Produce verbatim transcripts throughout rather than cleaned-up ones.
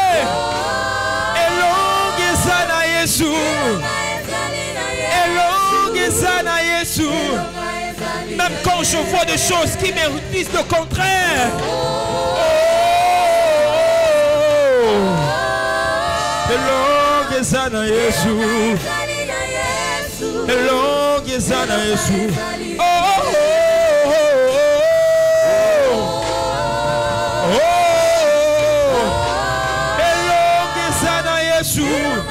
Elonge sana Yesu. Elonge sana Yesu. Même quand je vois des choses qui me disent le contraire. Elonge sana Yesu. Elonge sana Yesu. Oh, oh, oh, oh, oh. Elonge sana Yesu.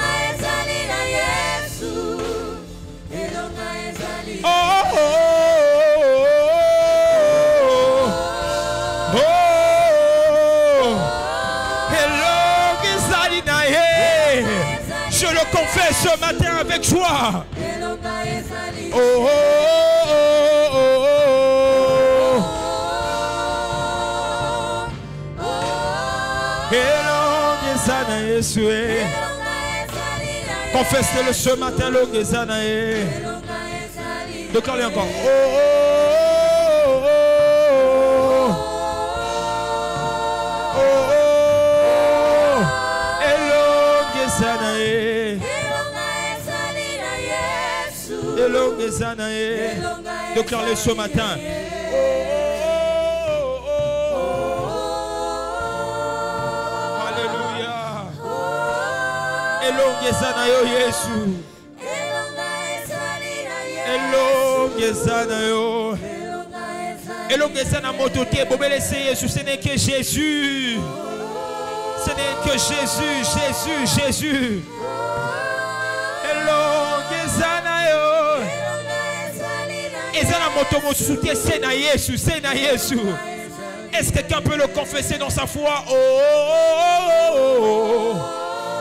Oh, oh, oh, oh. Elonge sana Yesu. Je le confesse ce matin avec joie. Oh, oh, oh, oh, oh. Elonge sana Yesu. Confesse-le ce matin, Elonge sana Yesu. Déclarez encore. Oh, oh, oh, oh. Oh, oh. Elonge sana Yesu. Elonge sana Yesu. Déclarez ce matin. Oh, oh, oh. Alléluia. Elonge sana Yesu. Elonge sana yo. Elonge sana motoke bobelese Yesu. Ce n'est que Jésus. Ce n'est que Jésus, Jésus, Jésus. Elonge sana yo. Ezana motomo soutien c'est na Yesu, c'est na Yesu. Est-ce que quelqu'un peut le confesser dans sa foi? Oh, oh, oh, oh.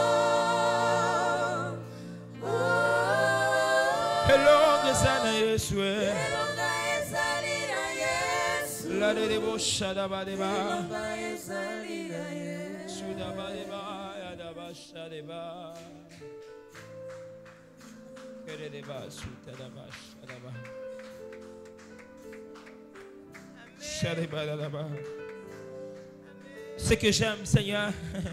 Elonge sana Yesu. La de debo shadaba deba. Shudaba deba yadaba shadeba. Kere deba sutadaba shadaba. Shadeba daba. Ce que j'aime, Seigneur,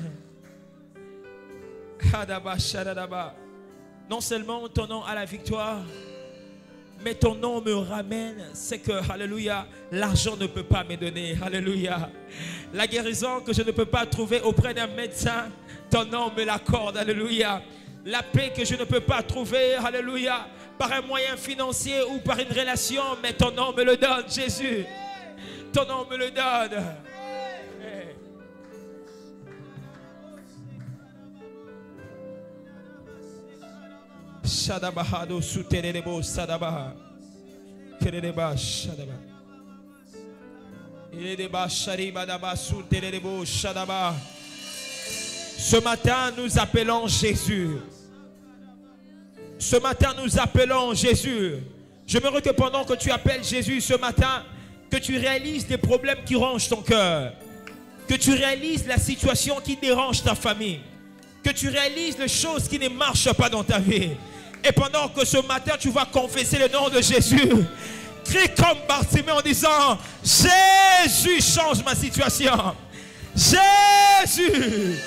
Hadaba shadaba. Non seulement ton nom a la victoire, mais ton nom me ramène, c'est que, alléluia, l'argent ne peut pas me donner, alléluia. La guérison que je ne peux pas trouver auprès d'un médecin, ton nom me l'accorde, alléluia. La paix que je ne peux pas trouver, alléluia, par un moyen financier ou par une relation, mais ton nom me le donne, Jésus. Ton nom me le donne. Shadabahado suterebo sadaba. Kereba shadaba. Eleba shariba daba suterebo shadaba. Ce matin nous appelons Jésus. Ce matin nous appelons Jésus. J'aimerais que pendant que tu appelles Jésus ce matin, que tu réalises des problèmes qui rongent ton cœur. Que tu réalises la situation qui dérange ta famille. Que tu réalises les choses qui ne marchent pas dans ta vie. Et pendant que ce matin tu vas confesser le nom de Jésus, crie comme Bartimée en disant: Jésus change ma situation. Jésus.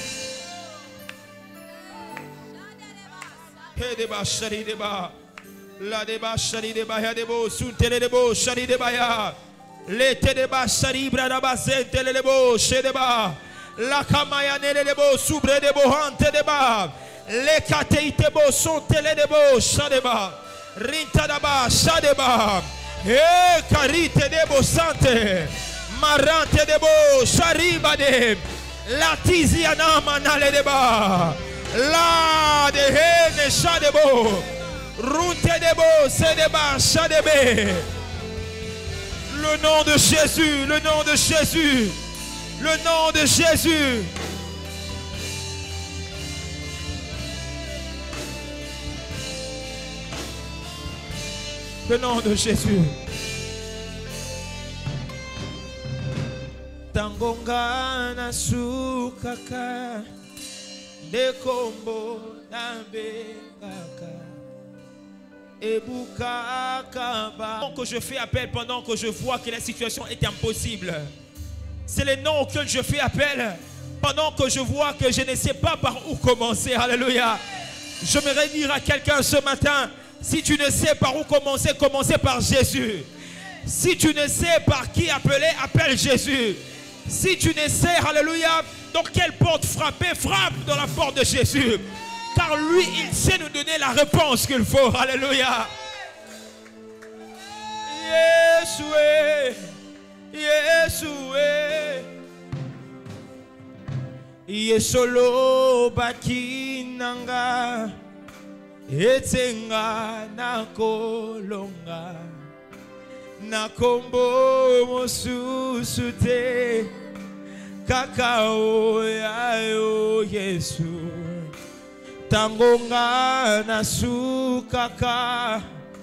La deba shari deba ya debo suntele debo shari deba ya le te deba shari brada basente le debo shedeba la kamaya ne debo subre debo hante deba le kateite bo sontele debo shadeba rinta daba shadeba e karite debo sante marante debo shariba de la tiziana manale deba la de hene shadebo Route debo, sedeba, shadebe. Le nom de Jésus, le nom de Jésus, le nom de Jésus. Le nom de Jésus. Tangonga na sukaka de kombo nambe kaka. Que je fais appel pendant que je vois que la situation est impossible. C'est le nom auquel je fais appel pendant que je vois que je ne sais pas par où commencer. Alléluia. J'aimerais dire à quelqu'un ce matin, si tu ne sais par où commencer, commencez par Jésus. Si tu ne sais par qui appeler, appelle Jésus. Si tu ne sais, alléluia, dans quelle porte frapper, frappe dans la porte de Jésus. Car lui, il sait nous donner la réponse qu'il faut. Alléluia. Yeshua, Yeshua, Yesolo bakinanga, etenga na kolonga, na kombo mosusu te, kakao yayo Yesu, tangonga na sukaka.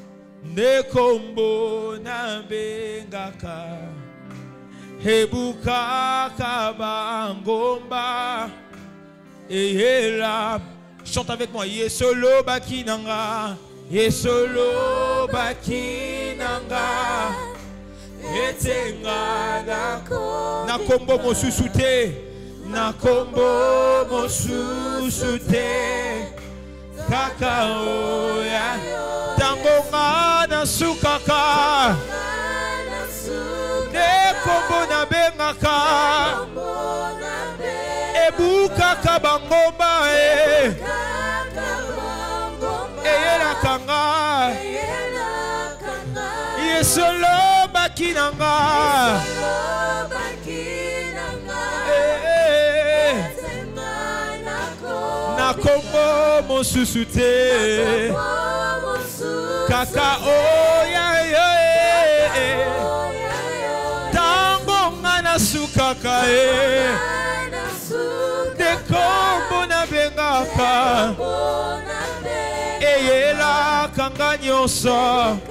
Nekombo na bengaka Hebuka kabangomba Ehela. Chante avec moi. Yesolo bakinanga, Yesolo bakinanga, Etenga nakombo mosusute, nakombo mosusute, kakao ya tangonga na sukaka, nekombo na bengaka, ebuka kabangomba e, eyela kanga, Yesolo bakinanga, nakombo mosusu te, kaka oya yo e, tango ngana sukaka e, dekombo na bengaka, eyela kanga nyonso,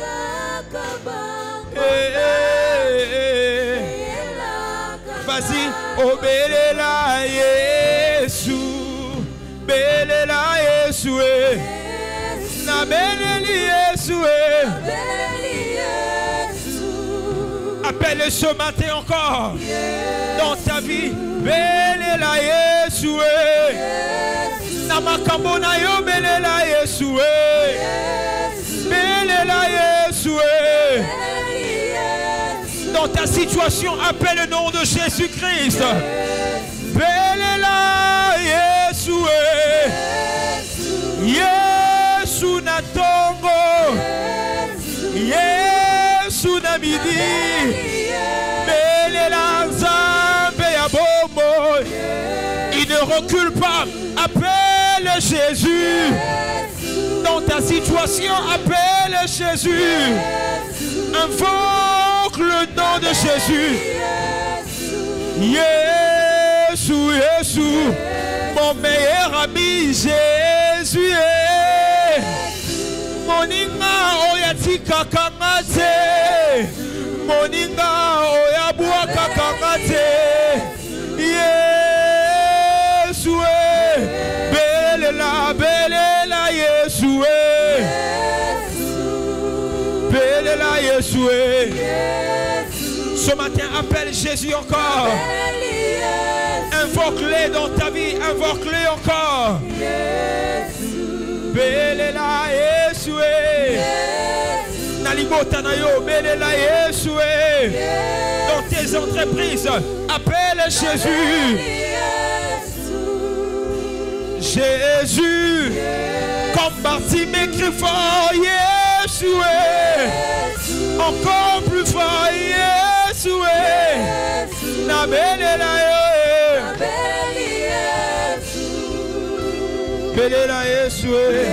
vas-y, obelela Yesu, belela Yesu, na beleli Yesu. Appelle ce matin encore dans ta vie, belela Yesu, na makambo na yo belela Yesu, belela Yesu. Dans ta situation, appelle le nom de Jésus-Christ. Belela Yesu, Yesu na tongo, Yesu na midi, belela nzambe ya bombo. Il ne recule pas, appelle Jésus. Dans ta situation, appelle Jésus. Invoque le nom de Jésus. Yesu, Yesu, mon meilleur ami Jésus. Moninga oyatika kangate, moninga oyabua kakangate. Yesu, belela, belela Yesu. Belela Yesu. Ce matin, appelle Jésus encore. Invoque-le dans ta vie, invoque-le encore. Belela Yesu. Nalimota na yo, belela Yesu. Dans tes entreprises, appelle Jésus. Jésus. Comme Bartimée crie fort, Yesu. Encore plus fort, Yesu. Na belela yo. Belela Yesu.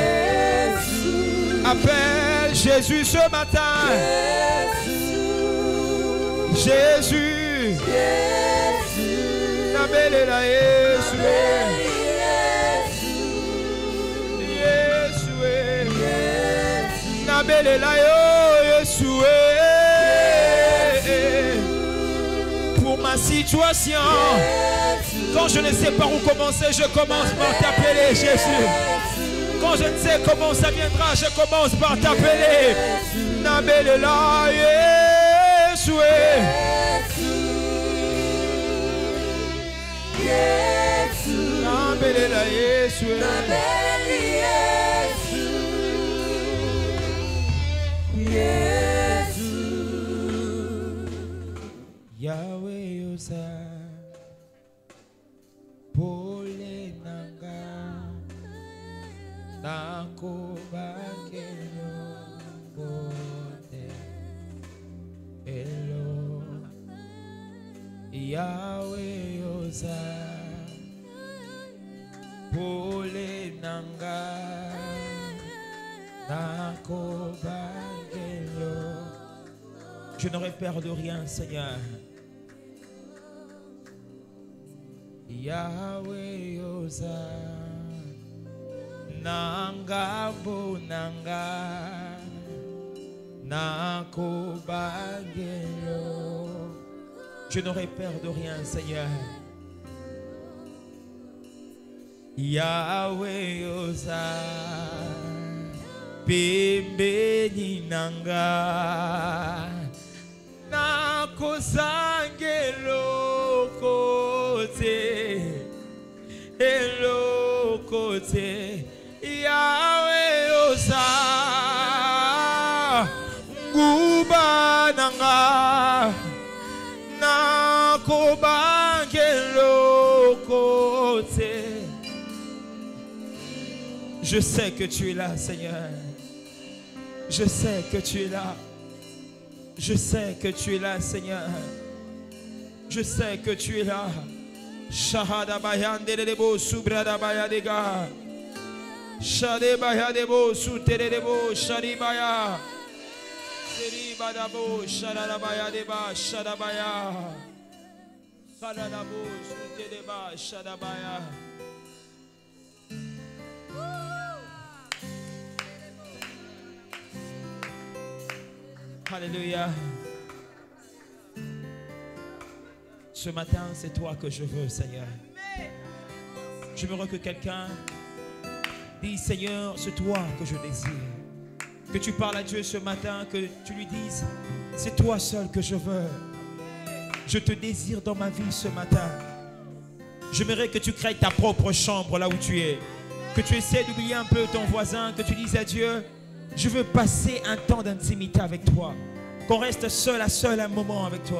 Appelle Jésus ce matin. Jésus. Na belela Yesu. Yesu. Na belela yo Yesu. Pour ma situation, quand je ne sais pas où commencer, je commence par t'appeler Jésus. Quand je ne sais comment ça viendra, je commence par t'appeler. Nabelela Yesu. Yesu. Yahweh yosa pole nanga nako bakelo bote elo Yahweh yosa pole nanga nako bakelo. Je n'aurais peur de rien, Seigneur. Yahweh yosa nanga bonanga nako bagelo. Je n'aurai peur de rien, Seigneur. Yahweh yosa pembeni nanga nako sangelo kote elo kote. Yahweh yosa nguba nanga nako bangelo kote. Je sais que tu es là, Seigneur. Je sais que tu es là. Je sais que tu es là, Seigneur. Je sais que tu es là. Shahada bayande debo subrada bayadega. Shade bayadebo suterebo sharibaya. Seriba dabo sharada bayadeba shadabaya. Saladabo sutereba shadabaya. Alléluia. Ce matin, c'est toi que je veux, Seigneur. J'aimerais que quelqu'un dise, Seigneur, c'est toi que je désire. Que tu parles à Dieu ce matin, que tu lui dises, c'est toi seul que je veux. Je te désire dans ma vie ce matin. J'aimerais que tu crées ta propre chambre là où tu es. Que tu essaies d'oublier un peu ton voisin, que tu dises à Dieu, je veux passer un temps d'intimité avec toi. Qu'on reste seul à seul un moment avec toi.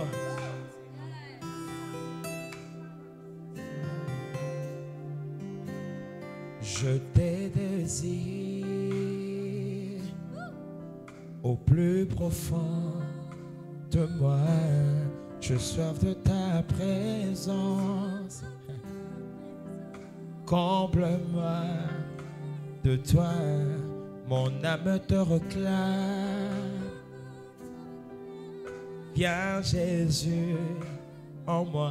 Je te désire au plus profond de moi. Je soif de ta présence. Comble-moi de toi. Mon âme te réclame. Viens Jésus en moi,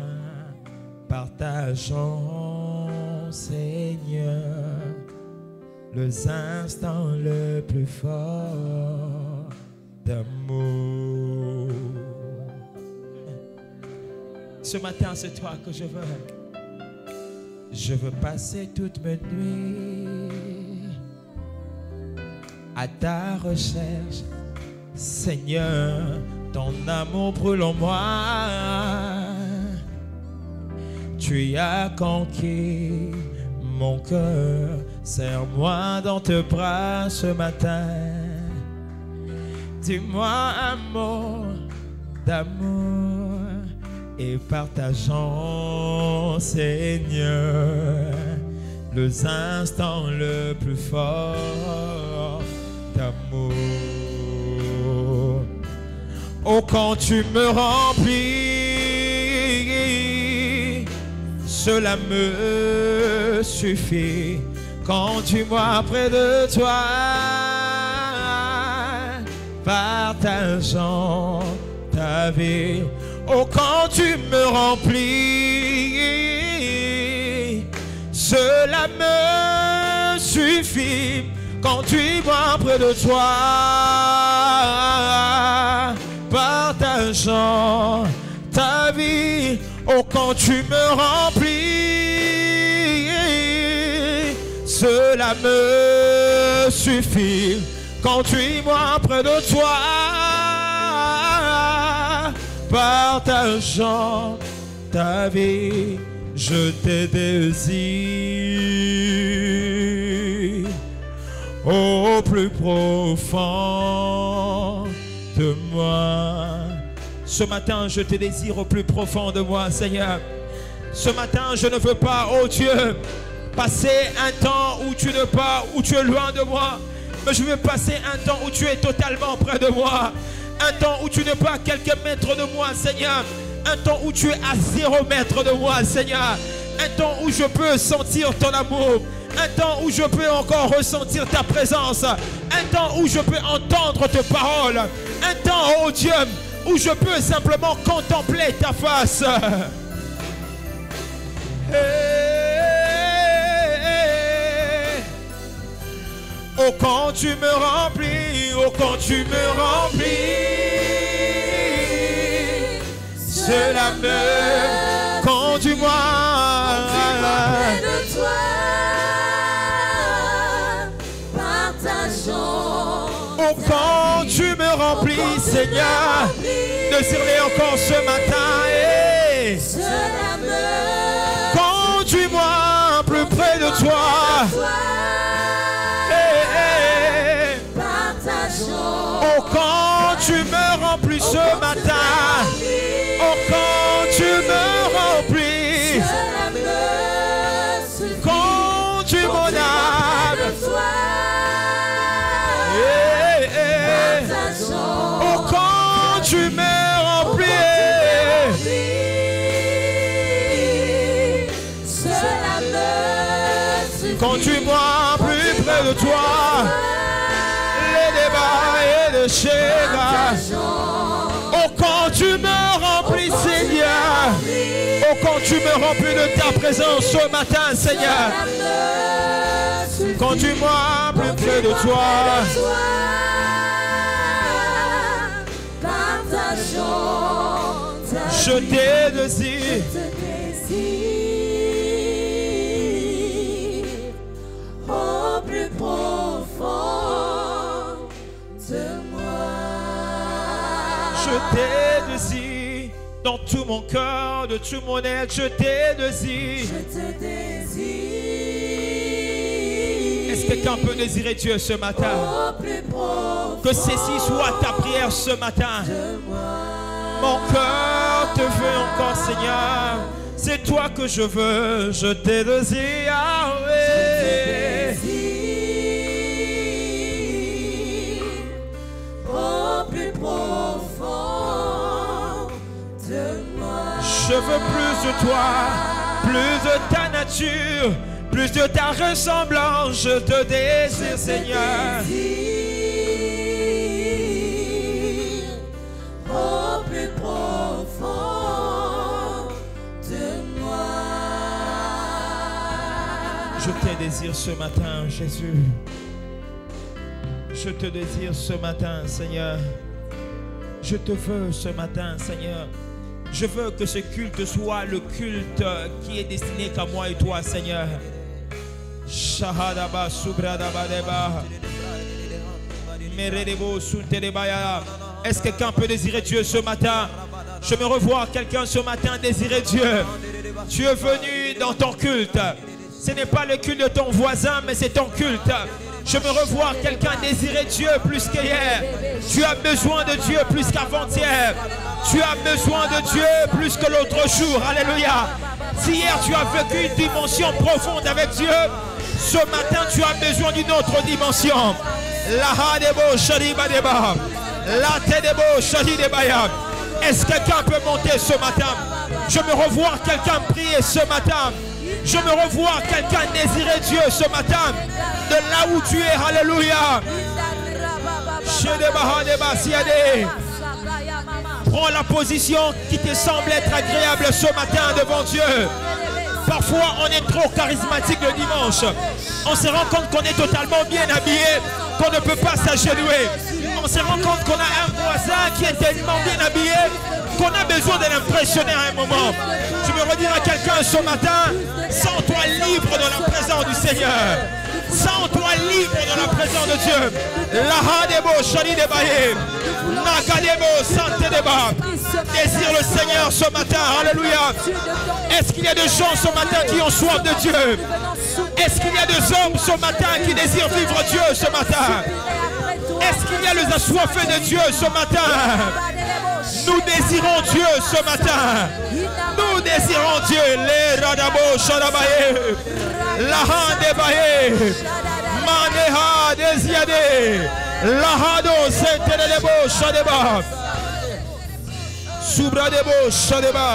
partageons Seigneur les instants le plus fort d'amour. Ce matin c'est toi que je veux. Je veux passer toutes mes nuits à ta recherche, Seigneur, ton amour brûle en moi. Tu as conquis mon cœur, serre-moi dans tes bras ce matin. Dis-moi un mot d'amour et partageons, Seigneur, les instants le plus fort d'amour. Oh, quand tu me remplis, cela me suffit. Quand tu m'as près de toi, partageons ta vie. Oh, quand tu me remplis, cela me suffit. Quand tu m'as près de toi, partageons ta vie. Oh, quand tu me remplis, cela me suffit. Quand tu es moi près de toi, partageons ta vie. Je te désire. au plus profond de moi. Ce matin, je te désire au plus profond de moi, Seigneur. Ce matin, je ne veux pas, oh Dieu, passer un temps où tu n'es pas, où tu es loin de moi. Mais je veux passer un temps où tu es totalement près de moi. Un temps où tu n'es pas à quelques mètres de moi, Seigneur. Un temps où tu es à zéro mètre de moi, Seigneur. Un temps où je peux sentir ton amour. Un temps où je peux encore ressentir ta présence. Un temps où je peux entendre tes paroles. Un temps, oh Dieu, où je peux simplement contempler ta face. Oh, quand tu me remplis, oh, quand tu me remplis, cela me conduit moi. Près de toi, partageons. Oh, quand tu me remplis, Seigneur, désire-les encore ce matin. Et cela me conduis-moi plus près de toi. Oh, quand tu me remplis ce matin, oh, quand tu me remplis, conduis mon âme. Eh, eh. Oh, quand tu me remplis, conduis-moi plus près de toi. Oh, quand tu me remplis, Seigneur. Oh, quand tu me remplis de ta présence ce matin, Seigneur. Conduis-moi plus près de toi. Je te désire. Au plus profond de moi. Je te désire dans tout mon cœur, de tout mon être, je te désire. Je te désire. Est-ce que quelqu'un peut désirer Dieu ce matin? Au plus profond que ceci soit ta prière ce matin. de moi. Mon cœur te veut encore, Seigneur. C'est toi que je veux, je te désire. Je te désire. Au plus profond de moi. Je veux plus de toi, plus de ta nature, plus de ta ressemblance. Je te désire, Seigneur. Au plus profond de moi. Je te désire ce matin, Jésus. Je te désire ce matin, Seigneur. Je te veux ce matin, Seigneur. Je veux que ce culte soit le culte qui est destiné qu'à moi et toi, Seigneur. Shahadaba subradabadeba. Meredebo sunterebaya. Est-ce que quelqu'un peut désirer Dieu ce matin? Je me revois quelqu'un ce matin désirer Dieu. Tu es venu dans ton culte. Ce n'est pas le culte de ton voisin, mais c'est ton culte. Je me revois quelqu'un désirer Dieu plus qu'hier. Tu as besoin de Dieu plus qu'avant-hier. Tu as besoin de Dieu plus que l'autre jour. Alléluia. Si hier tu as vécu une dimension profonde avec Dieu, ce matin tu as besoin d'une autre dimension. Est-ce que quelqu'un peut monter ce matin? Je me revois quelqu'un prier ce matin. Je me revois quelqu'un désirer Dieu ce matin. De là où tu es, alléluia. Prends la position qui te semble être agréable ce matin devant Dieu. Parfois, on est trop charismatique le dimanche. On se rend compte qu'on est totalement bien habillé, qu'on ne peut pas s'agenouiller. On se rend compte qu'on a un voisin qui est tellement bien habillé qu'on a besoin de l'impressionner à un moment. Je me redis à quelqu'un ce matin, sens-toi libre dans la présence du Seigneur. Sens-toi libre dans la présence de Dieu. Lahadebo shari debaye. Nakadebo sante deba. désire le Seigneur ce matin? Alléluia. Est-ce qu'il y a des gens ce matin qui ont soif de Dieu? Est-ce qu'il y a des hommes ce matin qui désirent vivre Dieu ce matin? Est-ce qu'il y a les assoiffés de Dieu ce matin? Nous désirons Dieu ce matin. Nous désirons Dieu. Les radabo shadabaye. Lahande baye. Maneha desiade. Lahado sentelebo shadeba. Subradebo shadeba.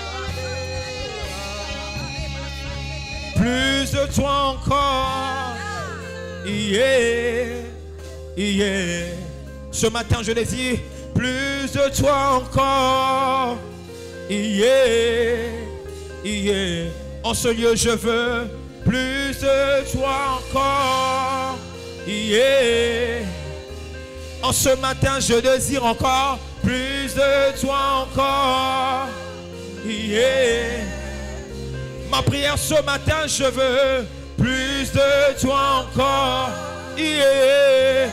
Plus de toi encore. Yeah. Yeah. Ce matin je désire plus de toi encore. Yeah. Yeah. En ce lieu je veux plus de toi encore. Yeah. En ce matin je désire encore plus de toi encore. Yeah. Ma prière ce matin je veux plus de toi encore. Yeah.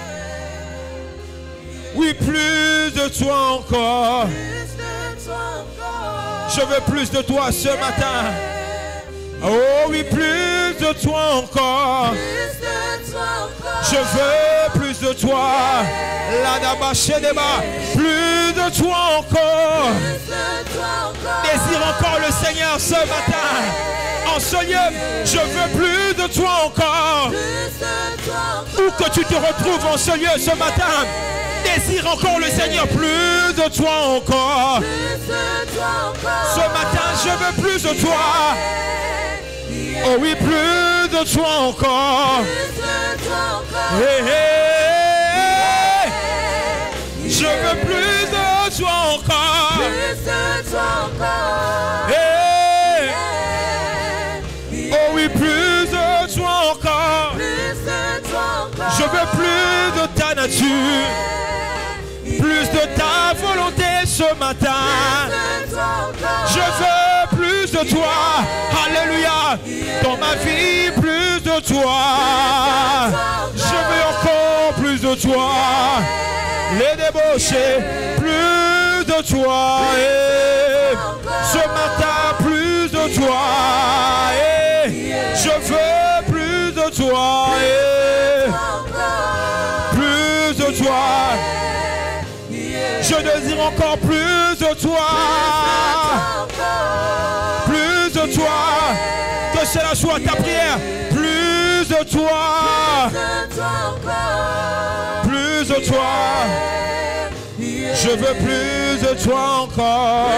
Oui, plus de toi encore. Je veux plus de toi ce matin. Oh oui, plus de toi encore. Je veux plus de toi. La daba shedeba. Plus de toi encore. Désire encore le Seigneur ce matin. En ce lieu, je veux plus de toi encore. Où que tu te retrouves en ce lieu ce matin, désire encore le Seigneur, plus de toi encore. Ce matin, je veux plus de toi. Oh oui, plus de toi encore. Hey, hey, hey. Je veux plus de toi encore. Hey. Oh oui, plus de toi encore. Je veux plus de ta nature. Plus de ta volonté ce matin. Je veux plus de toi. Alléluia. Dans ma vie, plus de toi. Je veux encore plus de toi. Les débauchés, plus de toi. Et ce matin, plus de toi. Et je veux plus de toi. Et plus de toi. Je désire encore plus de toi. Plus de toi. Que cela soit ta prière. Plus de toi. Plus de toi. Je veux plus de toi encore.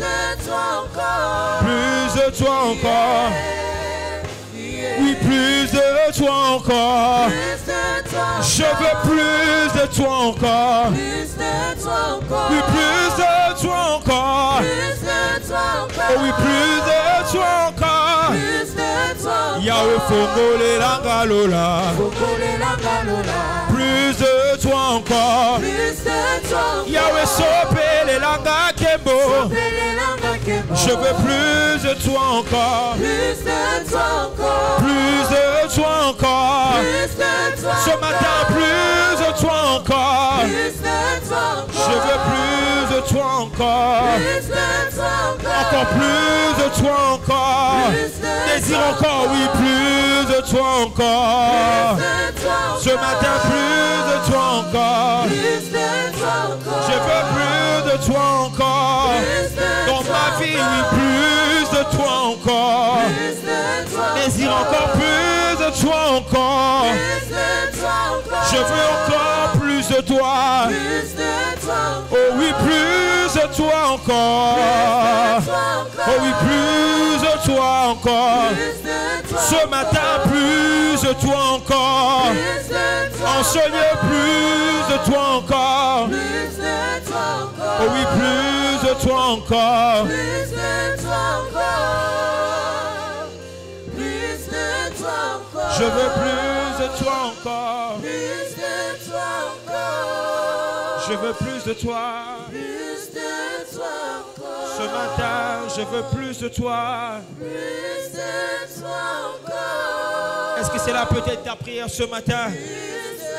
Plus de toi encore. Oui, plus de toi encore. Je veux plus de toi encore. Oui, plus de toi encore. Oh oui, plus de toi encore. Yahweh Fongole Langalola. Plus de toi encore. Yahweh Sopele Langa Kembo. Je veux plus de toi encore. Plus de toi encore. Ce matin, plus de toi encore. Je veux plus de toi encore. Encore plus de toi encore. Désire encore, oui, plus de toi encore. Ce matin, plus de toi encore. Je veux plus de toi encore. Dans ma vie, oui, plus de toi encore. Désire encore plus de toi encore. Je veux encore plus de toi. Oh oui, plus de toi encore. Oh oui, plus de toi encore. Ce matin, plus de toi encore. En ce lieu, plus de toi encore. Oh oui, plus de toi encore. Je veux plus de toi encore. Je veux plus de toi. Ce matin, je veux plus de toi. Est-ce que c'est là peut-être ta prière ce matin?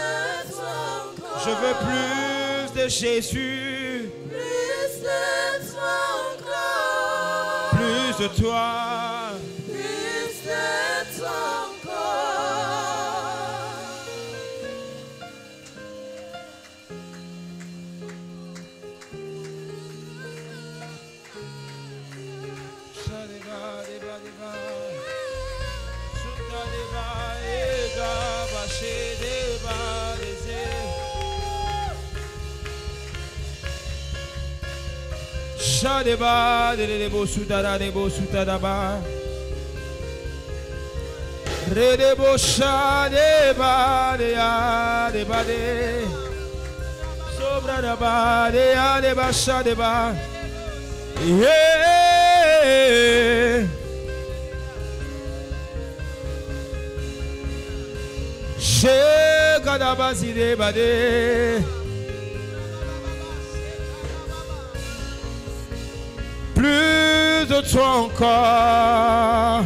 Je veux plus de Jésus. Plus de toi. Plus de ton corps. Shadeva, deva, deva. Shutadeva, ega, bashedeva, deze. Shadeva, dedebo, sutara, debo, sutadaba. Redebo, shadeva, dea, deba, de. Sobradaba, dea, deba, shadeva. Yeah. Shegadabazide bade. Plus de toi encore.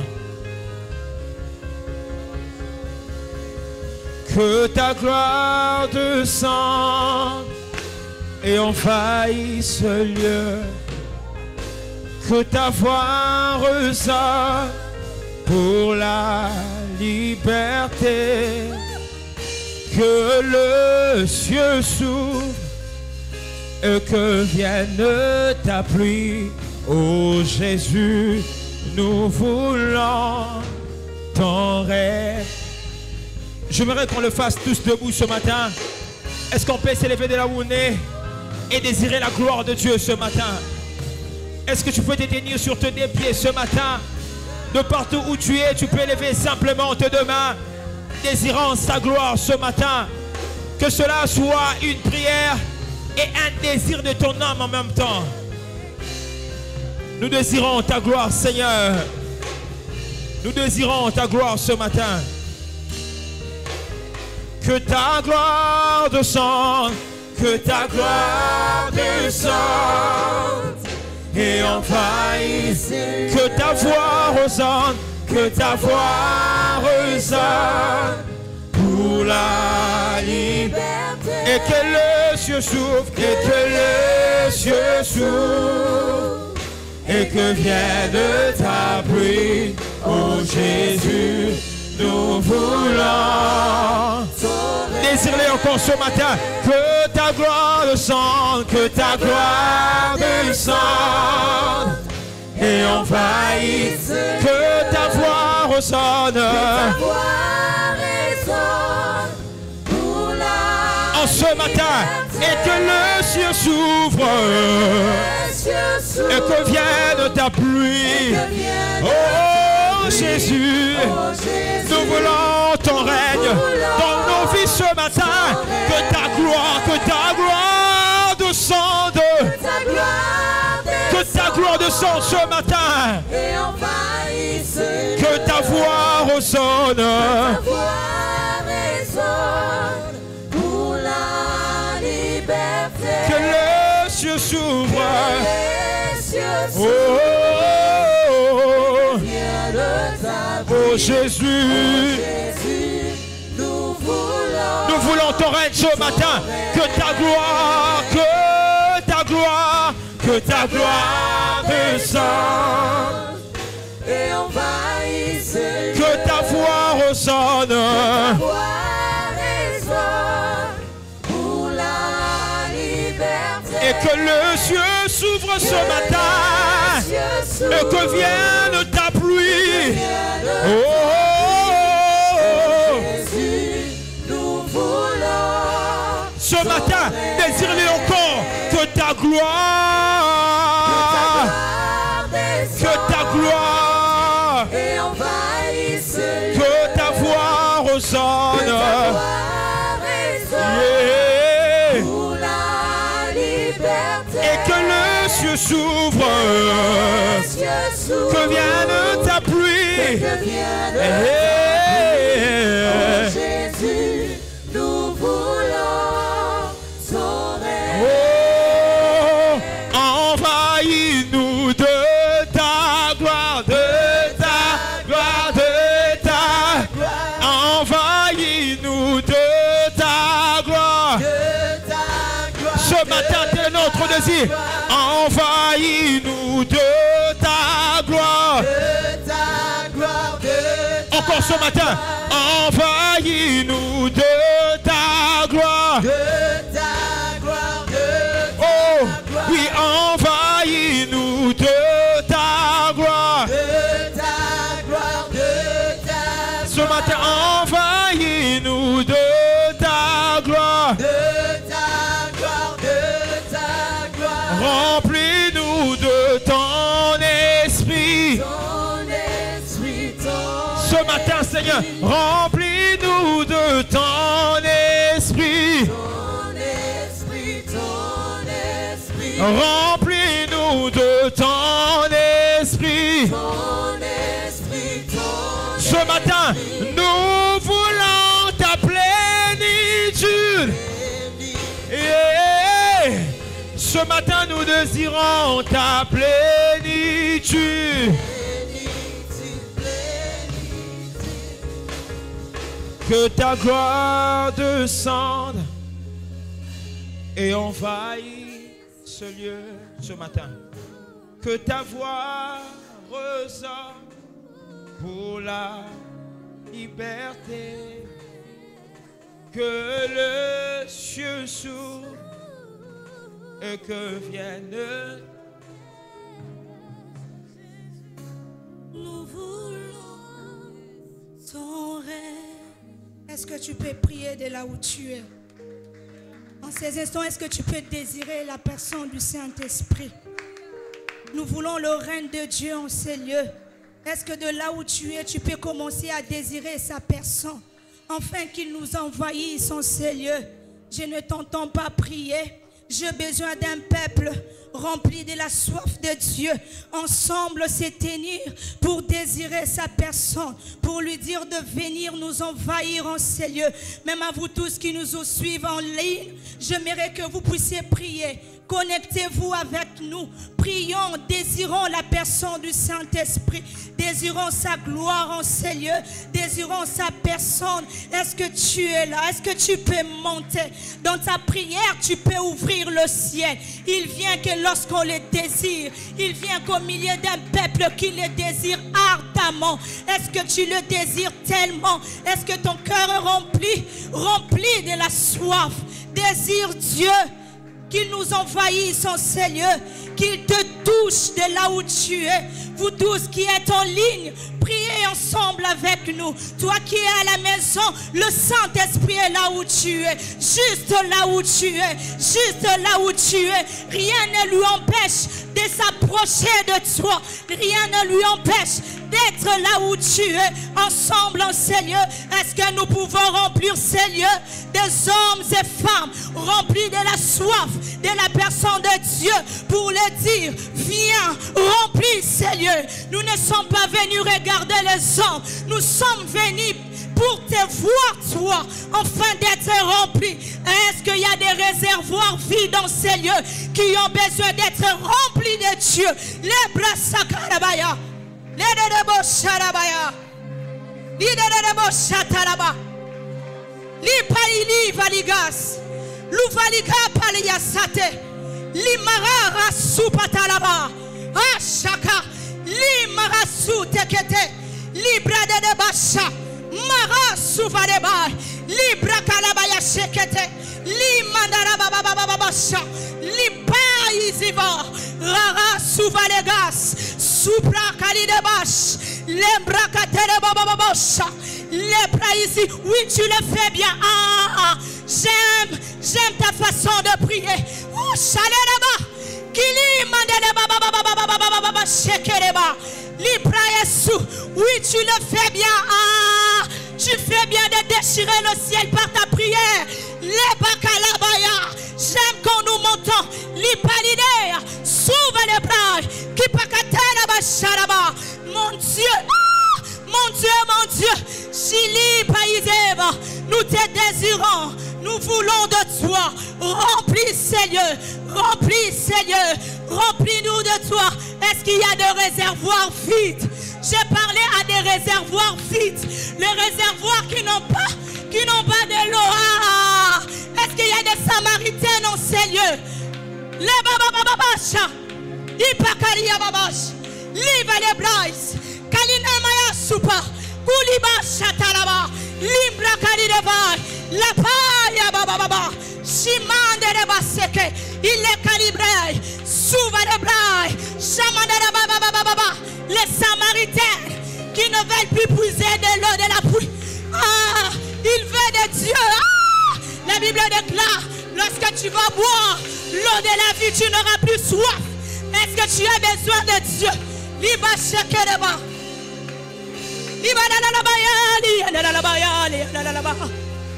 Que ta gloire descende et envahisse ce lieu. Que ta voix ressort pour la liberté. Que le ciel s'ouvre et que vienne ta pluie. Oh Jésus, nous voulons ton rêve. J'aimerais qu'on le fasse tous debout ce matin. Est-ce qu'on peut s'élever de là où on est et désirer la gloire de Dieu ce matin? Est-ce que tu peux te tenir sur tes deux pieds ce matin? De partout où tu es, tu peux lever simplement tes deux mains, désirant sa gloire ce matin. Que cela soit une prière et un désir de ton âme en même temps. Nous désirons ta gloire, Seigneur. Nous désirons ta gloire ce matin. Que ta gloire descende, que ta gloire descende et envahisse, que ta voix résonne, que ta voix résonne pour la liberté. Et que le ciel s'ouvre, et que le ciel s'ouvre, et que vienne ta pluie, oh Jésus, nous voulons. Désire-les encore ce matin, que ta gloire descende, que ta gloire descende et envahisse, que ta voix ressonne, en ce matin, et que le ciel s'ouvre, et que vienne ta pluie, oh Jésus, nous voulons ton règne dans nos vies ce matin, que ta gloire, que ta gloire descende, que ta gloire descende ce matin, que ta voix ressonne, que le ciel s'ouvre, oh, oh Jésus, nous voulons ton règne ce matin, que ta gloire, que ta gloire, que ta gloire descende et envahisse, que ta voix ressonne, et que le ciel s'ouvre ce matin, et que vienne ta pluie, oh, ce matin, désire-les encore, que ta gloire, que ta gloire, que ta voix ressonne, yeah. Et que le ciel s'ouvre, que vienne ta pluie, yeah. Jésus, nous voulons ton règne. Oh, envahis-nous de ta gloire, de ta gloire, de ta gloire. Envahis-nous de ta gloire. Ce matin, c'est notre désir. Envahis-nous de ta gloire. matin, envahis-nous de ta gloire. De ta gloire, de ta Oh, gloire. oui, envahis-nous de ta gloire. De ta gloire, de ta Ce matin, envahis-nous de ta gloire. De ta gloire, de ta gloire. Remplis-nous de ton esprit. Ton esprit, ton Ce matin, Seigneur, remplis-nous de ton esprit. Ton esprit, ton esprit. Remplis-nous de ton esprit. Ton esprit, ton Ce matin, nous voulons ta plénitude. Yeah. Ce matin, nous désirons ta plénitude. Que ta gloire descende et envahisse ce lieu ce matin. Que ta voix ressonne pour la liberté. Que le ciel s'ouvre et que vienne. Nous voulons ton règne. Est-ce que tu peux prier de là où tu es? En ces instants, est-ce que tu peux désirer la personne du Saint-Esprit? Nous voulons le règne de Dieu en ces lieux. Est-ce que de là où tu es, tu peux commencer à désirer sa personne, afin qu'il nous envahisse en ces lieux? Je ne t'entends pas prier. J'ai besoin d'un peuple rempli de la soif de Dieu, ensemble s'éteindre pour désirer sa personne, pour lui dire de venir nous envahir en ces lieux. Même à vous tous qui nous suivent en ligne, j'aimerais que vous puissiez prier. Connectez-vous avec nous. Prions, désirons la personne du Saint-Esprit. Désirons sa gloire en ces lieux. Désirons sa personne. Est-ce que tu es là? Est-ce que tu peux monter? Dans ta prière, tu peux ouvrir le ciel. Il vient que lorsqu'on le désire, il vient qu'au milieu d'un peuple qui le désire ardemment. Est-ce que tu le désires tellement? Est-ce que ton cœur est rempli, rempli de la soif? Désire Dieu. Qu'il nous envahisse en ces lieux, qu'il te touche de là où tu es. Vous tous qui êtes en ligne, priez ensemble avec nous. Toi qui es à la maison, le Saint-Esprit est là où tu es, juste là où tu es, juste là où tu es. Rien ne lui empêche de s'approcher de toi. Rien ne lui empêche d'être là où tu es, ensemble en ces lieux. Est-ce que nous pouvons remplir ces lieux des hommes et femmes remplis de la soif de la personne de Dieu pour le dire, viens, remplis ces lieux. Nous ne sommes pas venus regarder les hommes, nous sommes venus pour te voir toi, afin d'être remplis. Est-ce qu'il y a des réservoirs vides dans ces lieux qui ont besoin d'être remplis de Dieu? Les bras sakarabaya, les dedebo sharabaya, les dedebo shataraba, les paili valigas, l'uvaliga paliyasate, les marara supatalaba, ashaka, les marasu tekete, les bras de basha. Mara suvareba, libra kalabaya shekete, li mandara baba baba baba sha, li pa iziva, rara suvalegas, supra kalidebash, lembra katere baba baba sha, lebra ici. Oui, tu le fais bien. Ah, ah. J'aime, j'aime ta façon de prier. Oh, chalereba, kili mandara baba baba baba baba baba shekereba. Oui, tu le fais bien. Ah, tu fais bien de déchirer le ciel par ta prière. Les bakalabaya. J'aime quand nous montons. Les palidères. S'ouvre les bras. Qui pakatela basharaba. Mon Dieu. Ah, mon Dieu, mon Dieu. Chili païdeva. Nous te désirons. Nous voulons de toi. Remplis ces lieux. Remplis ces lieux. Remplis-nous de toi. Est-ce qu'il y a des réservoirs vides? J'ai parlé à des réservoirs vides. Les réservoirs qui n'ont pas, qui n'ont pas de l'eau. Ah, est-ce qu'il y a des Samaritains dans ces lieux? Les bababababasha. Ipakaria babash. Live les brais. Kalina maya supa. Kouliba Shatalaba. Limbra Kalideba. La paille Baba Baba. Shimande de Baseke. Il est calibré. Souva de Braille. Chamande Baba Baba Baba. Les Samaritains qui ne veulent plus puiser de l'eau de la pluie. Ah, ils veulent de Dieu. Ah, la Bible déclare, lorsque tu vas boire l'eau de la vie, tu n'auras plus soif. Est-ce que tu as besoin de Dieu? Liba Shekereba. Liba Nanabayali, Nanabayali, Nanabaya.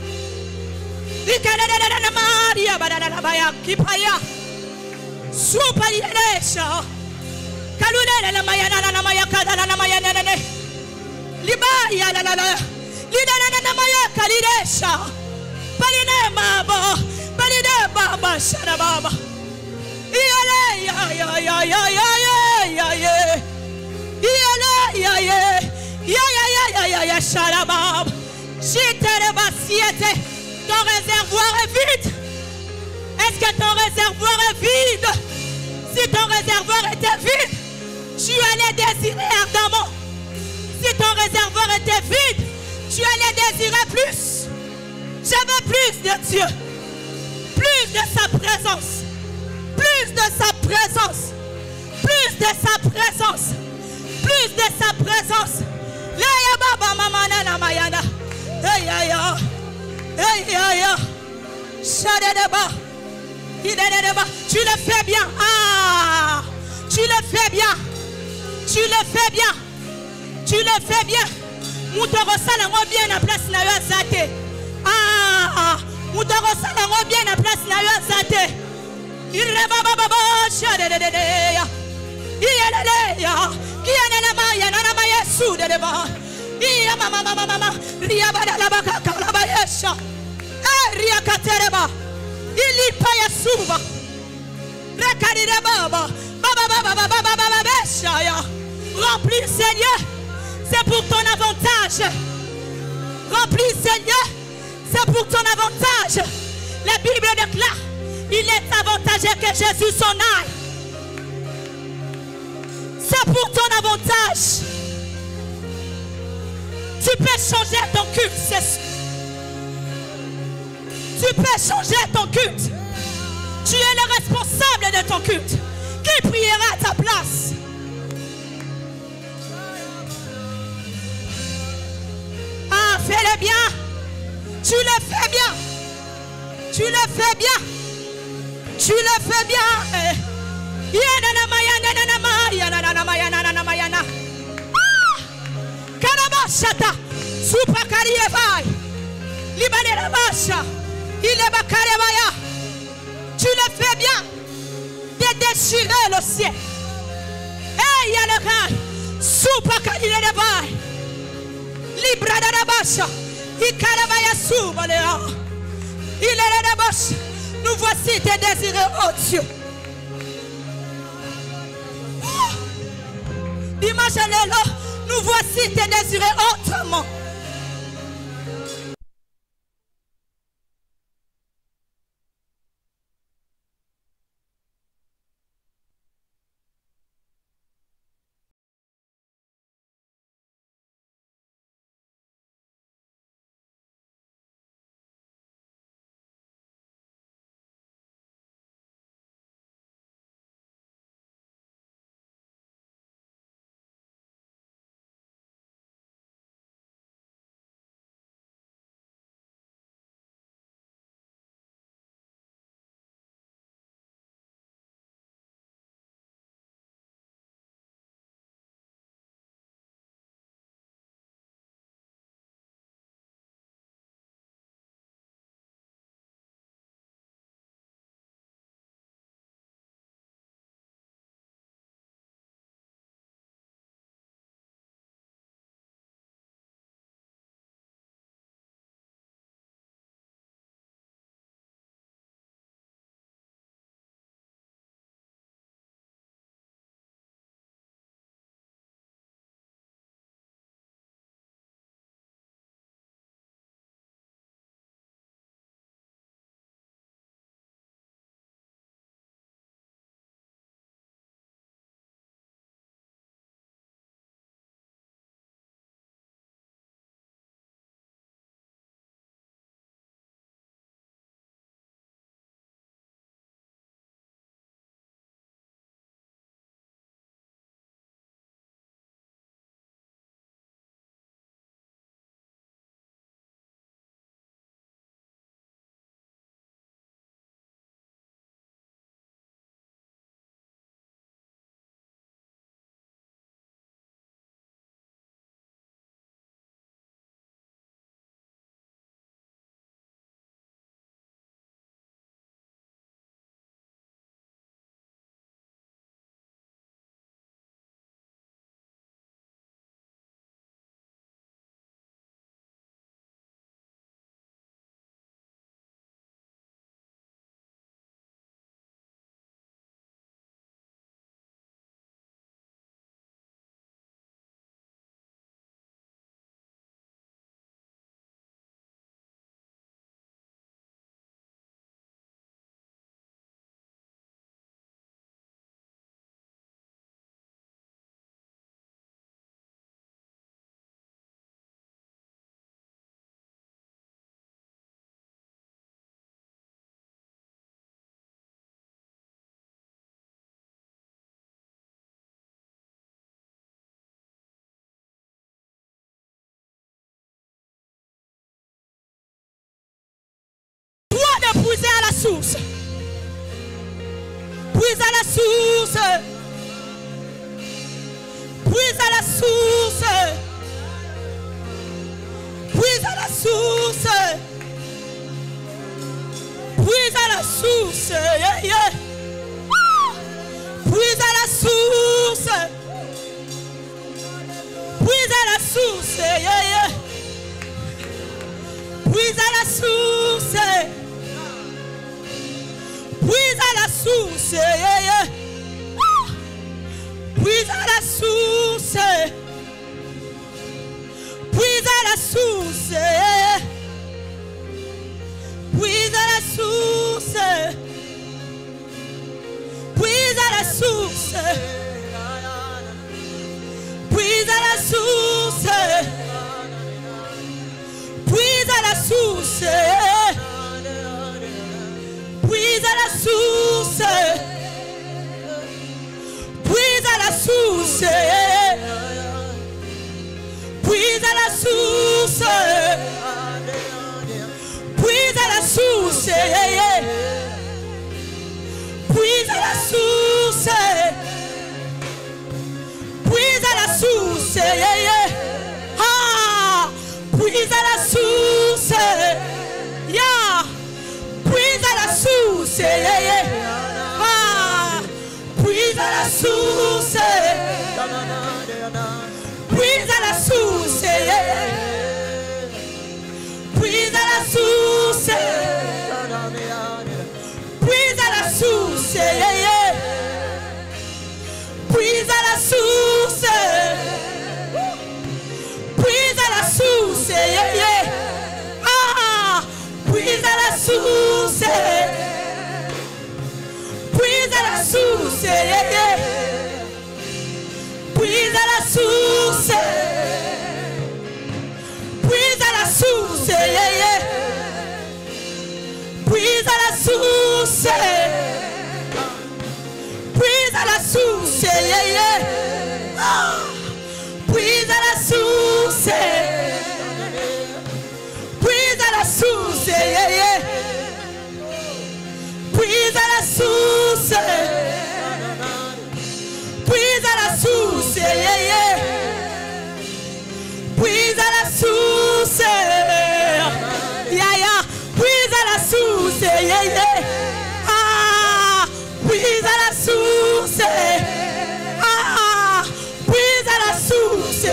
Likananamaria, Bananabaya, Kipaya. Supayesha. Kalunela la mayana la maya kadala la maya nene. Libaya la la la. Lidana na maya kalidesha. Paline mama. Paline baba shana baba. Iyale ya ya ya ya ya ya ya. Iyale ya ya. Ya ya ya ya ya ya shana baba. Shitere basiete. Ton réservoir est vide. Est-ce que ton réservoir est vide? Si ton réservoir était vide, tu allais désirer ardemment. Si ton réservoir était vide, tu allais désirer plus. Je veux plus de Dieu. Plus de sa présence. Plus de sa présence. Plus de sa présence. Plus de sa présence. Leya baba mama na mayana. Hey ya ya. Hey ya ya. Shadeba. Tu le fais bien. Ah. Tu le fais bien. Tu le fais bien. Tu le fais bien. Moutoro salango bien na place na yo zate. Ah, moutoro salango bien na place na yo zate. Ireba baba baba shade de de de ya. Iyelele ya. Kiana na maya na na maya su de de ba. Iya mama mama mama. Ria bada la baka kala ba yesha. Eh ria katereba. Ili pa yasuba. Rekari de baba. Baba baba baba baba baba ya. Remplis, Seigneur, c'est pour ton avantage. Remplis, Seigneur, c'est pour ton avantage. La Bible déclare, il est avantagé que Jésus s'en aille. C'est pour ton avantage. Tu peux changer ton culte, c'est sûr. Tu peux changer ton culte. Tu es le responsable de ton culte. Qui priera à ta place? Ah, fais-le bien. Tu le fais bien. Tu le fais bien. Tu le fais bien. Ah! Karabashata. Supakarievai. Libanera Basha. Il est Bakarebaya. Tu le fais bien. De déchirer le ciel. Et il y a le gars. Supakarievai. Libra de la Basha. Il Karabaya Subalea. Il est la Basha. Nous voici tes désirés, oh Dieu. Imagine-le, nous voici tes désirés autrement. source. Puise à la source. Puise à la source. Puise à la source. Puise à la source. Yeah, yeah. Puise à la source. Puise à la source. Yeah, yeah. Puise à la source. Puise à la source. Yeah, yeah. Puise à la source. Puise à la source. Puise à la source. Puise à la source. Puise à la source. Puise à la source. Puise à la source. Puise à la source. Puise à la source. Puise à la source. Puise à la source. Puise à la source. Ah, puise à la source. Yeah. Puise à la source. Ah, puise à la source. Puise à la source. Puise à la source. Puise à la source. Puise à la source. Puise à la source. Ah, puise à la source. Puise à la source. Puise à la source. Puise à la source. Puise à la source. Puise à la source. Ah, puise à la source. Puise à la source. Puise à la source. Puise à la source. Puise à la source. Yeah, yeah. Puise à la source. Yeah, yeah. Ah, puise à la source. Ah, puise à la source.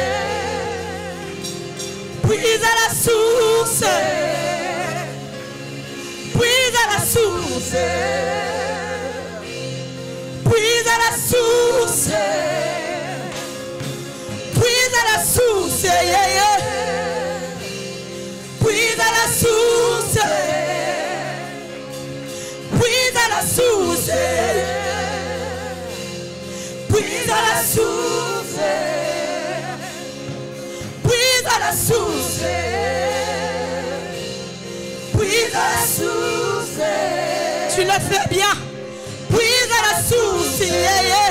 Puise à la source. Puise à la source. Puise à la source. Puise à la source. Yeah, yeah. Puise à la source. Puise à la source. Puise à la source. Puise à la source. Puise à la source. Tu le fais bien. Puise à la source. Yeah, yeah.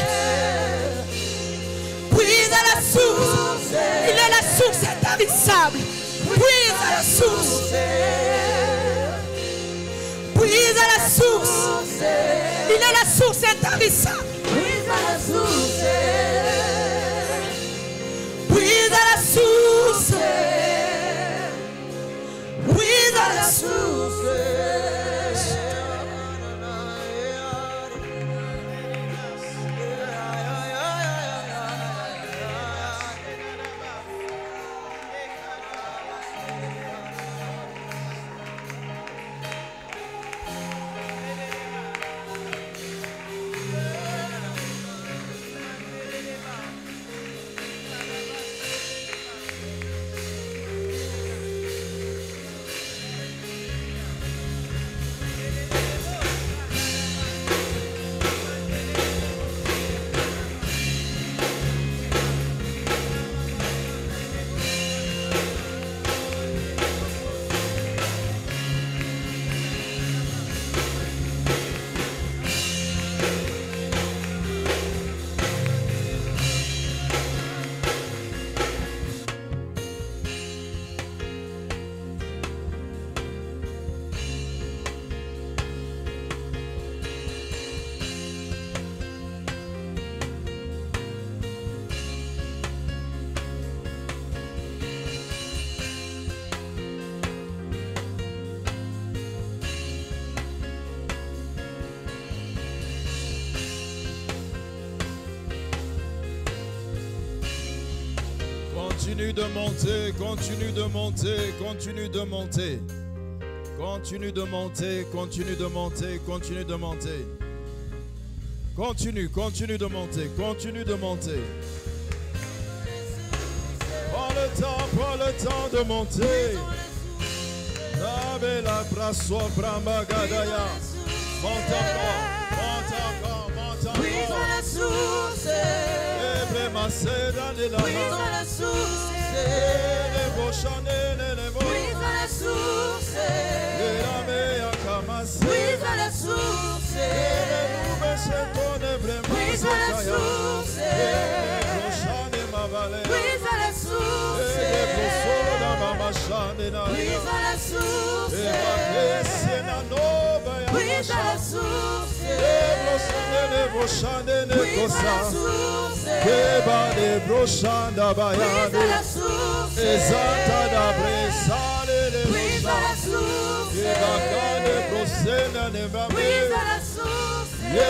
Puise à la source. Il est la source intarissable. Puise à la source. Puise à la source. Il est la source intarissable. Puise à la source. Puise à la source. Puise à la source. Continue de monter, continue de monter, continue de monter. Continue de monter, continue de monter, continue de monter. Continue, continue de monter, continue de monter. Prends le temps, prends le temps de monter. Monte encore, monte encore, monte encore. Brise à la source. Brise à la source. Brise à la source. Brise à la source. Brise à la source. Brise à la source. Brise à la source. Brise à la source. Brise à la source. Brise à la source. Brise à la source. Brise à la source.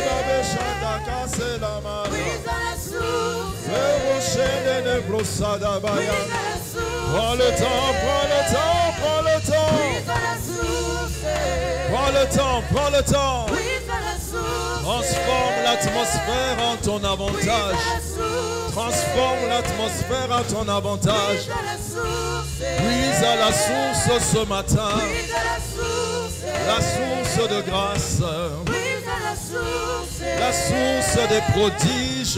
Prends le temps, prends le temps, prends le temps. Prends le temps, prends le temps. Transforme l'atmosphère en ton avantage. Transforme l'atmosphère en ton avantage. Puise à la source ce matin. La source de grâce. La source des prodiges.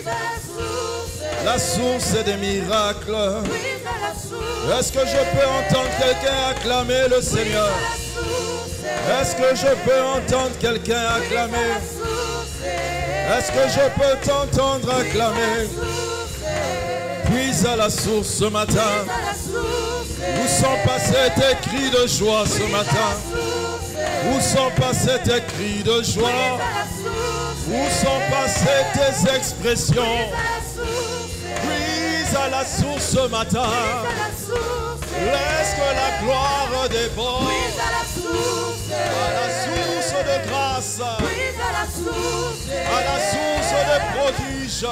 La source des miracles. Est-ce que je peux entendre quelqu'un acclamer le Seigneur? Est-ce que je peux entendre quelqu'un acclamer? Est-ce que je peux t'entendre acclamer? Puise à la source ce matin. Où sont passés tes cris de joie ce matin? Où sont passés tes cris de joie? Où sont passées tes expressions? Puise à la source ce matin. Laisse que la gloire déborde. À la source de grâce. À la source de prodiges.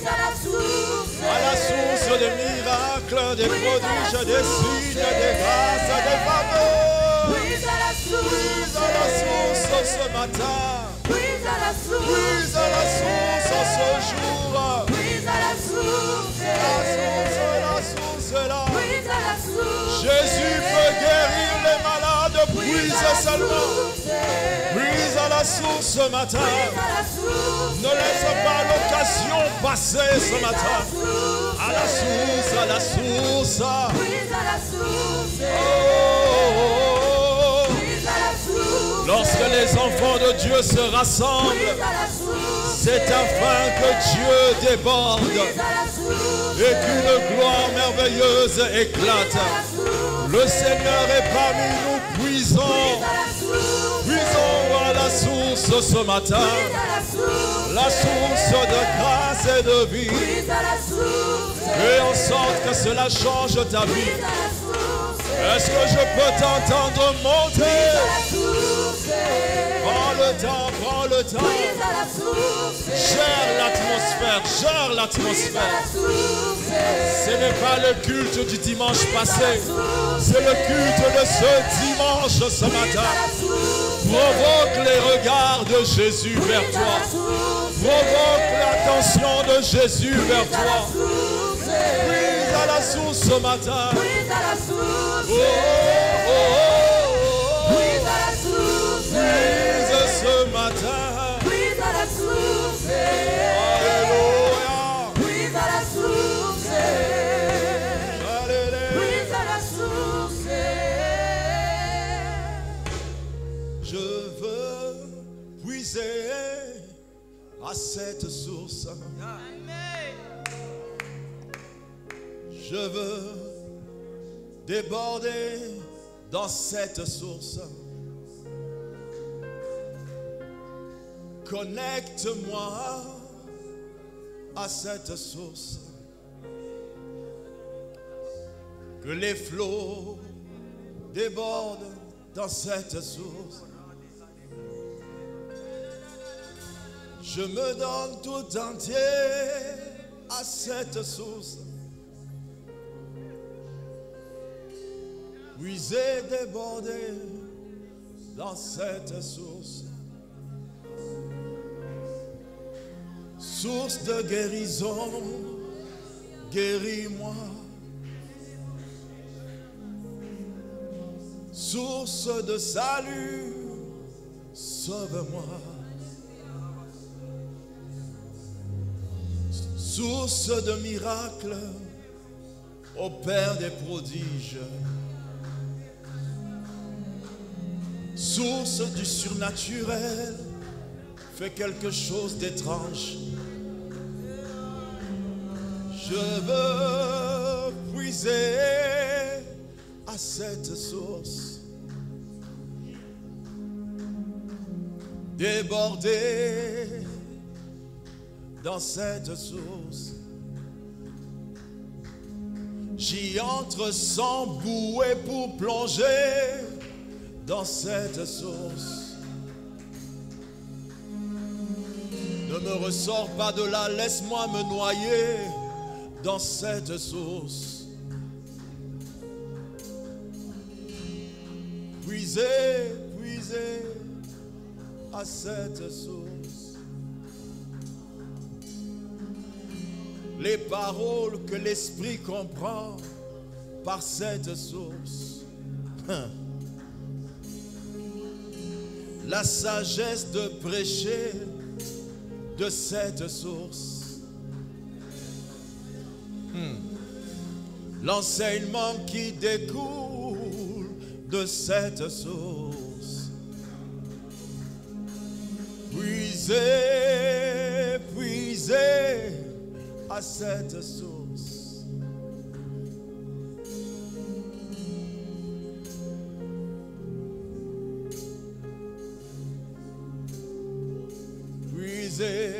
À la source des miracles, des prodiges, des signes, des grâces, des faveurs. Puise à la source ce matin. Puise à la source ce jour. Puise à la source. La source, la source est là. Puise à la source. Jésus peut guérir les malades. Puise seulement. Puise à la source ce matin. Ne laisse pas l'occasion passer ce matin. À la source, à la source. Puise à la source. Oh, oh, oh. Puise à la source. Lorsque les enfants de Dieu se rassemblent, c'est afin que Dieu déborde et qu'une gloire merveilleuse éclate. Le Seigneur est parmi nous, puisons, puisons à la source ce matin, la source de grâce et de vie, et en sorte que cela change ta vie. Est-ce que je peux t'entendre monter? Prends le temps, prends le temps. Gère l'atmosphère, gère l'atmosphère. Ce n'est pas le culte du dimanche passé, c'est le culte de ce dimanche ce matin. Provoque les regards de Jésus vers toi. Provoque l'attention de Jésus vers toi. Puise à la source ce matin. Oh, oh, oh, oh. Puise ce matin. Alléluia. Je veux puiser à cette source. Je veux déborder dans cette source. Connecte-moi à cette source. Que les flots débordent dans cette source. Je me donne tout entier à cette source. puiser, déborder dans cette source. Source de guérison, guéris-moi. Source de salut, sauve-moi. Source de miracles, ô Père des prodiges. Source du surnaturel, fais quelque chose d'étrange. Je veux puiser à cette source, déborder dans cette source. J'y entre sans bouée pour plonger dans cette source. Ne me ressors pas de là, laisse-moi me noyer dans cette source. Puiser, puiser à cette source. Les paroles que l'Esprit comprend par cette source. La sagesse de prêcher de cette source. L'enseignement qui découle de cette source. Puiser, puiser à cette source. Puiser.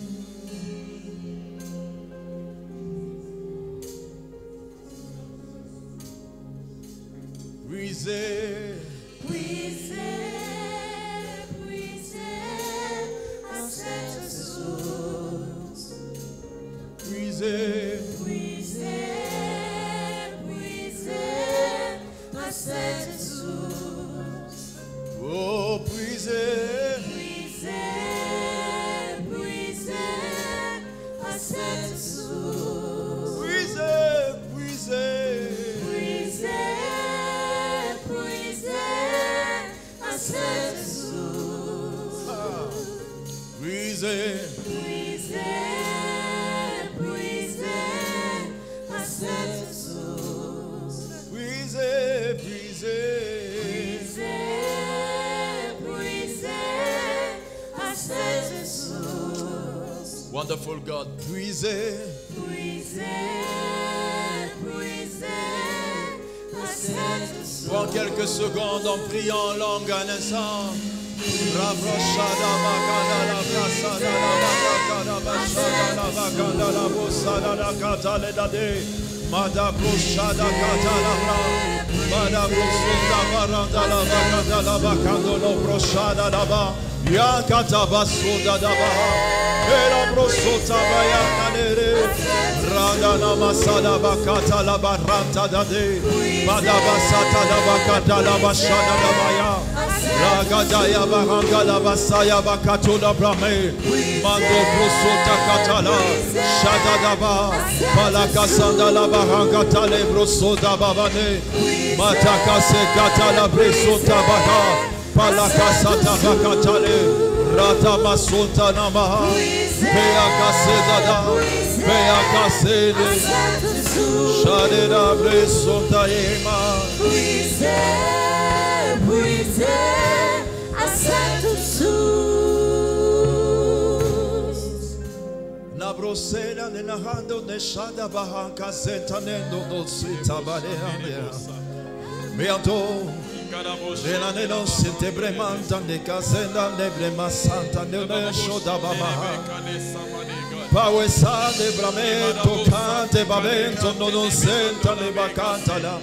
Puiser. Puiser, puiser à cette source. Puiser. Puiser, puiser à cette source. Oh, puiser. Puiser, puiser à cette source. Puiser, puiser. Cette source. Puiser, puiser, puiser à cette source. Puiser, puiser, puiser, puiser à cette source. Wonderful God, puiser, puiser, puiser à cette source. Prends quelques secondes en priant en langue un instant. Ela brosota baya kanere Ragana masada bakata la baranta dade Badabasata la bakata la bashada la baya Ragadaya baranga la basaya bakato la brame Mando brosota katala Shada daba Palakasanda la baranga tale brosota babane Mataka se katala brosota baha Palakasata bakatale Rata masulta namaha Pea kasedada Pea kasede Shadeda bresota yema Puiser, puiser à cette source. Na broseda ne nahando ne shada baha kaseta nendo dolcita balea Bientôt Nella nella sente bremanta ne casenda ne brema santa ne ne shoda baba Pawesa de bramento cante babento non senta ne bacanta la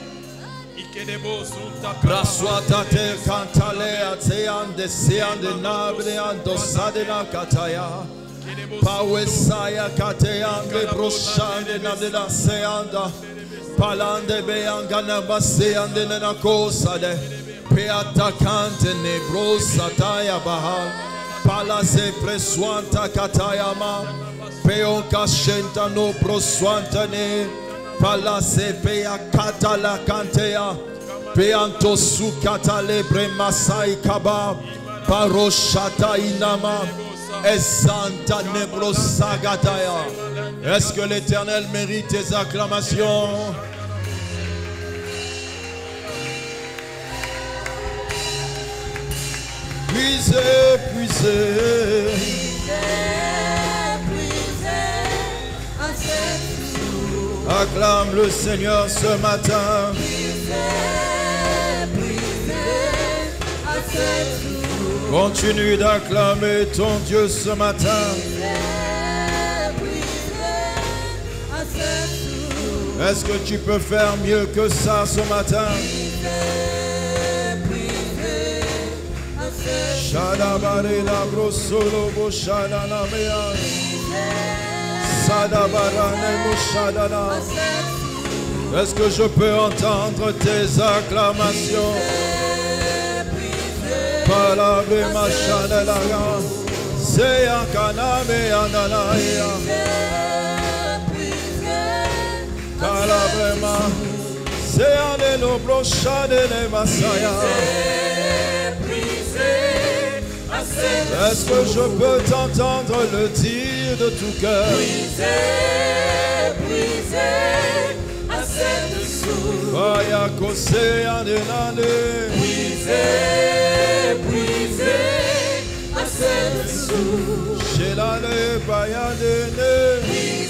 Braswata te cantale ateande seande nabre ando sadena kataya Pawesaya kateande broshande na de la seanda Palande beangana base andene na kosade. Peatakante nebro sataya bahal. Palase preswanta katayama. Peonka shenta no proswanta ne. Palase pea katala kantea. Peanto sukata lebre masai kaba. Paroshata inama. Esanta nebro sagataya. Est-ce que l'Éternel mérite tes acclamations? Puisez, puisez. Acclame le Seigneur ce matin. Continue d'acclamer ton Dieu ce matin. Est-ce que tu peux faire mieux que ça ce matin? Shadabarela brosolo boshadana mea. Sadabarane moshadana. Est-ce que je peux entendre tes acclamations? Palabre mashadala. Seya kaname ananaya. Calabrema, c'est un nos brochades de Masaya. Est-ce que je peux t'entendre le dire de tout cœur? Vaya kose anenane. Chez l'année bayadene.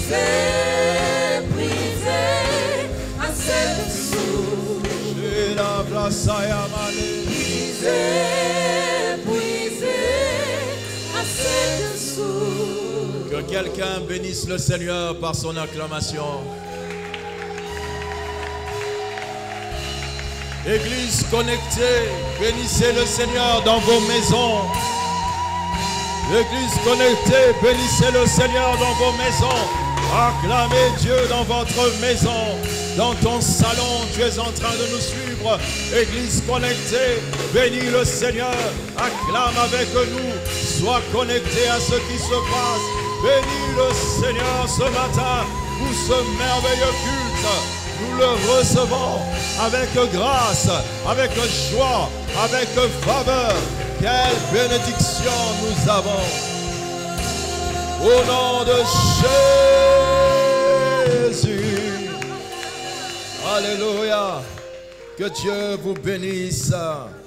Que quelqu'un bénisse le Seigneur par son acclamation. Église connectée, bénissez le Seigneur dans vos maisons. Église connectée, bénissez le Seigneur dans vos maisons. Acclamez Dieu dans votre maison, dans ton salon, tu es en train de nous suivre. Église connectée, bénis le Seigneur, acclame avec nous, sois connecté à ce qui se passe. Bénis le Seigneur ce matin pour ce merveilleux culte. Nous le recevons avec grâce, avec joie, avec faveur. Quelle bénédiction nous avons. Au nom de Jésus. Alléluia. Que Dieu vous bénisse.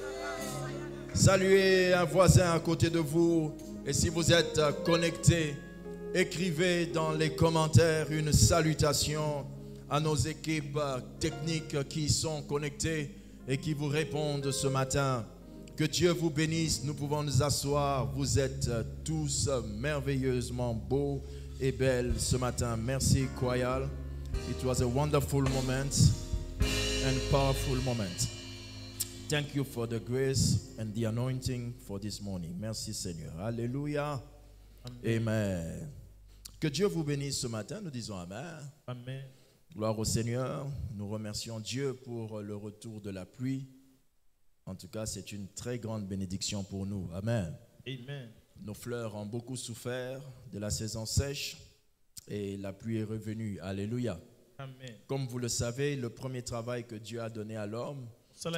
Saluez un voisin à côté de vous. Et si vous êtes connecté, écrivez dans les commentaires une salutation à nos équipes techniques qui sont connectées et qui vous répondent ce matin. Que Dieu vous bénisse. Nous pouvons nous asseoir. Vous êtes tous merveilleusement beaux et belles ce matin. Merci, choral. It was a wonderful moment and powerful moment. Thank you for the grace and the anointing for this morning. Merci, Seigneur. Alléluia. Amen. Amen. Que Dieu vous bénisse ce matin. Nous disons Amen. Amen. Gloire au Seigneur. Nous remercions Dieu pour le retour de la pluie. En tout cas, c'est une très grande bénédiction pour nous. Amen. Amen. Nos fleurs ont beaucoup souffert de la saison sèche et la pluie est revenue. Alléluia. Amen. Comme vous le savez, le premier travail que Dieu a donné à l'homme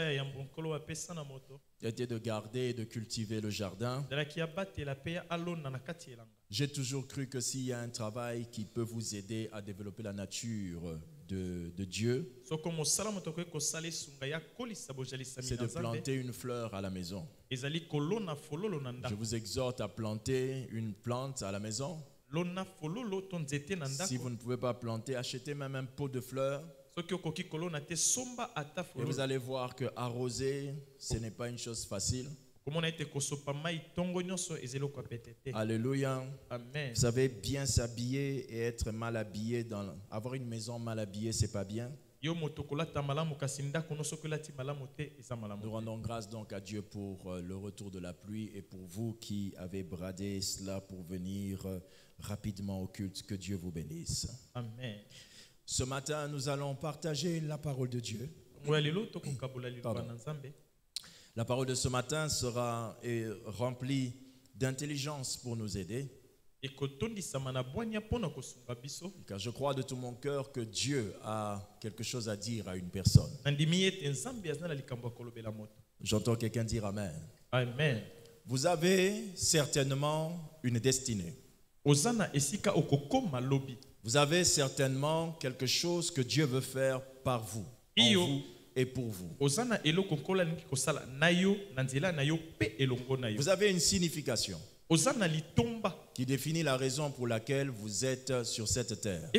était de garder et de cultiver le jardin. J'ai toujours cru que s'il y a un travail qui peut vous aider à développer la nature de, de Dieu, c'est de planter une fleur à la maison. Je vous exhorte à planter une plante à la maison. Si vous ne pouvez pas planter, achetez même un pot de fleurs. Et vous allez voir que arroser, ce n'est pas une chose facile. Alléluia. Amen. Vous savez, bien s'habiller et être mal habillé, dans, avoir une maison mal habillée, c'est pas bien. Nous rendons grâce donc à Dieu pour le retour de la pluie et pour vous qui avez bradé cela pour venir rapidement au culte. Que Dieu vous bénisse. Amen. Ce matin, nous allons partager la parole de Dieu. Pardon. La parole de ce matin sera euh, remplie d'intelligence pour nous aider. Car je crois de tout mon cœur que Dieu a quelque chose à dire à une personne. J'entends quelqu'un dire Amen. Amen. Vous avez certainement une destinée. Vous avez certainement quelque chose que Dieu veut faire par vous, en vous et pour vous. Vous avez une signification qui définit la raison pour laquelle vous êtes sur cette terre.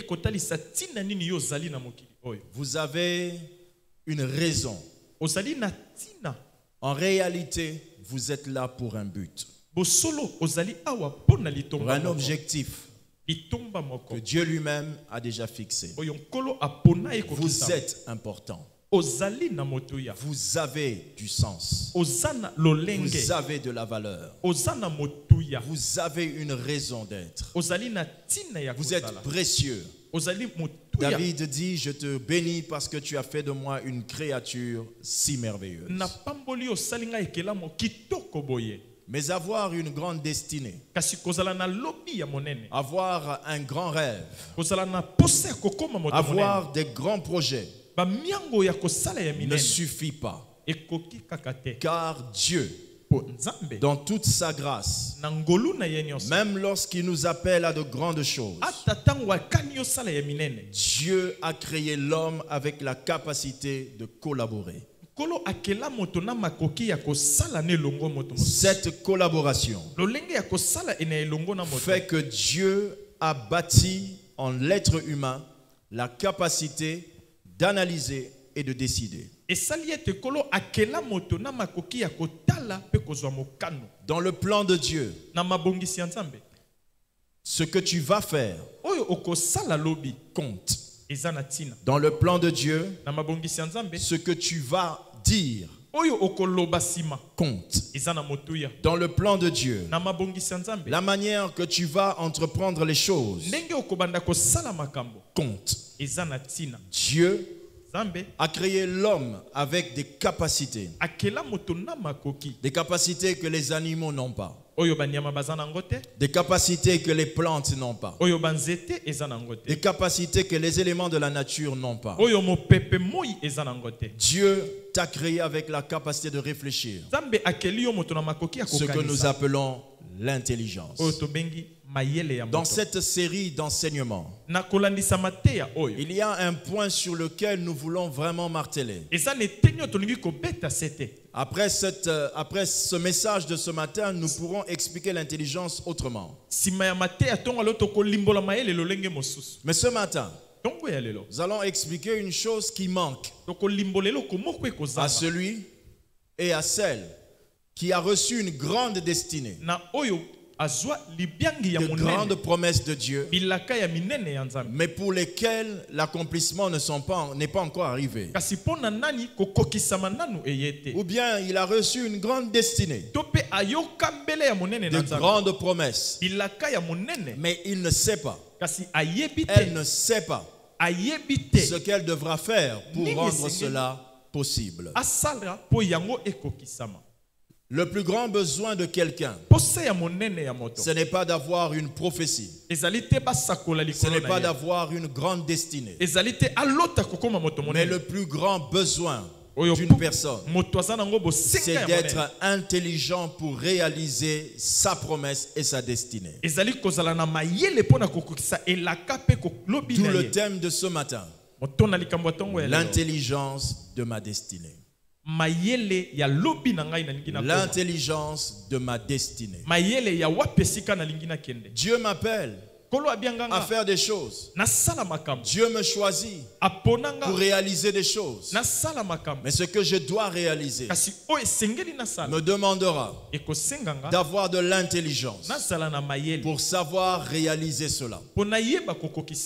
Vous avez une raison. En réalité, vous êtes là pour un but, pour un objectif que Dieu lui-même a déjà fixé. Vous êtes important. Vous avez du sens. Vous avez de la valeur. Vous avez une raison d'être. Vous êtes précieux. David dit, je te bénis parce que tu as fait de moi une créature si merveilleuse. Mais avoir une grande destinée, avoir un grand rêve, avoir des grands projets ne suffit pas. Car Dieu, dans toute sa grâce, même lorsqu'il nous appelle à de grandes choses, Dieu a créé l'homme avec la capacité de collaborer. Cette collaboration fait que Dieu a bâti en l'être humain la capacité d'analyser et de décider. Dans le plan de Dieu, ce que tu vas faire compte. Dans le plan de Dieu, ce que tu vas dire compte. Dans le plan de Dieu, la manière que tu vas entreprendre les choses compte. Dieu a créé l'homme avec des capacités. Des capacités que les animaux n'ont pas. Des capacités que les plantes n'ont pas. Des capacités que les éléments de la nature n'ont pas. Dieu t'a créé avec la capacité de réfléchir. Ce que nous appelons l'intelligence. Dans cette série d'enseignements, il y a un point sur lequel nous voulons vraiment marteler. Après, cette, après ce message de ce matin, nous pourrons expliquer l'intelligence autrement. Mais ce matin, nous allons expliquer une chose qui manque à celui et à celle qui a reçu une grande destinée, de grandes promesses de Dieu, mais pour lesquelles l'accomplissement ne sont pas, n'est pas encore arrivé. Ou bien il a reçu une grande destinée, de grandes promesses, mais il ne sait pas, elle ne sait pas ce qu'elle devra faire pour rendre cela possible. Le plus grand besoin de quelqu'un, ce n'est pas d'avoir une prophétie. Ce n'est pas d'avoir une grande destinée. Mais le plus grand besoin d'une personne, c'est d'être intelligent pour réaliser sa promesse et sa destinée. D'où le thème de ce matin, l'intelligence de ma destinée. L'intelligence de ma destinée. Dieu m'appelle à faire des choses. Dieu me choisit pour réaliser des choses. Mais ce que je dois réaliser me demandera d'avoir de l'intelligence pour savoir réaliser cela.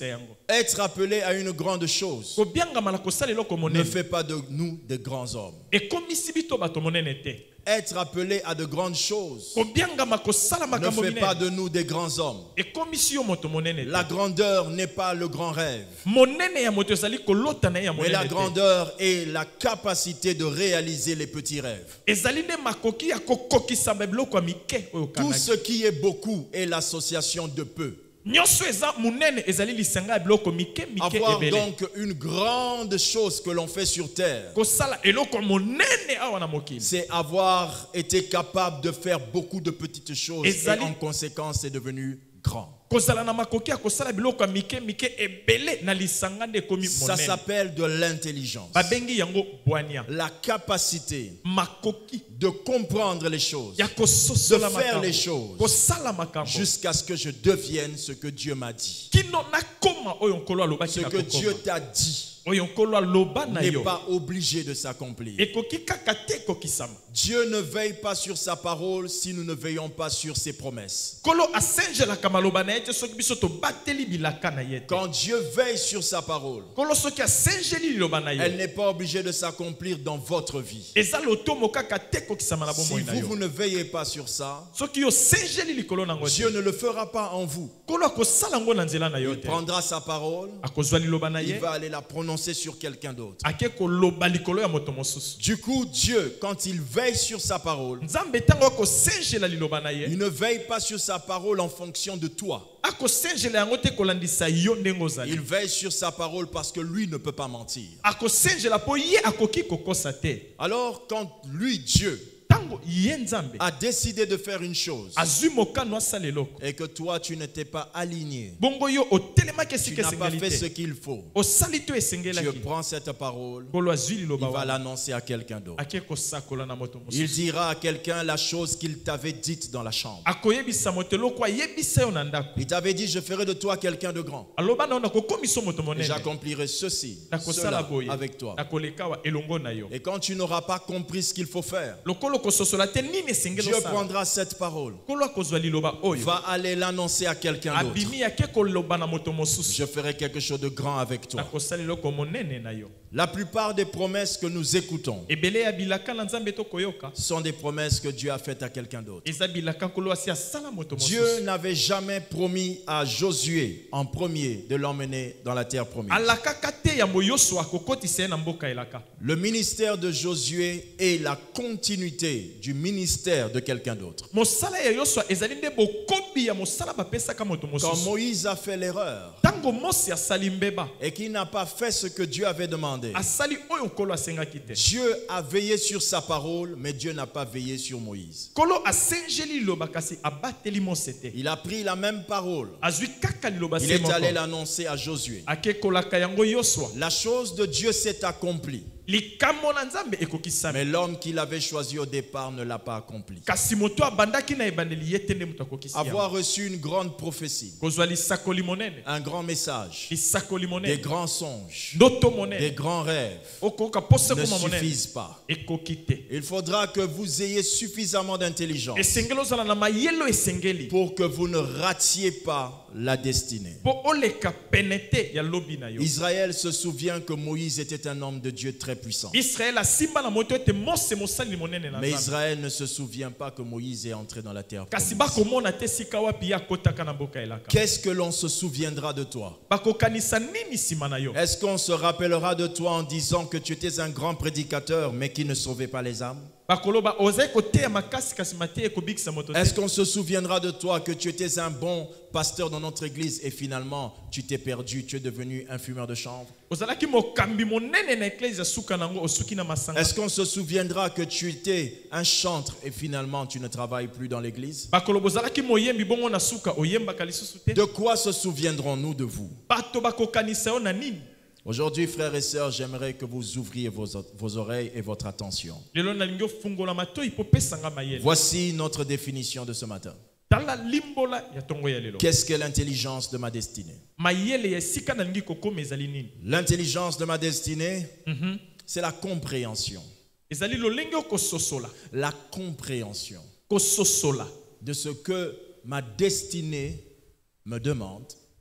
Être appelé à une grande chose kobiangamala kosala eloko ne monene fait pas de nous de grands hommes. ekomisi bito bato monene te. Être appelé à de grandes choses kobiangama kosala ne makambo fait pas minene de nous des grands hommes. ekomisi yo moto monene La te. grandeur n'est pas le grand rêve, monene ya moto ezali kolota na ye ya mais la monene te. grandeur est la capacité de réaliser les petits rêves. ezali nde makoki ya kokokisa biloko ya mike oyo Tout kanaki. ce qui est beaucoup est l'association de peu. nyonso eza monene ezali lisanga ya biloko mike mike Avoir ebele. donc une grande chose que l'on fait sur terre, kosala eloko monene awa na mokili c'est avoir été capable de faire beaucoup de petites choses et Ezali- en conséquence c'est devenu grand. kozala na makoki ya kosala biloko ya mike mike ebele na lisanga nde ekomi Ça monene. s'appelle de l'intelligence. babengi yango bwania. La capacité makoki de comprendre les choses ya kososola de faire makambo. les choses kosala makambo jusqu'à ce que je devienne ce que Dieu m'a dit. kino nakoma oyo nkolo alobaki Ce na que Dieu kokoma. t'a dit oyo nkolo aloba na n'est yo pas obligé de s'accomplir. ekoki kaka te ekokisama. Dieu ne veille pas sur sa parole si nous ne veillons pas sur ses promesses. nkolo asengelaka maloba na ye te soki biso tobateli bilaka na ye te. Quand Dieu veille sur sa parole, nkolo soki asengeli liloba na elle yo n'est pas obligée de s'accomplir dans votre vie. eza lotomo kaka te ekokisama na Si bomoi na vous, yo. vous ne veillez pas sur ça, soki yo sengeli likolo nango Dieu te ne le fera pas en vous. nkolo akosala ngo na nzela na yo Il te. prendra sa parole, akozwa liloba na il ye va aller la prononcer sur quelqu'un d'autre. ake koloba likolo ya moto mosusu. Du coup, Dieu, quand il veille sur sa parole, nzambe ntango akosengela liloba na ye il ne veille pas sur sa parole en fonction de toi. akosengela yango te kolandisa yo ndenge Il ozali. veille sur sa parole parce que lui ne peut pas mentir. akosengela mpo ye akoki kokosa te. Alors, quand lui, Dieu, ntango ye nzambe a décidé de faire une chose azwi mokano asala eloko et que toi, tu n'étais pas aligné, bongo yo otelemaki tu esika n'as pas esengeli fait ce te qu'il faut, osali to Dieu esengelaki prend cette parole, nkolo azwi il liloba va wana l'annoncer à quelqu'un d'autre. ake kosakola na moto Il mosusu dira à quelqu'un la chose qu'il t'avait dite dans la chambre. akoyebisa moto eloko ayebisa yo na ndako Il t'avait dit, je ferai de toi quelqu'un de grand. aloba na yo nakokomisa moto Et monene j'accomplirai ceci, nakosala cela boye avec toi. nakoleka wa elongo na yo Et quand tu n'auras pas compris ce qu'il faut faire, lokolo kososola te nini esengeli Dieu osala prendra cette parole, nkolo akozwa liloba oyo va aller l'annoncer à quelqu'un d'autre. abimi ake koloba na moto mosusu Je ferai quelque chose de grand avec toi. nakosala eloko monene na yo. La plupart des promesses que nous écoutons ebele ya bilaka na nzambe tokoyoka sont des promesses que Dieu a faites à quelqu'un d'autre. eza bilaka nkolo asi asala moto Dieu mosusu n'avait jamais promis à Josué en premier de l'emmener dans la terre promise. alakaka te ya moyoso akokotisa ye na mboka elaka. Le ministère de Josué est la continuité du ministère de quelqu'un d'autre. mosala ya yoswa ezali nde bokobi ya mosala bapesaka moto Quand mosusu. Moïse a fait l'erreur ntango mosi asali mbeba et qu'il n'a pas fait ce que Dieu avait demandé, asali oyo nkolo asengaki te Dieu a veillé sur sa parole, mais Dieu n'a pas veillé sur Moïse. nkolo asengeli liloba kasi abateli mose te Il a pris la même parole, azwi kaka liloba il se est allé moko l'annoncer à Josué. akekolaka yango yoswa La chose de Dieu s'est accomplie, likambo na nzambe ekokisami mais l'homme qu'il avait choisi au départ ne l'a pas accompli. kasi moto abandaki na ebandeli ye te nde moto akokisi yango. Avoir reçu une grande prophétie, kozwa lisakoli monene un grand message, lisakoli des monene grands songes, ndoto des monene grands rêves okoka pose ne koma monene suffisent pas. ekoki te. Il faudra que vous ayez suffisamment d'intelligence esengeli ozala na mayelo esengeli pour que vous ne ratiez pas la destinée. mpo oleka pene te ya lobi na yo. Israël se souvient que Moïse était un homme de Dieu très puissant. israel asimba na moto ete mose mosali monene na Mais nzambe Israël ne se souvient pas que Moïse est entré dans la terre kasi promise. bakomona te sika wapi ye akotaka na mboka elaka. Qu'est-ce que l'on se souviendra de toi? bakokanisa nini nsima na yo? Est-ce qu'on se rappellera de toi en disant que tu étais un grand prédicateur mais qui ne sauvait pas les âmes? bakoloba ozali koteya makasi kasi mateya ekobikisa moto te. Est-ce qu'on se souviendra de toi que tu étais un bon pasteur dans notre église et finalement tu t'es perdu, tu es devenu un fumeur de chanvre? ozalaki mokambi monene na eklezia suka nango osuki na masanga. Est-ce qu'on se souviendra que tu étais un chantre et finalement tu ne travailles plus dans l'église? bakoloba ozalaki moyembi bongo na suka oyembaka lisusu te. De quoi se souviendrons-nous de vous? bato bakokanisa yo na nini? Aujourd'hui, frères et sœurs, j'aimerais que vous ouvriez vos, vos oreilles et votre attention. lelo nalingi ofungola matoi mpo pesanga mayele. Voici notre définition de ce matin. tala limbola ya tongo ya lelo. Qu'est-ce que l'intelligence de ma destinée? mayele ya esika nalingi kokoma ezali nini? L'intelligence de ma destinée, Mhm. c'est la compréhension. ezali lolenge okososola La compréhension kososola de ce que ma destinée me demande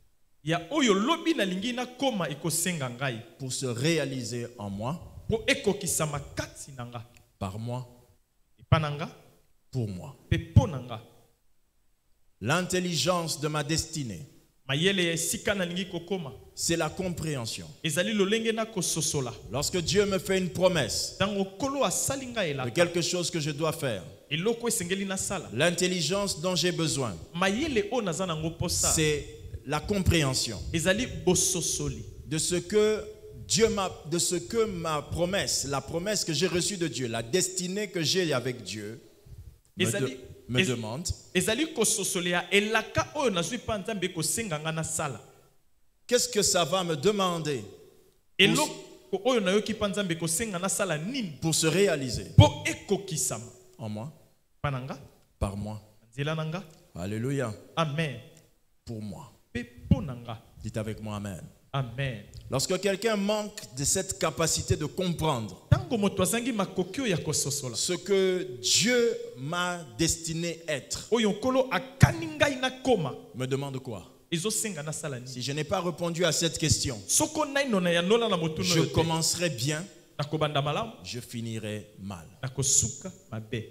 ya oyo lobi na lingi na koma ekosenga ngai pour se réaliser en moi, po ekokisama kati na nga par moi, epa na nga pour moi. pe po na nga. L'intelligence de ma destinée, mayele ya esika na lingi kokoma c'est la compréhension. ezali lolenge na kososola. Lorsque Dieu me fait une promesse Tango kolo asali nga de elaka quelque chose que je dois faire, eloko esengeli na sala l'intelligence dont j'ai besoin, mayele o naza nango posa c'est la compréhension ezali bososoli de ce que Dieu m'a, de ce que ma promesse, la promesse que j'ai reçue de Dieu, la destinée que j'ai avec Dieu, me, ezali de- me ez- demande. ezali kososoli ya elaka oyo nazwi pa nzambe kosenga nga na sala Qu'est-ce que ça va me demander eloko oyo nayoki pa nzambe kosenga na sala nini pour se réaliser po ekokisama en moi, pa na nga par moi? nzela na nga. Alléluia. Amen. Pour moi. Pe po na nga. Dites avec moi Amen. Amen. Lorsque quelqu'un manque de cette capacité de comprendre Tango moto azangi makoki oyo ya kososola ce que Dieu m'a destiné être, oyo nkolo akani ngai na koma me demande quoi? ezosenga na sala nini Si je n'ai pas répondu à cette question, soko naino na yandola na motu je no yote commencerai bien, nakobanda malamu je finirai mal. nakosuka mabe.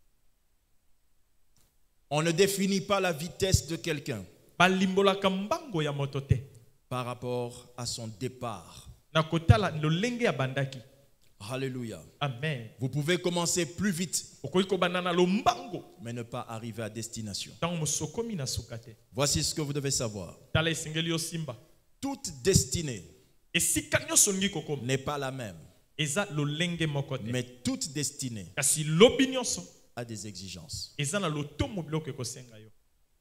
On ne définit pas la vitesse de quelqu'un balimbolaka mbango ya moto te par rapport à son départ. nakotala lolenge ya bandaki. Alléluia. Amen. Vous pouvez commencer plus vite, okoki kobanda na lombango mais ne pas arriver à destination. ntango mosokomi na suka te. Voici ce que vous devez savoir. tala esengeli yo simba Toute destinée esika nyonso olingi kokoma n'est pas la même, eza lolenge moko te mais toute destinée kasi lobi nyonso a des exigences. eza na lotomo biloko ekosenga yo.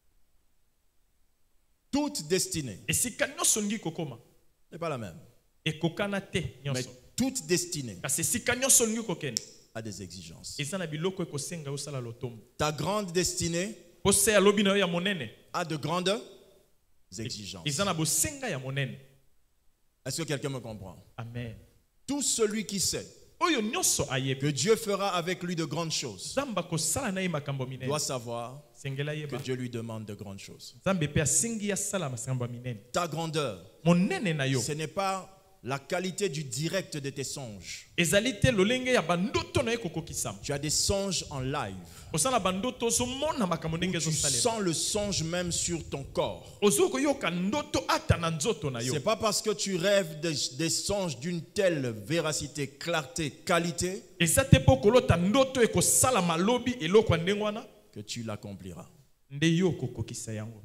Toute destinée esika nyonso olingi kokoma n'est pas la même, ekokana te mais nyonso toute destinée kasi esika nyonso olingi kokende a des exigences. eza na biloko ekosenga yo osala lotomo. Ta grande destinée posa ya lobi na yo ya monene a de grandes exigences. eza na bosenga ya monene. Est-ce que quelqu'un me comprend? Amen. Tout celui qui sait oyo nyonso que ayebi Dieu fera avec lui de grandes choses nzambe akosala na ye makambo minene doit savoir sengela que yeba Dieu lui demande de grandes choses. nzambe mpe asengi asala makambo ya minene. Ta grandeur, monene na yo ce n'est pas la qualité du direct de tes songes. ezali te lolenge ya bandoto na ye kokokisama. Tu as des songes en live. osala bandoto ozomona makambo ndenge Tu ezosalela sens le songe même sur ton corps. ozoki koyoka ndoto ata na nzoto na yo. C'est pas parce que tu rêves des, des songes d'une telle véracité, clarté, qualité eza te mpo kolota ndoto ekosala malobi eloko ya ndenge wana que tu l'accompliras. nde yo okokokisa yango.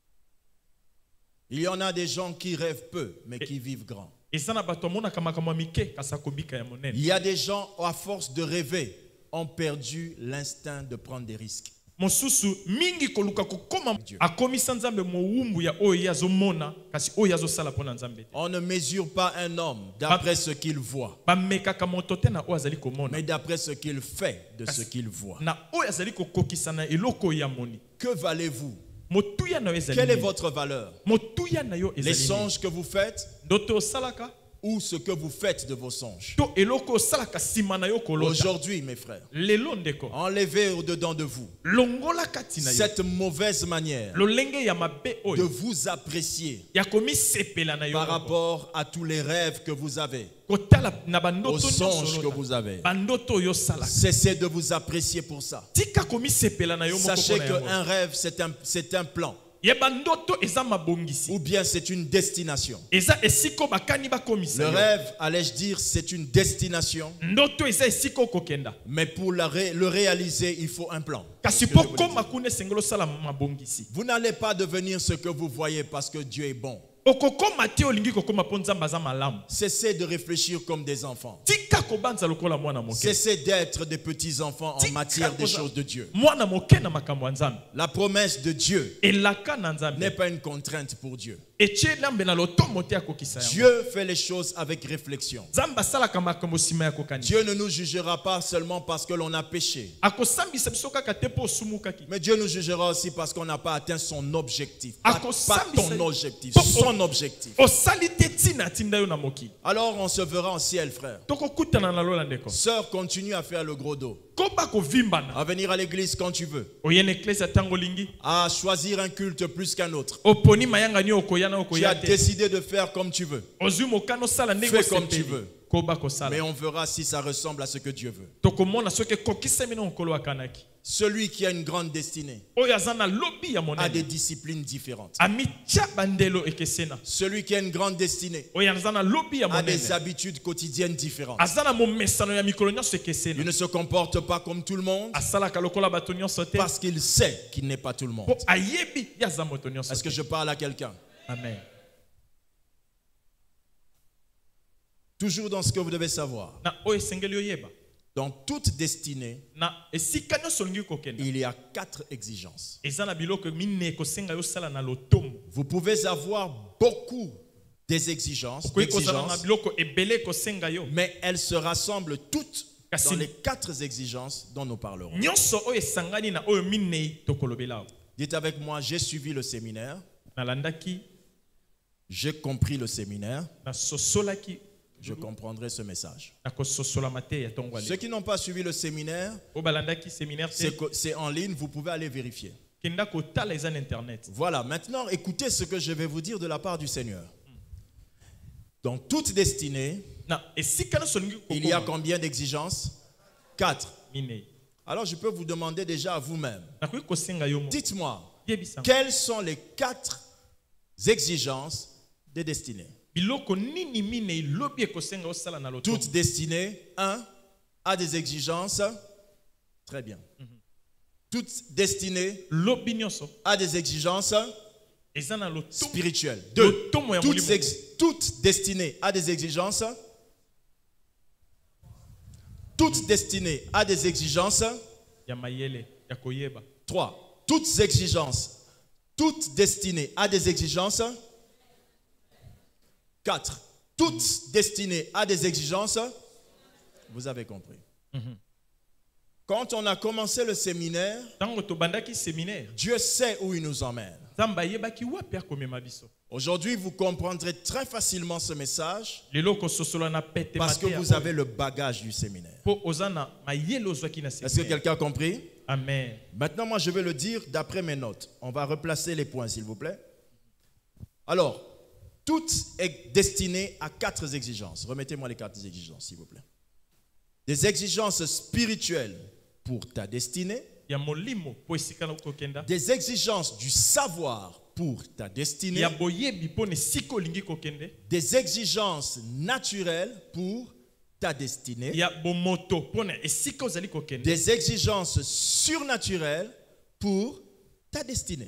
Il y en a des gens qui rêvent peu, mais qui vivent grand. eza na bato amonaka makambo ya mike kasi akobika ya Il monene. y a des gens, à force de rêver, ont perdu l'instinct de prendre des risques. mosusu mingi koluka kokoma akomisa nzambe mowumbu ya oyo ye azomona kasi oyo azosala mpo na nzambe te. On ne mesure pas un homme d'après ce qu'il voit, bamekaka moto te na oyo azali komona mais d'après ce qu'il fait de ce qu'il voit. na oyo azali kokokisa na eloko oyo amoni. Que valez-vous? motuya na yo ezali Quelle est nini? votre valeur? motuya na yo Les ezali nini? songes que vous faites ndoto osalaka ou ce que vous faites de vos songes? to eloko osalaka nsima na yo kolota. Aujourd'hui, mes frères, lelo ndeko enlevez au-dedans de vous longola kati na yo cette mauvaise manière lolenge ya mabe de oyo vous apprécier ya komisepela na yo par moko. rapport à tous les rêves que vous avez, kotala na aux bandoto songes nyonso que olota. vous avez. bandoto oyo osalaka Cessez de vous apprécier pour ça. tika komisepela na yo moko Sachez mpo na yango. qu'un rêve, c'est un, c'est un plan, yeba ndoto eza mabongisi ou bien c'est une destination. eza esiko bakani bakomisa Le yo. rêve, allais-je dire, c'est une destination, ndoto eza esika okokenda mais pour la ré- le réaliser, il faut un plan. kasi mpo koma kuna esengeli osala mabongisi. Vous n'allez pas devenir ce que vous voyez parce que Dieu est bon. okokoma te olingi kokoma mpo nzambe aza malamu. Cessez de réfléchir comme des enfants. tika kobanza lokola mwana moke. Cessez d'être des petits-enfants en Tika matière des koza- choses de Dieu. mwana moke na makambo ya nzambe. La promesse de Dieu elaka na n'est nzambe pas une contrainte pour Dieu. etie lambe na lotomo te akokisa yango. Dieu fait les choses avec réflexion. nzambe asalaka makambo nsima ya kokanisa. Dieu ne nous jugera pas seulement parce que l'on a péché, akosambisa biso kaka te mpo osumukaki. mais Dieu nous jugera aussi parce qu'on n'a pas atteint son objectif. Pas, pas Akosambisa- ton objectif, Po- son ton objectif. Alors on se verra en ciel, frère. Sœur, continue à faire le gros dos. À venir à l'église quand tu veux. À choisir un culte plus qu'un autre. Tu as décidé de faire comme tu veux. Fais comme tu veux. Mais on verra si ça ressemble à ce que Dieu veut. Celui qui a une grande destinée a des disciplines différentes. Celui qui a une grande destinée a des habitudes quotidiennes différentes. Il ne se comporte pas comme tout le monde parce qu'il sait qu'il n'est pas tout le monde. Est-ce que je parle à quelqu'un? Amen. Toujours dans ce que vous devez savoir. Dans toute destinée, il y a quatre exigences. Vous pouvez avoir beaucoup des exigences, d'exigences, mais elles se rassemblent toutes dans les quatre exigences dont nous parlerons. Dites avec moi, j'ai suivi le séminaire. J'ai compris le séminaire. Je comprendrai ce message. Ceux qui n'ont pas suivi le séminaire, c'est en ligne, vous pouvez aller vérifier. Voilà, maintenant écoutez ce que je vais vous dire de la part du Seigneur. Dans toute destinée, il y a combien d'exigences? Quatre. Alors je peux vous demander déjà à vous-même. Dites-moi, quelles sont les quatre exigences des destinées? Toute destinée, un, a des exigences. Très bien. Toute destinée a des exigences spirituelles. Deux, toute, ex, toute destinée a des exigences. Toute destinée a des exigences. Trois, toutes exigences. Toute destinée a des exigences. Quatre, toute destinée a des exigences. Vous avez compris. Mm-hmm. Quand on a commencé le séminaire, Dieu sait où il nous emmène. Aujourd'hui, vous comprendrez très facilement ce message parce que vous avez le bagage du séminaire. Est-ce que quelqu'un a compris? Amen. Maintenant, moi, je vais le dire d'après mes notes. On va replacer les points, s'il vous plaît. Alors, toute est destinée à quatre exigences. Remettez-moi les quatre exigences, s'il vous plaît. Des exigences spirituelles pour ta destinée. Des exigences du savoir pour ta destinée. Des exigences naturelles pour ta destinée. Des exigences surnaturelles pour ta destinée.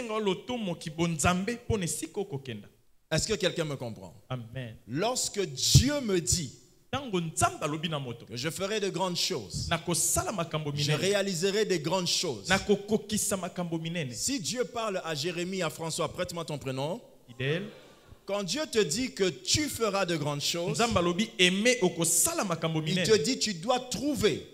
Est-ce que quelqu'un me comprend? Amen. Lorsque Dieu me dit que je ferai de grandes choses, je réaliserai de grandes choses. Si Dieu parle à Jérémie, à François, prête-moi ton prénom. Quand Dieu te dit que tu feras de grandes choses, il te dit tu dois trouver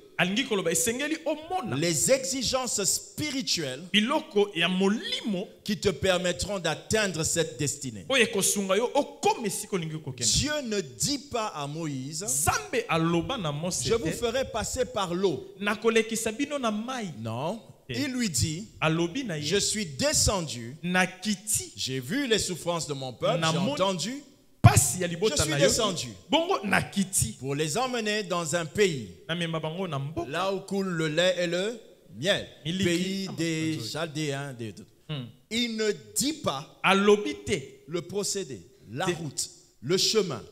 les exigences spirituelles qui te permettront d'atteindre cette destinée. Dieu ne dit pas à Moïse, je vous ferai passer par l'eau. Non, il lui dit, je suis descendu, j'ai vu les souffrances de mon peuple, j'ai entendu, je suis descendu pour les emmener dans un pays là où coule le lait et le miel, pays des Chaldéens. Des... Hmm. Il ne dit pas le procédé, la route, le chemin.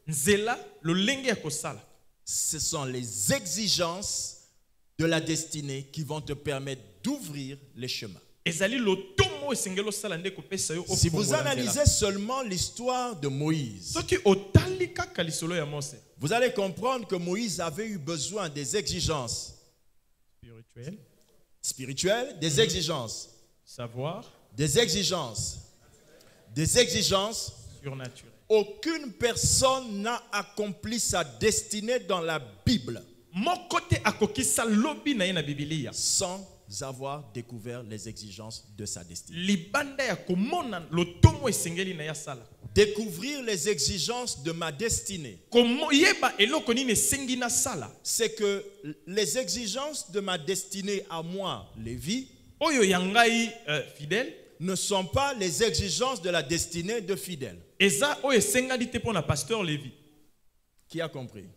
Ce sont les exigences de la destinée qui vont te permettre d'ouvrir les chemins. Si vous analysez seulement l'histoire de Moïse, vous allez comprendre que Moïse avait eu besoin des exigences spirituelles, spirituelles des exigences, savoir, des exigences, des exigences surnaturelles. Aucune personne n'a accompli sa destinée dans la Bible sans avoir découvert les exigences de sa destinée. découvrir les exigences de ma destinée. Komo yeba eloko nini esengi na sala. C'est que les exigences de ma destinée à moi, Lévi, Oyo yangai euh, fidèle. ne sont pas les exigences de la destinée de Fidèle. Eza oyo esengeli te pona pasteur Lévi. Qui a compris?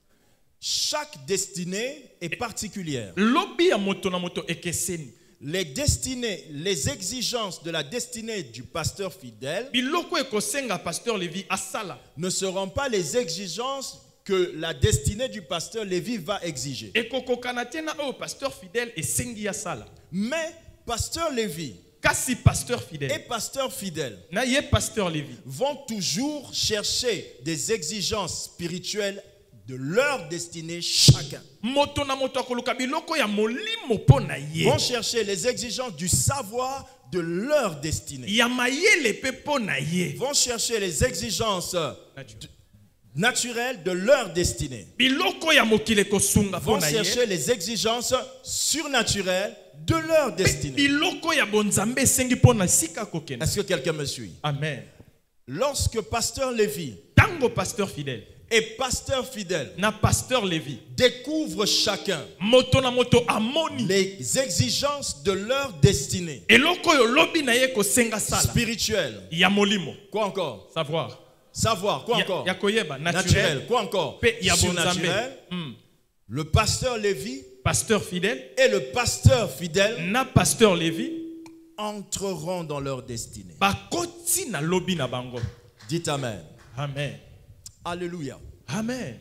Chaque destinée est particulière. Lobi ya moto na moto ekeseni. Les destinées, les exigences de la destinée du pasteur fidèle Biloko ekosenga pasteur Lévi asala. ne seront pas les exigences que la destinée du pasteur Lévi va exiger. Ekokokana te na oyo pasteur fidèle esengi asala. Mais pasteur Lévi Kasi pasteur et fidèle. pasteur fidèle Na ye pasteur Lévi. vont toujours chercher des exigences spirituelles de leur destinée chacun. Moto na moto akoluka biloko ya molimo pona ye. Vont chercher les exigences du savoir de leur destinée. Ya mayele pe pona ye. Vont chercher les exigences naturelles de leur destinée. Biloko ya mokile kosunga Vont pona ye. chercher les exigences surnaturelles de leur destinée. Biloko ya bonzambe esengi pona sika kokena. Est-ce que quelqu'un me suit? Amen. Lorsque pasteur Lévi Tango pasteur fidèle. et pasteur fidèle Na pasteur Lévi. découvrent chacun Moto na moto amoni. les exigences de leur destinée Eloko yo lobi na ye kosenga sala. spirituelle. Ya molimo. Quoi encore? Savoir. Savoir. Quoi Ya, encore? ya koyeba Naturel. naturel. Quoi encore? Pe ya bonzambe. Surnaturel. Hmm. Le pasteur Lévi Pasteur fidèle. et le pasteur fidèle Na pasteur Lévi. entreront dans leur destinée. Bakoti na lobi na bango. Dites Amen. Amen. Alléluia. Amen.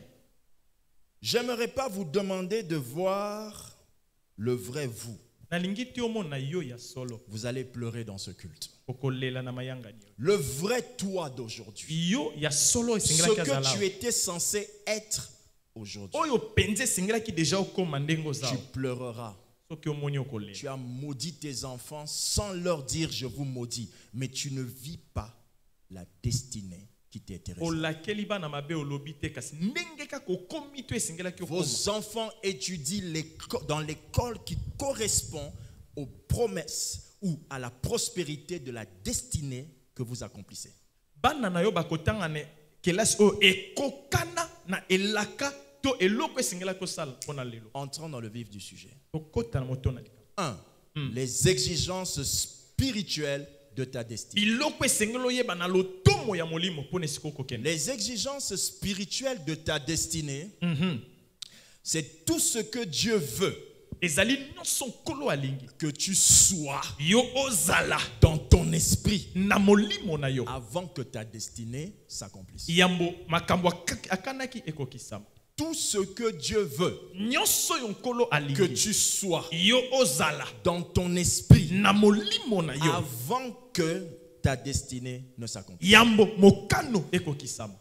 J'aimerais pas vous demander de voir le vrai vous. Nalingi ti omona yo ya solo. Vous allez pleurer dans ce culte. Okolela na mayanga ni. Le vrai toi d'aujourd'hui. Yo ya solo Ce esengela que kazala. tu étais censé être aujourd'hui. Oyo penze esengela ki déjà okoma ndengo Tu zao. pleureras. Soki omoni okolela. Tu as maudit tes enfants sans leur dire je vous maudis. Mais tu ne vis pas la destinée qui t'est réservée. Olakeli bana mabe olobi te kasi ndenge kaka okomi to esengela ki okoma. Vos enfants étudient l'éco- dans l'école qui correspond aux promesses ou à la prospérité de la destinée que vous accomplissez. Bana na yo bakotanga ne kelasi o ekokana na elaka to eloko esengela kosala pona lelo. Entrons dans le vif du sujet. Tokota na moto na likambo. un. Les exigences spirituelles de ta destinée. Biloko esengela oyeba na lotomo ya molimo pona esiko kokende. Les exigences spirituelles de ta destinée, Mhm. c'est tout ce que Dieu veut Ezali nyonso nkolo alingi. que tu sois Yo ozala dans ton esprit na molimo na yo. avant que ta destinée s'accomplisse. Yambo makambo akaki- akanaki ekokisama. Tout ce que Dieu veut Nyonso yo nkolo que alingi. tu sois Yo ozala dans ton esprit na molimo na yo. avant que ta destinée ne s'accomplisse. Yambo mokano ekokisama.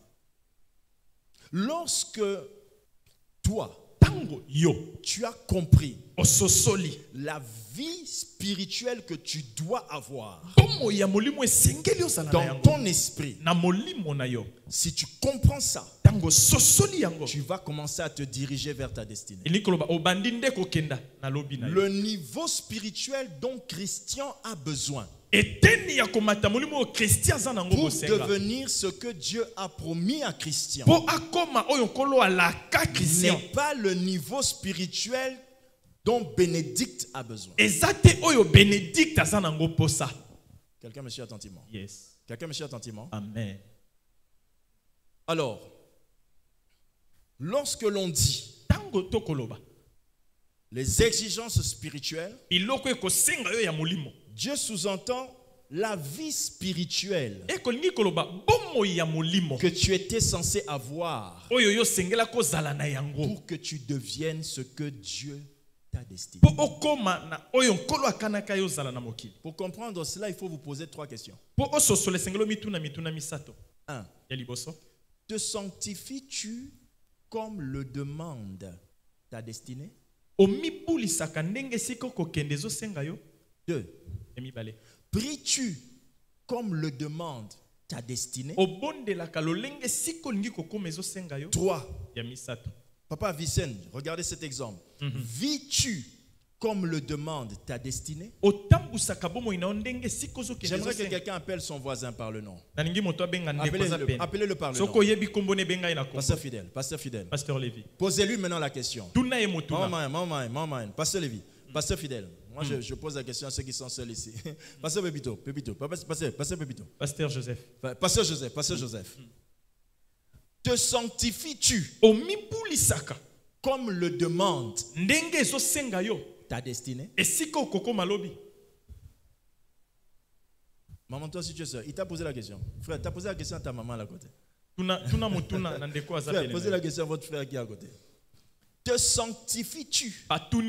Lorsque toi, Tango yo tu as compris ososoli la vie spirituelle que tu dois avoir bomo ya molimo esengeli ozala na dans yango. ton esprit, Na molimo na yo. si tu comprends ça, Tango sosoli yango. tu vas commencer à te diriger vers ta destinée. Elikoloba obandi nde kokenda na lobi na yo. Le niveau spirituel dont Christian a besoin Eteni ya komata molimo o Christian aza nango pour bosenga. devenir ce que Dieu a promis à Christian Po akoma oyo nkolo alaka Christian. n'est pas le niveau spirituel dont Bénédicte a besoin. Ezate oyo Bénédicte aza nango posa. Quelqu'un me suit attentivement. Yes. Quelqu'un me suit attentivement. Amen. Alors, lorsque l'on dit Tango tokoloba. les exigences spirituelles, Iloko ekosenga yo ya molimo. Dieu sous-entend la vie spirituelle Ekolingi koloba bomo ya molimo. que tu étais censé avoir Oyo yo sengela kozala na yango. pour que tu deviennes ce que Dieu t'a destiné. Po okoma na oyo nkolo akanaka yo zala na mokili. Pour comprendre cela, il faut vous poser trois questions. Po ososole sengelo mituna mituna misato. un. Ya liboso. Te sanctifies-tu comme le demande ta destinée? Omibulisaka ndenge siko kokende zo senga yo. deux. Ya mibale. Pries-tu comme le demande ta destinée? Obondelaka lolenge siko lingi kokoma ezo senga yo. trois. Ya misato. Papa Vicenne, regardez cet exemple. Vis-tu comme le demande ta destinée. J'aimerais que quelqu'un appelle son voisin par le nom. Appelez-le, appelez-le par le nom. Pasteur fidèle, pasteur fidèle. Pasteur Lévi. Posez-lui maintenant la question. Maman, maman, maman, pasteur Lévi, pasteur fidèle. Moi, je, je pose la question à ceux qui sont seuls ici. Pasteur Pépito, Pépito, pasteur, pasteur Pépito. Pasteur Joseph. Pasteur Joseph, pasteur Joseph. Te sanctifies-tu comme le demande ta destinée? Maman, toi, si tu es seul, il t'a posé la question. Frère, tu as posé la question à ta maman à côté. Frère, posez la question à votre frère qui est à côté. Te sanctifies-tu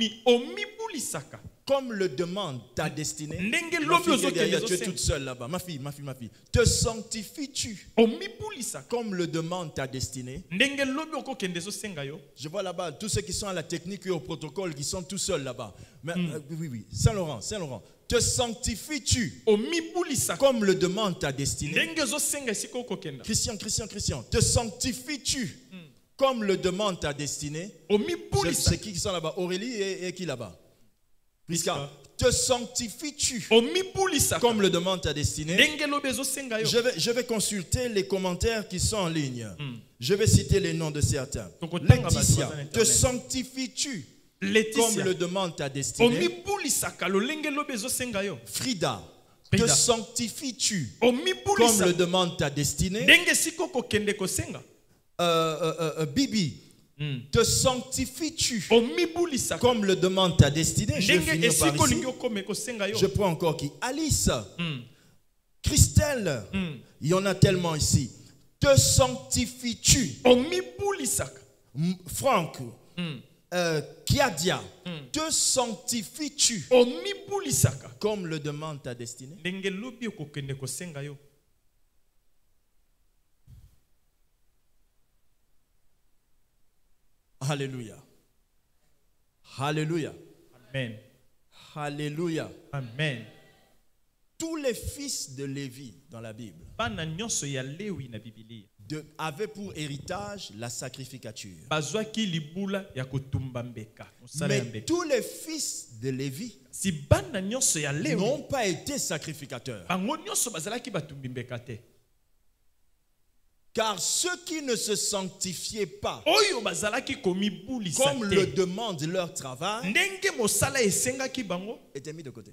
comme le demande ta destinée? Ma fille, derrière, tu es toute seule là-bas. Ma fille, ma fille, ma fille. Te sanctifies-tu comme le demande ta destinée? Je vois là-bas tous ceux qui sont à la technique et au protocole qui sont tout seuls là-bas. Mais, mm. euh, oui, oui. Saint-Laurent, Saint-Laurent. Te sanctifies-tu comme le demande ta destinée? Christian, Christian, Christian. Te sanctifies-tu mm. comme le demande ta destinée? C'est qui qui sont là-bas? Aurélie et, et qui là-bas? Prisca. Te sanctifies-tu comme le demande ta destinée? Je vais, je vais consulter les commentaires qui sont en ligne. Mm. Je vais citer les noms de certains. Laetitia. Te sanctifies-tu comme le demande ta destinée? Frida. Te sanctifies-tu comme le demande ta destinée? Euh, euh, euh, Bibi. Mm. Te sanctifies-tu comme le demande ta destinée? Je vais finir par ici. Je prends encore qui? Alice. Mm. Christelle. Mm. Il y en a tellement ici. Te sanctifies-tu? Franck. Mm. Euh, Kiadia. Mm. Te sanctifies-tu comme le demande ta destinée? Alléluia. Alléluia. Amen. Alléluia. Amen. Tous les fils de Lévi dans la Bible de, avaient pour héritage la sacrificature. Mais tous les fils de Lévi n'ont pas été sacrificateurs. Car ceux qui ne se sanctifiaient pas, comme le demande leur travail, étaient mis de côté.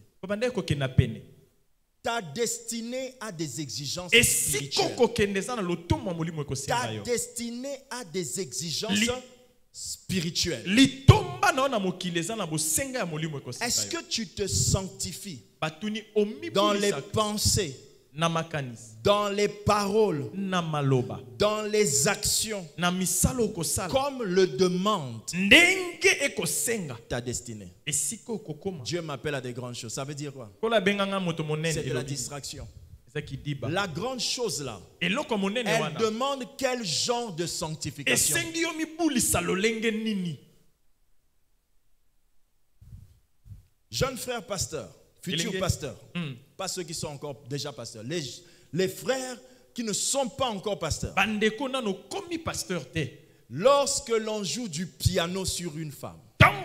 Ta destinée a des exigences spirituelles. Ta destinée a des exigences spirituelles. Est-ce que tu te sanctifies dans les pensées, dans les paroles, dans les actions, comme le demande ta destinée? Dieu m'appelle à des grandes choses. Ça veut dire quoi? C'est de la distraction. La grande chose là, elle demande quel genre de sanctification? Jeunes frères pasteurs, futurs pasteurs, mm. pas ceux qui sont encore déjà pasteurs, les, les frères qui ne sont pas encore pasteurs. Lorsque l'on joue du piano sur une femme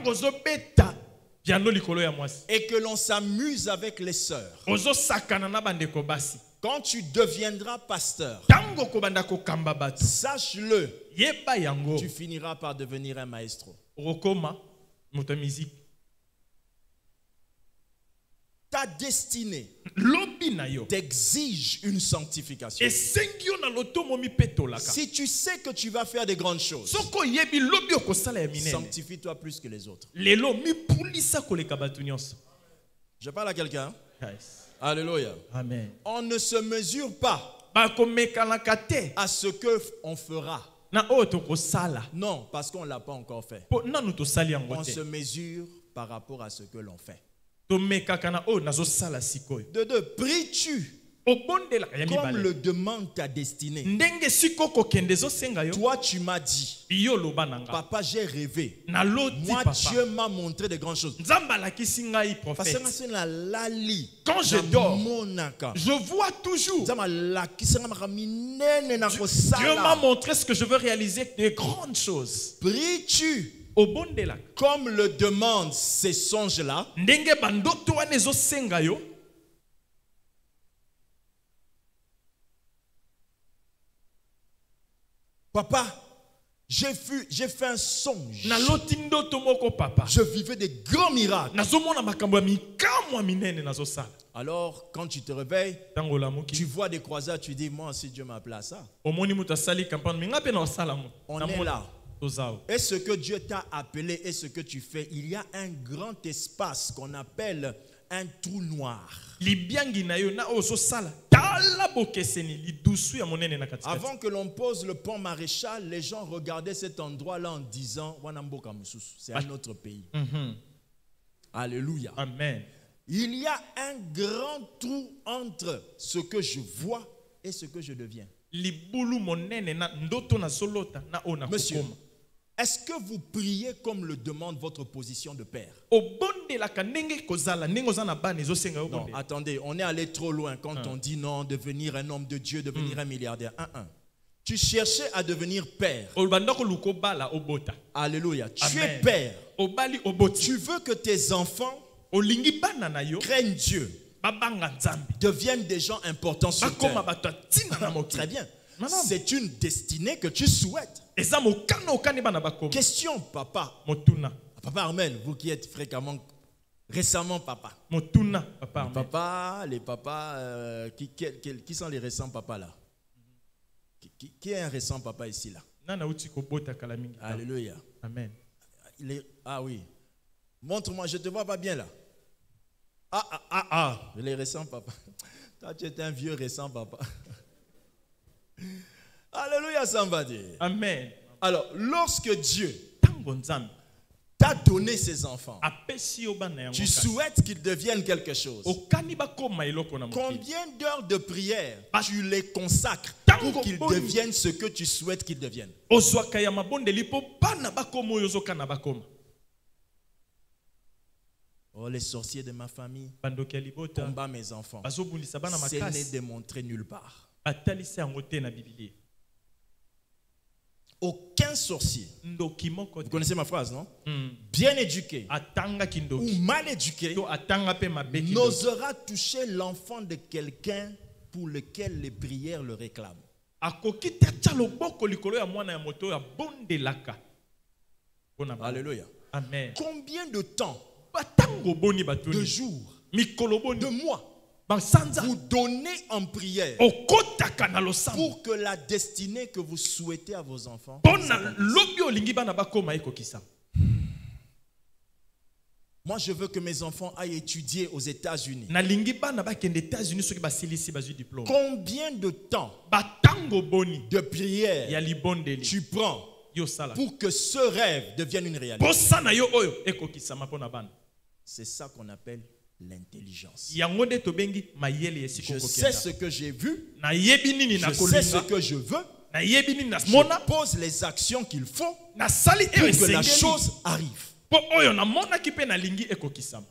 et que l'on s'amuse avec les sœurs, quand tu deviendras pasteur, sache-le, tu finiras par devenir un maestro. Ta destinée t'exige une sanctification. Si tu sais que tu vas faire des grandes choses, sanctifie-toi plus que les autres. Je parle à quelqu'un. Alléluia. Amen. On ne se mesure pas à ce qu'on fera. Non, parce qu'on ne l'a pas encore fait. On se mesure par rapport à ce que l'on fait. De deux, pries-tu comme le demande ta destinée? Toi, tu m'as dit, papa, j'ai rêvé. Moi, Dieu m'a montré de grandes choses. Quand je dors, je vois toujours. Dieu m'a montré ce que je veux réaliser, de grandes choses. Pries-tu obondelaka comme le demandent ces songes-là, ndenge bandoto wana ezosenga yo. papa, j'ai vu, j'ai fait un songe. Naloti ndoto moko papa. Je vivais des grands miracles. Nazomona makambo ya mikamwa minene nazosala. Alors, quand tu te réveilles, Tango lamuki. tu vois des croisades, tu dis, moi, si Dieu m'a appelé à ça. Omoni muta sali campagne minga pe na osala mo. On est là. Tozao. Et ce que Dieu t'a appelé et ce que tu fais, il y a un grand espace qu'on appelle un trou noir. Libiangi na yo na oso sala. Tala bokeseni li dusu ya monene na katikati. Avant que l'on pose le pont Maréchal, les gens regardaient cet endroit-là en disant, Wanamboka Mususu, c'est un autre pays. Mhm. Alléluia. Amen. Il y a un grand trou entre ce que je vois et ce que je deviens. Libulu monene na ndoto na solota na ona Monsieur, kokoma. est-ce que vous priez comme le demande votre position de père? Obondelaka ndenge kozala ndenge ozana bana ezosenga yo Non, bonde. attendez, on est allé trop loin quand on dit non, devenir un homme de Dieu, devenir un milliardaire. Un, un. Tu cherchais à devenir père. Olbandako luko bala obota. Alléluia. Tu Amen. es père. Obali oboti. Tu veux que tes enfants Olingi bana na yo craignent Dieu, babanga nzambi. deviennent des gens importants sur Bakoma terre. bato atina na mokili. Très bien. Non, non. C'est une destinée que tu souhaites. Eza mokano okani bana bakoma. Question, papa. Motuna. Papa Armel, vous qui êtes fréquemment, récemment papa. Motuna papa. Les papas, les papas, euh, qui, qui, qui- qui sont les récents papas là? Qui, qui- qui est un récent papa ici là? Nana uti kobota kala mingi. Alléluia. Amen. Il est- ah oui. Montre-moi, je ne te vois pas bien là. Ah, ah, ah, ah. Les récents papas. Toi, tu es un vieux récent papa. Alléluia, somebody. Amen. Alors, lorsque Dieu Tango nzambi t'a donné ses enfants, apesi yo bana yango. tu kasi. souhaites qu'ils deviennent quelque chose. Okani bakoma eloko na mokili. Combien d'heures de prière tu les consacres Tango pour qu'ils boni. deviennent ce que tu souhaites qu'ils deviennent? Ozwaka ya mabondeli po bana bakoma oyo ozokana bakoma. Oh, les sorciers de ma famille Bandoki ya libota combattent mes enfants. bazobundisa bana Ce n'est makasi. démontré nulle part. Batalisa yango te na Biblia. Aucun sorcier, Ndoki moko vous connaissez ma phrase, non? Mm. Bien éduqué Atanga ou kindoki. mal éduqué To atanga pe mabe kindoki. n'osera toucher l'enfant de quelqu'un pour lequel les prières le réclament. Akoki te tia loboko likolo ya mwana ya moto ya bondelaka. Bona ba. Alléluia. Amen. Combien de temps, Batango boni de batuni. jours, Mikolo boni. de mois, Basanza. vous donnez en prière Okotaka na losambo. pour que la destinée que vous souhaitez à vos enfants? Pona lobi olingi bana bakoma ekokisa. Moi, je veux que mes enfants aillent étudier aux États-Unis. Na lingi bana bakende États-Unis soki basilisi bazwi diplôme. Combien de temps Batango boni de ya prière libondeli. tu prends Yo sala. pour que ce rêve devienne une réalité? Posa na yo oyo ekokisama pona bana. C'est ça qu'on appelle l'intelligence. Yango de tobengi mayele esiko Je sais kokenda. ce que j'ai vu, Na yebi nini na je sais ce kolinga. que je veux, Na yebi nini na je mona. pose les actions qu'il faut Na sali pour eyo que la esengeli. chose arrive. Po oyo na mona ki pe na lingi ekokisama.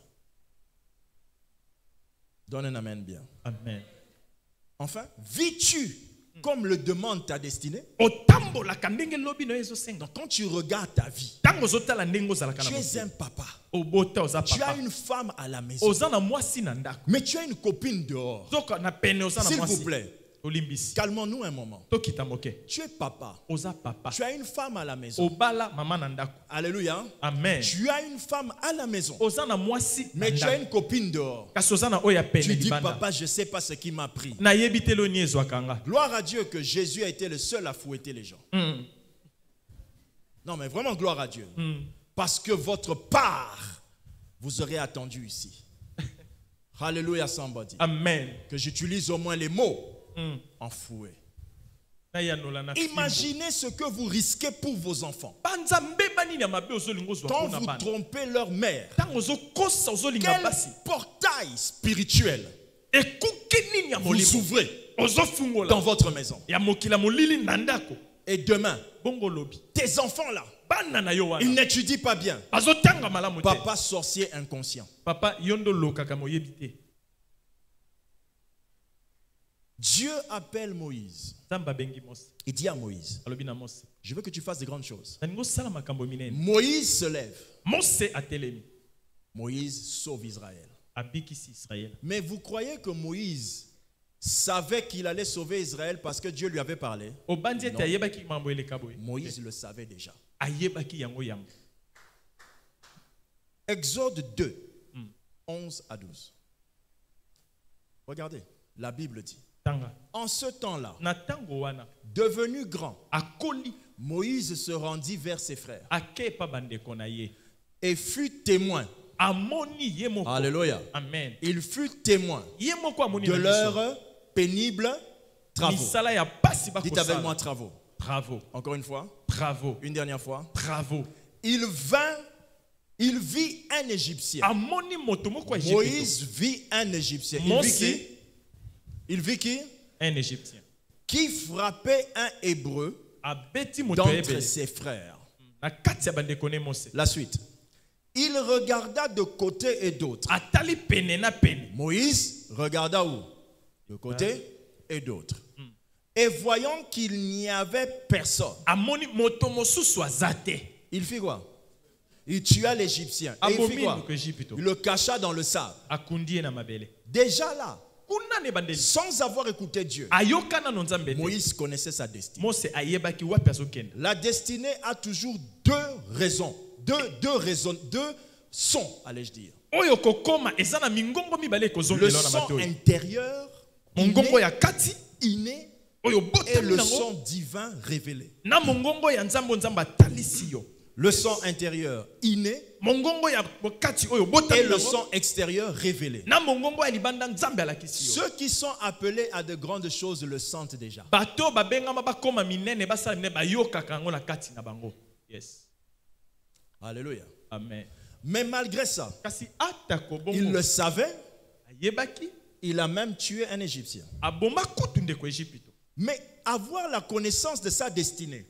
Donne un amen bien. Amen. Enfin, vis-tu comme le demande ta destinée? Otambola kandenge lobi no ezo senga. Donc, quand tu regardes ta vie, Tango zotala ndengo zala kana tu es un mokili. papa, Obota oza tu as papa. une femme à la maison, Oza na mwasi na ndako. mais tu as une copine dehors. Zoka na pene oza na S'il vous mwasi. plaît, Olimbisi. calmons-nous un moment. Tokita moke. Tu es papa, Oza papa. tu as une femme à la maison. Obala mama na ndako. Alléluia. Amen. Tu as une femme à la maison, Oza na mwasi na mais tu as ndako. une copine dehors. Kasi oza na oya pene Tu dis, libanda. papa, je ne sais pas ce qui m'a pris. Na yebi te lo ni ezwaka nga. Gloire à Dieu que Jésus a été le seul à fouetter les gens. Mm. Non, mais vraiment, gloire à Dieu. Mm. Parce que votre part, vous aurez attendu ici. Alléluia, somebody. Amen. Que j'utilise au moins les mots Mm. en fouet. Na ya nola na fimbo. Imaginez ce que vous risquez pour vos enfants. Banza mbeba nini ya mabe ozolinga ozwa Quand mpona vous bana. trompez leur mère, Tango ozokosa ozolinga quel basi. portail spirituel Ekuke nini ya vous molimo. ouvrez Ozofungola. dans votre maison? Ya mokila molili na ndako. Et demain, Bongo lobi. tes enfants là, Bana na yo ils wana. n'étudient pas bien. Bazotanga malamu te. Papa sorcier inconscient. Papa yondo lokaka moyebi te. Dieu appelle Moïse. Il dit à Moïse, je veux que tu fasses de grandes choses. Moïse se lève. Moïse sauve Israël. Mais vous croyez que Moïse savait qu'il allait sauver Israël parce que Dieu lui avait parlé? Non. Moïse le savait déjà. Exode deux, onze à douze. Regardez, la Bible dit. En ce temps-là, devenu grand, Moïse se rendit vers ses frères et fut témoin. Alléluia. Amen. Il fut témoin de leurs pénibles travaux. Dites avec moi travaux. Travaux. Encore une fois. Travaux. Une dernière fois. Travaux. Il vint, il vit un Égyptien. Moïse vit un Égyptien. Il vit qui? Il vit qui? Un Égyptien. Qui frappait un Hébreu d'entre ses frères. La suite. Il regarda de côté et d'autre. Moïse regarda où? De côté et d'autre. Et voyant qu'il n'y avait personne, il fit quoi? Il tua l'Égyptien. Et il fit quoi? Il le cacha dans le sable. Déjà là, sans avoir écouté Dieu, Moïse connaissait sa destinée. La destinée a toujours deux raisons. Deux, deux raisons, deux sons, allais-je dire. Le son intérieur, inné, inné, et le son divin révélé. Le son intérieur inné et le son extérieur révélé. Ceux qui sont appelés à de grandes choses le sentent déjà. Yes. Alléluia. Amen. Mais malgré ça, il le savait. Il a même tué un Égyptien. Mais avoir la connaissance de sa destinée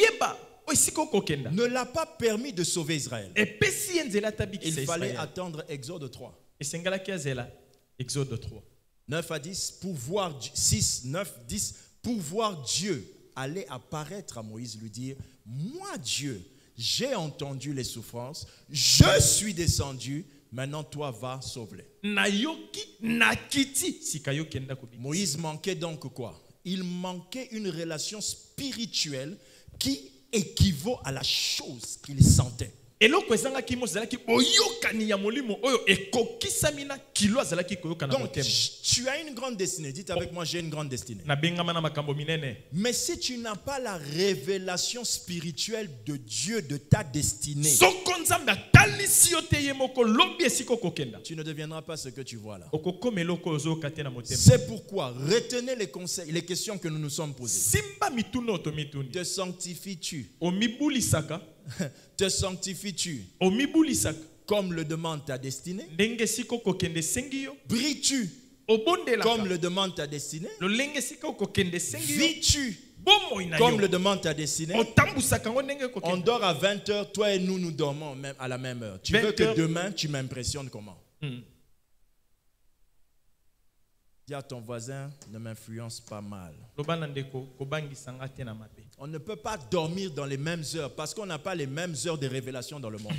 ne l'a pas permis de sauver Israël. Il fallait attendre Exode trois. Exode trois. neuf à dix, pour voir, six, neuf, dix, pour voir Dieu aller apparaître à Moïse, lui dire, moi Dieu, j'ai entendu les souffrances, je suis descendu, maintenant toi va sauver. Moïse manquait donc quoi? Il manquait une relation spirituelle qui équivaut à la chose qu'il sentait. Donc tu as une grande destinée. Dites avec moi, j'ai une grande destinée. Mais si tu n'as pas la révélation spirituelle de Dieu de ta destinée, tu ne deviendras pas ce que tu vois là. C'est pourquoi retenez les conseils, les questions que nous nous sommes posées. Te sanctifies-tu? Te sanctifies-tu comme le demande ta destinée? Brilles-tu comme le demande ta destinée? Vis-tu comme le demande ta destinée? On dort à vingt heures, toi et nous, nous dormons même à la même heure. Tu veux que demain, tu m'impressionnes comment? Hmm. Dis à ton voisin, ne m'influence pas mal. On ne peut pas dormir dans les mêmes heures parce qu'on n'a pas les mêmes heures de révélation dans le monde.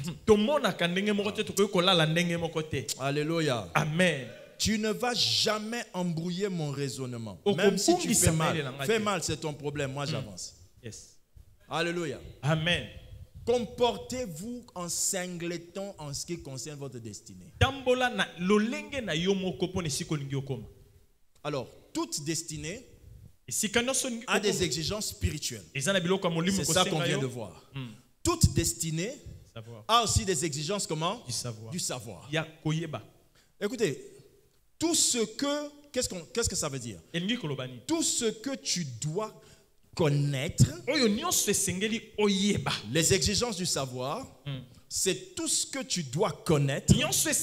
Alléluia. Amen. Tu ne vas jamais embrouiller mon raisonnement. Même si tu fais mal, fais mal, c'est ton problème. Moi, j'avance. Yes. Alléluia. Amen. Comportez-vous en singleton en ce qui concerne votre destinée. Alors, toute destinée a des exigences spirituelles. C'est ça qu'on vient de voir. Mm. Toute destinée a aussi des exigences comment? Du savoir. Du savoir. Écoutez, tout ce que, qu'est-ce, qu'on, qu'est-ce que ça veut dire? Tout ce que tu dois connaître, les exigences du savoir, mm. c'est tout ce que tu dois connaître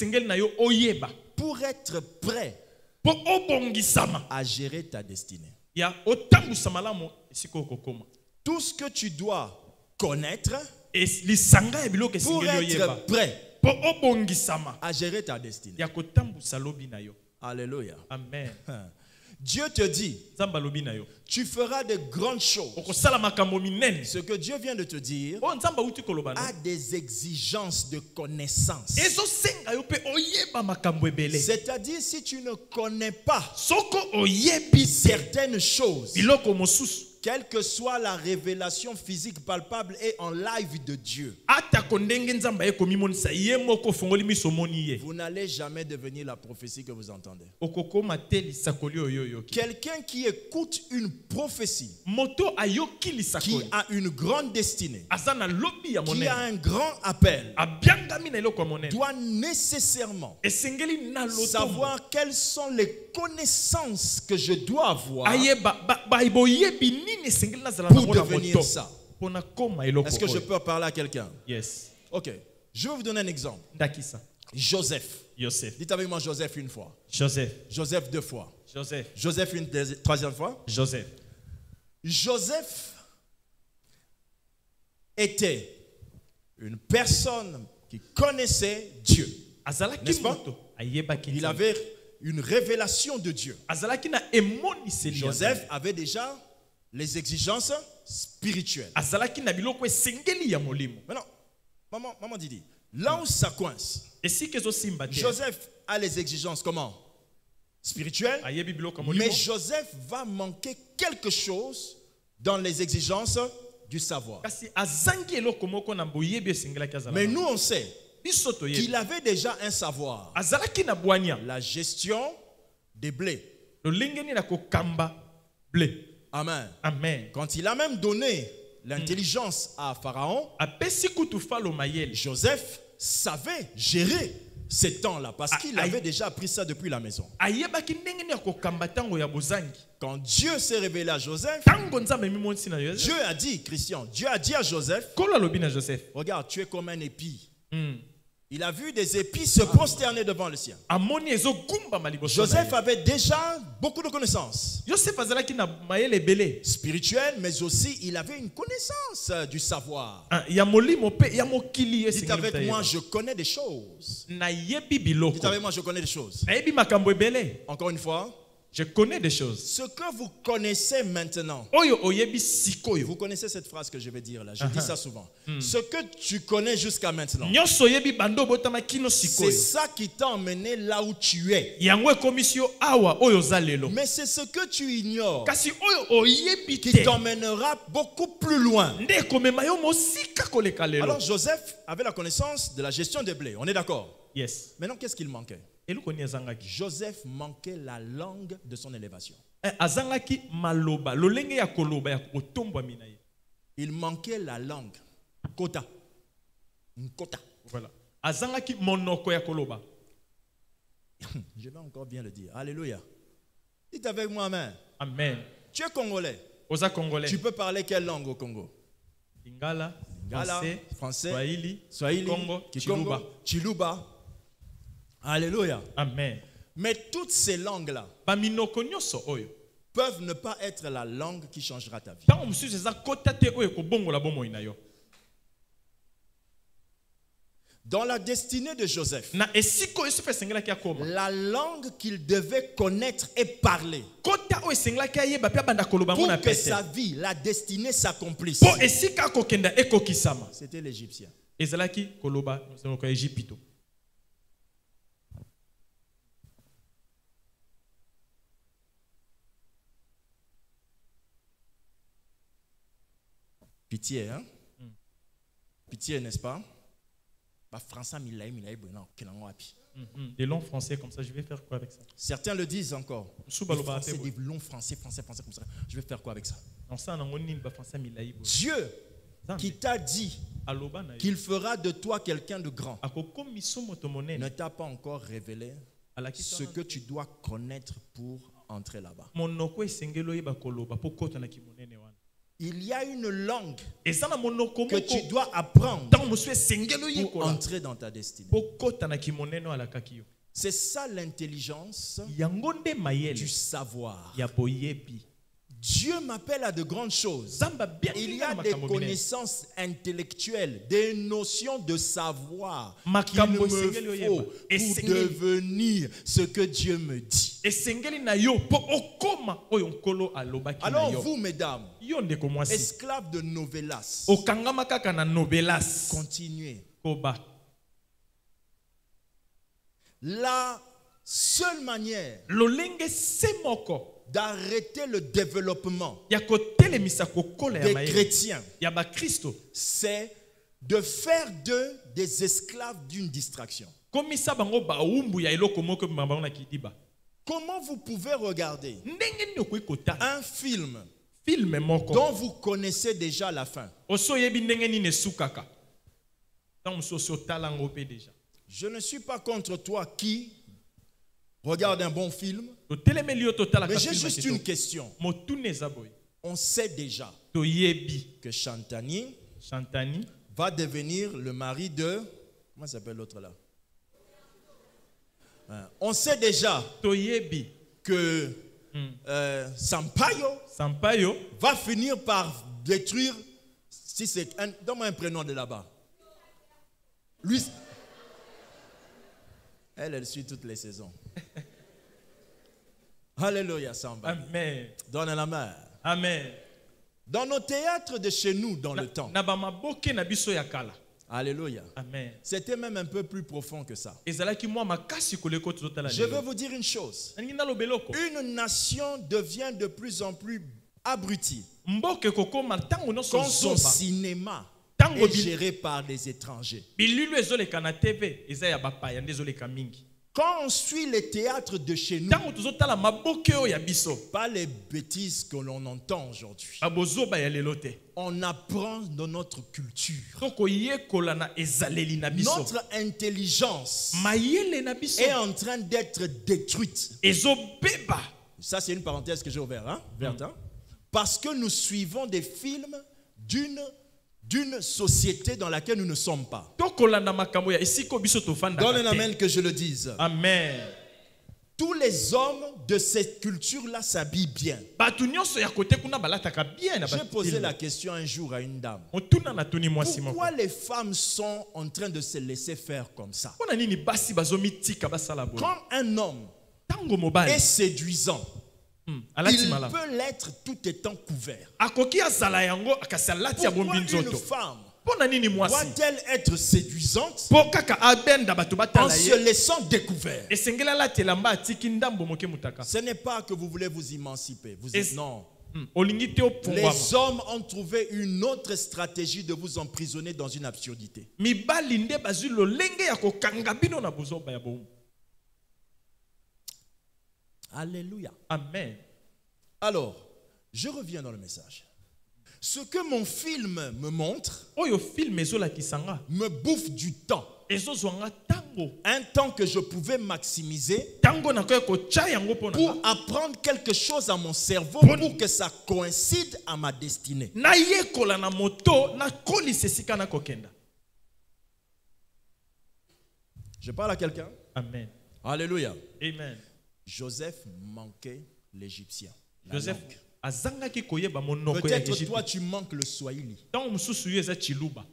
pour être prêt à gérer ta destinée. Tout ce que tu dois connaître pour être prêt à gérer ta destinée. Alléluia. Amen. Dieu te dit, Nzambe alobi na yo tu feras de grandes choses. okosala makambo minene Ce que Dieu vient de te dire oyo Nzambe auti koloba na a des exigences de connaissance. ezosenga yo mpe oyeba makambo ebele C'est-à-dire, si tu ne connais pas soko oyebi te certaines choses, biloko mosusu quelle que soit la révélation physique palpable et en live de Dieu, atako ndenge Nzambe ayekomimonisa ye moko ofongoli miso omoni ye vous n'allez jamais devenir la prophétie que vous entendez. okokoma te lisakoli oyo oyoki Quelqu'un qui écoute une prophétie, moto ayoki qui lisakoli a une grande destinée, aza na lobi ya qui a monene un grand appel, abiangami na eloko ya monene doit nécessairement esengeli na lotombo savoir quelles sont les connaissances que je dois avoir ayeba ba- ba- boyebi nini esengeli nazala pour nango na devenir moto ça. mpona koma eloko Est-ce que je oyo. peux parler à quelqu'un? Yes. Ok. Je vais vous donner un exemple. Ndakisa. Joseph. Joseph. Dites avec moi Joseph une fois. Joseph. Joseph deux fois. Joseph. Joseph une deuxi- troisième fois. Joseph. Joseph était une personne qui connaissait Dieu. Azalaki N'est-ce pas? moto ayebaki Il Nzambe. avait une révélation de Dieu. Azalaki na emoniseli ya Joseph Nzambe. avait déjà les exigences spirituelles. Azalaki na biloko esengeli ya molimo Maintenant, maman, maman Didi, là où ça coince, esika ezosimba te Joseph a les exigences comment? Spirituelles. ayebi biloko ya molimo Mais Joseph va manquer quelque chose dans les exigences du savoir. kasi azangi eloko moko na boyebi esengelaki azala Mais na- nous, on sait biso toyebi qu'il avait déjà un savoir. azalaki na bwania La gestion des blés. lolenge nini na kokamba blé Amen. amen Quand il a même donné l'intelligence à Pharaon, apesi kutu falo mayele Joseph savait gérer ces temps-là parce qu'il Ah, avait aïe. déjà appris ça depuis la maison. ayebaki ndenge nini ya kokamba ntango ya bozangi Quand Dieu s'est révélé à Joseph, ntango nzambe emimonisi na yo Dieu a dit, Christian, Dieu a dit à Joseph, kolo alobi na Joseph regarde, tu es comme un épi. Hmm. Il a vu des épis se prosterner devant le sien. amoni ezogumbama liboso na Joseph ye. avait déjà beaucoup de connaissances Joseph azalaki na mayele ebele spirituelles, mais aussi il avait une connaissance euh, du savoir. Ah, ya molimo mpe ya mokili Dites esengeli avec moto moi, ayeba. je connais des choses. nayebi Dites biloko avec moi, je connais des choses. nayebi makambo ebele Encore une fois, je connais des choses ce que vous connaissez maintenant. oyo oyebi sikoyo Vous connaissez cette phrase que je vais dire là. Je dis ça souvent. Ce que tu connais jusqu'à maintenant, nyonso oyebi bando obotama kino c'est sikoyo ça qui t'a emmené là où tu es. yango ekomisi yo awa oyo oza lelo Mais c'est ce que tu ignores kasi oyo oyebi qui te t'emmènera beaucoup plus loin. nde ekomema yo mosika koleka lelo Alors Joseph avait la connaissance de la gestion des blés. On est d'accord? yes Maintenant, qu'est-ce qu'il manquait? eloko nini azangaki Joseph manquait la langue de son élévation. Eh, azangaki maloba lolenge ya koloba ya kotombwami na ye Il manquait la langue. Kota. Kota. voilà azangaki monoko ya koloba Je vais encore bien le dire. Alléluia. Dites avec moi, amen. amen Tu es congolais. oza congolais Tu peux parler quelle langue au Congo? lingala Lingala, français français, swahili Swahili, Congo Kikongo, chiluba Chiluba. Alléluia. amen Mais toutes ces langues-là baminoko nyonso oyo peuvent ne pas être la langue qui changera ta vie. ntango mosusu eza kota te oyo ekobongola bomoi na yo Dans la destinée de Joseph, na esika oyo esufu esengelaki akoma la langue qu'il devait connaître et parler kota oyo esengelaki ayeba mpe abanda koloba ngo pour na que pete sa vie, la destinée s'accomplisse, mpo esika akokenda ekokisama c'était l'égyptien. ezalaki koloba monoko ya Ejipito. Pitié, hein? Pitié, n'est-ce pas? Bah, français, milaï, milaï, bon, kenango api. Mhm. Des longs français comme ça, je vais faire quoi avec ça? Certains le disent encore. Sous Des baloba français, ape, des longs français, français, français comme ça. Je vais faire quoi avec ça? Non, ça, on a français milaï. Dieu qui t'a dit Aloba na ye. qu'il fera de toi quelqu'un de grand Akokomi somo to monene. ne t'a pas encore révélé Alaki ce que tu dois connaître pour entrer là-bas. monoko esengelo yeba koloba po kota na kimonene wana. Il y a une langue Eza na monoko que moko tu dois apprendre tant mosu esengelo pour yekola entrer dans ta destinée. po kota na kimonene alakaki yo. C'est ça l'intelligence Yango nde mayele du savoir. ya boyebi. Dieu m'appelle à de grandes choses. Zamba bien Il y a des connaissances intellectuelles, des notions de savoir qu'il Makambo me esengeli oyeba. faut pour Esengeli. devenir ce que Dieu me dit. esengeli na yo po okoma oyo nkolo alobaki na Alors yo. vous, mesdames, Yo ndeko mwasi, esclaves de novelas, okangama kaka na novelas. continuez. Koba. La seule manière Lolenge semoko d'arrêter le développement ya kotelemisa kokola ya des mayele chrétiens, ya ba Kristo c'est de faire d'eux des esclaves d'une distraction. komisa bango ba umbu ya eloko moko bango na kidiba. Comment vous pouvez regarder Ndenge nini okoki kotala un film filme moko dont vous connaissez déjà la fin? oso yebi ndenge nini esukaka tant mosusu otala yango mpe déjà. Je ne suis pas contre toi qui regarde un bon film, totelemeli yo totalaka mais j'ai filme juste kitoko. une question. Motuna eza boye On sait déjà toyebi que Chantani Chantani va devenir le mari de... Comment s'appelle l'autre là? Hein, On sait déjà toyebi que Hmm. euh, Sampaio Sampaio va finir par détruire... Si c'est un... Donne-moi un prénom de là-bas. Lui... Elle, elle suit toutes les saisons. Alléluia, Samba. Amen. Donne la main. Amen. Dans nos théâtres de chez nous, dans le temps. Na ba maboke na biso ya kala. Alléluia. Amen. C'était même un peu plus profond que ça. Ezalaki mwa makasi koleko tozotala Je lelo. veux vous dire une chose. Nalingi nalobeloko. Une nation devient de plus en plus abrutie Mboke kokoma tango no quand son zoba. cinéma Tango est bi- géré par des étrangers. Bililu ezoleka na T V eza ya bapaya nde ezoleka mingi. Quand on suit les théâtres de chez nous, Tango tozotala maboke oyo ya biso. pas les bêtises que l'on entend aujourd'hui, Babozoba ya lelo te. on apprend de notre culture. Toko yekola na ezaleli na biso. Notre intelligence Mayele na biso. est en train d'être détruite. Ezobeba. Ça, c'est une parenthèse que j'ai ouverte, hein? Verte, hein? Parce que nous suivons des films d'une d'une société dans laquelle nous ne sommes pas. Tokolanda makambo ya esiko biso tofanda. Donne un amen que je le dise. Amen. Tous les hommes de cette culture-là s'habillent bien. Batu nyonso ya kote kuna balataka bien na J'ai batu posé film. la question un jour à une dame. Otuna na tuni mwasi moko. Pourquoi les femmes sont en train de se laisser faire comme ça? Pona nini basi bazomitika basala boye. Quand un homme Tango mobali. est séduisant, Hmm, alati il malamu. peut l'être tout étant couvert. Akoki azala yango akasalati ya Pourquoi bombi une nzoto. femme Pona nini mwasi. doit-elle être séduisante Po kaka abenda batu en batala se ye. laissant découvert? Esengela latela mba atiki ndambo moke mutaka. Ce n'est pas que vous voulez vous émanciper. Vous Et- êtes, non. Hmm, olingi te opungwama. Les hommes ont trouvé une autre stratégie de vous emprisonner dans une absurdité. Mibali nde bazwi lolenge ya kokanga bino na bozoba ya bomu. Alléluia. Amen. Alors, je reviens dans le message. Ce que mon film me montre Oyo film ezolakisanga me bouffe du temps. ezozwanga tango. Un temps que je pouvais maximiser Tango nakoya kotia yango pona. pour apprendre quelque chose à mon cerveau pour que ça coïncide à ma destinée. Na yekola na moto na kolisa esika na kokenda. Je parle à quelqu'un? Amen. Alléluia. Amen. Joseph manquait l'Égyptien. la Joseph langue. azangaki koyeba monoko ya Peut-être Égypte. toi tu manques le Swahili. Tango mususu yo eza chiluba.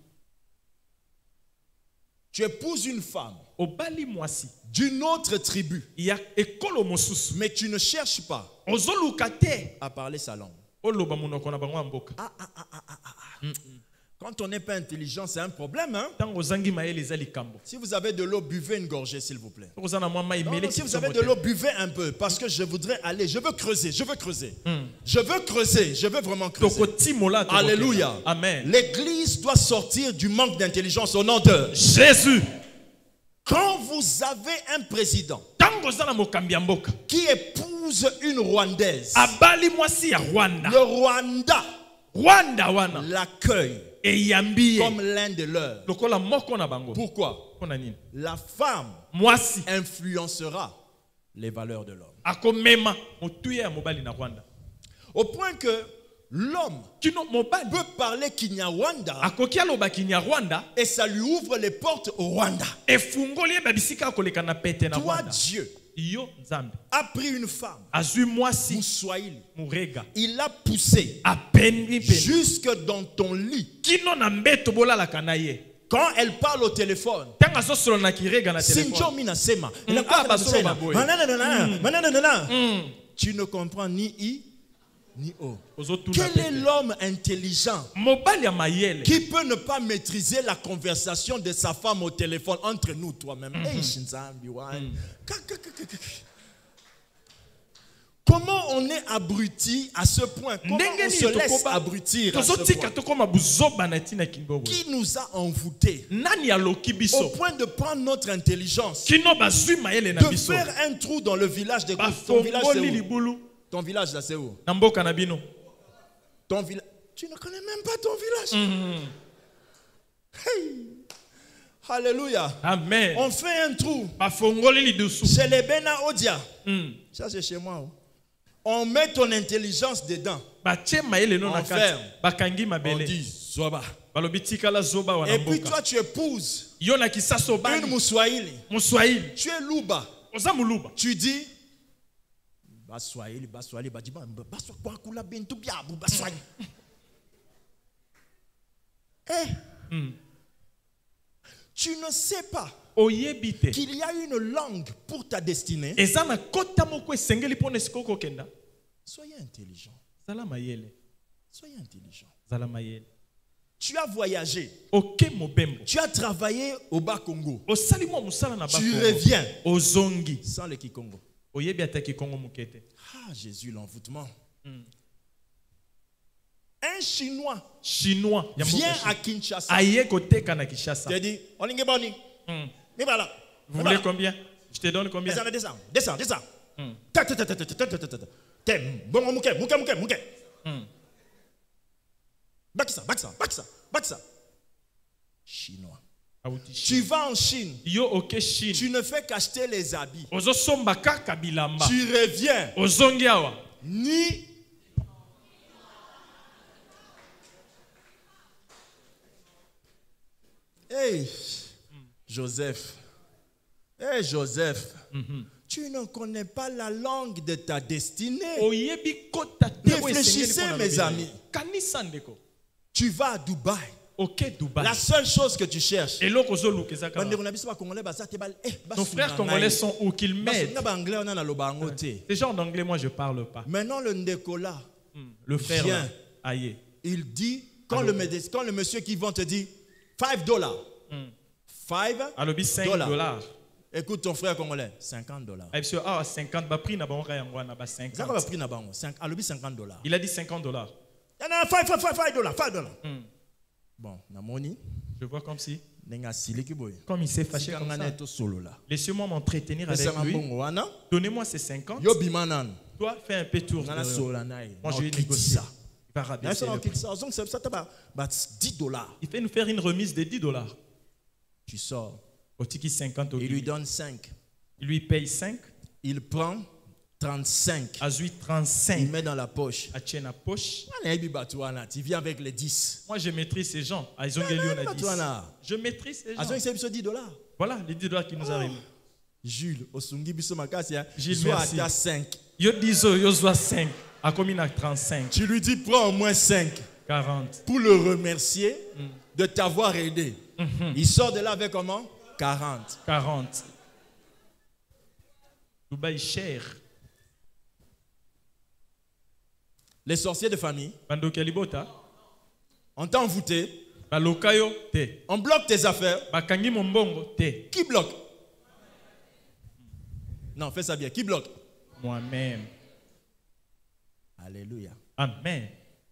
Tu épouses une femme Obali mwasi d'une autre tribu, ya ekolo mosusu. mais tu ne cherches pas Ozoluka te à parler sa langue. oloba monoko na bango ya mboka. Ah, ah, ah, ah, ah, ah. Quand on n'est pas intelligent, c'est un problème. Hein? Tango ozangi mayele eza likambo. Si vous avez de l'eau, buvez une gorgée, s'il vous plaît. Oza na mwa mai Non, mele non, si vous kiso avez de mote. l'eau, buvez un peu. Parce que je voudrais aller. Je veux creuser. Je veux creuser. Je veux creuser. Je veux vraiment creuser. Toko timola toko Alléluia. kenda. Amen. L'église doit sortir du manque d'intelligence au nom de Jésus. Quand vous avez un président Tango za na mokambi ya mboka. qui épouse une Rwandaise, Abali mwasi ya Rwanda. le Rwanda Rwanda wana. l'accueille Eyambi comme l'un de leurs. lokola moko na bango. Pourquoi? Pona nini? La femme Mwasi influencera les valeurs de l'homme. akomema motuya ya mobali na Rwanda. Au point que l'homme Kino mobali peut parler Kinyarwanda akoki aloba kinya Rwanda et ça lui ouvre les portes au Rwanda. efungoli ye babisika koleka na pete na Toi, Rwanda. Dieu Yo nzambe a pris une femme, azwi mwasi Moussoaïli, murega il l'a poussée apendi peni jusque dans ton lit. kino na mbeto bolalaka na ye. Quand elle parle au téléphone, Tanga bazosolo na kirega na Sinjo téléphone. mina sema. Mm. Na Ah, kwa basolo basena. baboye. Manana nana, Mm. manana nana. Mm. Tu ne comprends ni I ni O. Ozotuna Quel est pete. l'homme intelligent Mobali ya mayele. qui peut ne pas maîtriser la conversation de sa femme au téléphone entre nous toi-même? Hey, Shinzambi, ouais. Ka- ka- ka- ka- ka- Comment on est abruti à ce point? Comment on se laisse abrutir à ce tozotika point? tokoma buzoba na tina kingobo. Qui nous a envoûtés Nani aloki au biso? point de prendre notre intelligence, Kino bazui mayele na de biso. faire un trou dans le village de ton village, c'est Bafongoli où? libulu. Ton village là, c'est où? Na mboka na bino. Ton village. Tu ne connais même pas ton village. Hey. Alléluia. Amen. On fait un trou Bafongoli lidusu. chez les Bena Odia. Mm. Ça, c'est chez moi. Oh. On met ton intelligence dedans. Batie mayele no na Enferme. kati. Bakangi On mabele. dit Zoba. Balobi tikala zoba wana Et puis mboka. toi, tu épouses Yo na kisaso une bani. Mouswahili. Muswahili. Tu es Louba. Oza muluba. Tu dis Baswahili, Baswahili, Badiba, Baswahili, Bakula, Bentou, Biabou, Baswahili. Eh, Mm. tu ne sais pas Oyebite. qu'il y a une langue pour ta destinée. Eza na kota moko esengeli pona sikoko kenda. Soyez intelligent. Zala mayele. Soyez intelligent. Zala mayele. Tu as voyagé. Oke mobembo. Tu as travaillé au Bas-Congo. Osali mo musala na Tu bako. reviens Ozongi. sans le Kikongo. Oyebi ataki Kongo mukete. Ah, Jésus, l'envoûtement. Mm. Un Chinois Chinois. ya mboka vient Chine. à Kinshasa. Aye koteka na Kinshasa. Tu dit, on est boni. Mm. Mais voilà. Vous voulez combien? Je te donne combien? Descends, descends, descends, descends. Mm. Ta, ta, ta, ta, ta, ta, ta, ta, ta, ta. T'es bon, mouké, mouké, mouké, mouké. Mm. Back ça, back ça, back ça, back ça. Chinois. Auti Tu Chine. vas en Chine. Yo oke Chine. Tu ne fais qu'acheter les habits. Ozo somba kaka bilamba. Tu reviens. Ozongi awa. Ni. Hey, Joseph. Hey, Joseph. Mhm. Tu ne connais pas la langue de ta destinée. Oyebi kota te Réfléchissez, mes amis. Kanisa ndeko. Tu vas à Dubaï. Ok Dubaï. La seule chose que tu cherches. Et l'autre zo lukeza kaka. Nos Nos frères congolais sont où qu'ils m'aident. m'aident. Ces gens d'anglais, moi je parle pas. Maintenant, le Ndekola, Hmm. Le frère Viens. là, aïe. il dit, quand le, médecin- quand le monsieur qui vend te dit five dollars, Hmm. five Alobi cinq dollars. dollars. Écoute ton frère congolais, cinquante dollars. Ah, monsieur, ah, cinquante, bah, prix na bango kaya ngwana, bah, Ça va cinquante. prix na bango, cinq- alobi cinquante dollars. Il a dit cinquante dollars. Non, non, five, five, five, five dollars, five dollars. Hmm. Bon, na moni, Je vois comme si, nenga siliki boy. comme il s'est fâché comme Sikangana ça. to solo là. Laissez-moi m'entretenir avec Pesa lui. mbongo wana, Donnez-moi ces cinquante. yo bimanan. Toi, fais un peu tour. Nana derrière. sola naï. Moi, je vais négocier. Il va rabaisser le prix. Donc, ça, ça, bah, bah, dix dollars. Il fait nous faire une remise de dix dollars. Tu sors. Au tiki cinquante au Il lui Guinée. donne cinq. Il lui paye cinq. Il prend trente-cinq. À lui Il trente-cinq. met dans la poche. À tienne à poche. Tu viens avec les dix. Moi, je maîtrise ces gens. Ah, ils ont gagné, on a dix. Batuana. Je maîtrise ces gens. Ils ont dix dollars. Voilà les dix dollars qui nous arrivent. Jules, Osungi Biso Makasi, Gilles, soit merci. à cinq. Yo dix euros, yo soit cinq. À combien à trente-cinq? Tu lui dis, prends au moins cinq quarante. pour le remercier de t'avoir aidé. Il sort de là avec comment? quarante. quarante. Dubaï cher. Les sorciers de famille, Bando Kalibota. on t'a envoûté, Balokayo te. on bloque tes affaires. Bakangi mombongo te. Qui bloque? Non, fais ça bien. Qui bloque? Moi-même. Alléluia. Amen.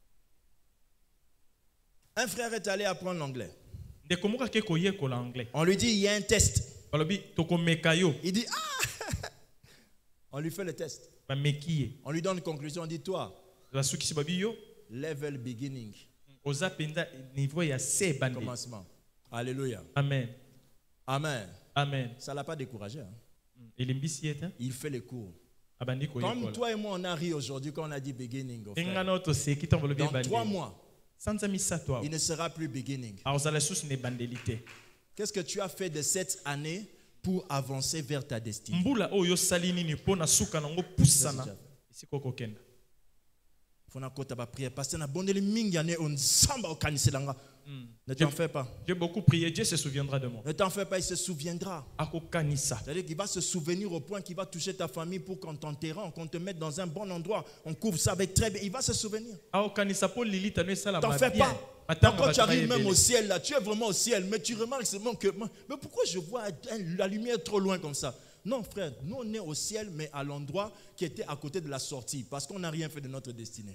Un frère est allé apprendre l'anglais. De komoka ke koye ko l'anglais. On lui dit, il y a un test. Balobi toko mekayo. Il dit, ah! On lui fait le test. Ba mekiye. On lui donne une conclusion. On dit, toi, La suki sibabi yo. level beginning. Oza penda niveau ya se bande. Commencement. Alléluia. Amen. Amen. Amen. Ça ne l'a pas découragé. Hein. Elimbisi eta. Il fait les cours. Abandi koye Comme ko. toi et moi, on a ri aujourd'hui quand on a dit beginning. Au frère. Engana to se kita balobi Dans trois bande. mois, Sanza misa toi. il ne sera plus beginning. A ozala sus ne bandelité. Qu'est-ce que tu as fait de cette année pour avancer vers ta destinée? Mbula oyo salini ni pona suka nango pusana. Isiko kokenda. Fona kota ba prière parce que na bondeli mingi ane on samba okaniselanga Ne t'en fais pas. J'ai beaucoup prié, Dieu se souviendra de moi. Ne t'en fais pas, il se souviendra. Akokanisa. C'est-à-dire qu'il va se souvenir au point qu'il va toucher ta famille pour qu'on t'enterre, qu'on te mette dans un bon endroit. On couvre ça avec très bien. Il va se souvenir. Akokanisa pour Lili, t'as ça la T'en fais pas. Quand tu arrives même au ciel, là, tu es vraiment au ciel, mais tu remarques seulement que... Mais pourquoi je vois la lumière trop loin comme ça? Non, frère, nous on est au ciel, mais à l'endroit qui était à côté de la sortie, parce qu'on n'a rien fait de notre destinée.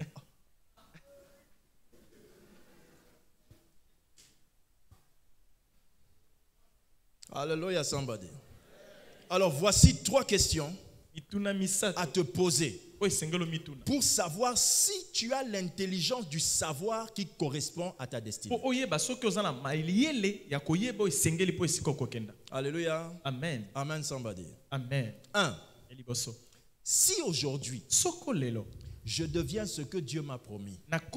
Alléluia, somebody. Alors, voici trois questions à te poser pour savoir si tu as l'intelligence du savoir qui correspond à ta destinée. Alléluia. Amen. Amen, somebody. Amen. Un. Si aujourd'hui, je deviens ce que Dieu m'a promis.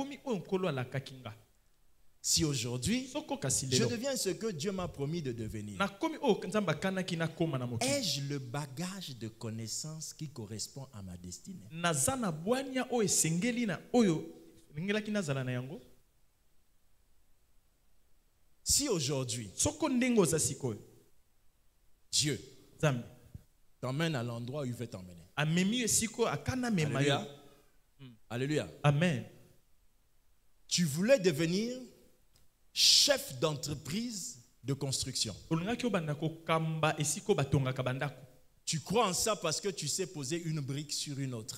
Si aujourd'hui, je deviens ce que Dieu m'a promis de devenir, ai-je le bagage de connaissances qui correspond à ma destinée? Si aujourd'hui, Dieu t'emmène à l'endroit où il veut t'emmener. Alléluia. Alléluia. Amen. Tu voulais devenir chef d'entreprise de construction. Tu crois en ça parce que tu sais poser une brique sur une autre.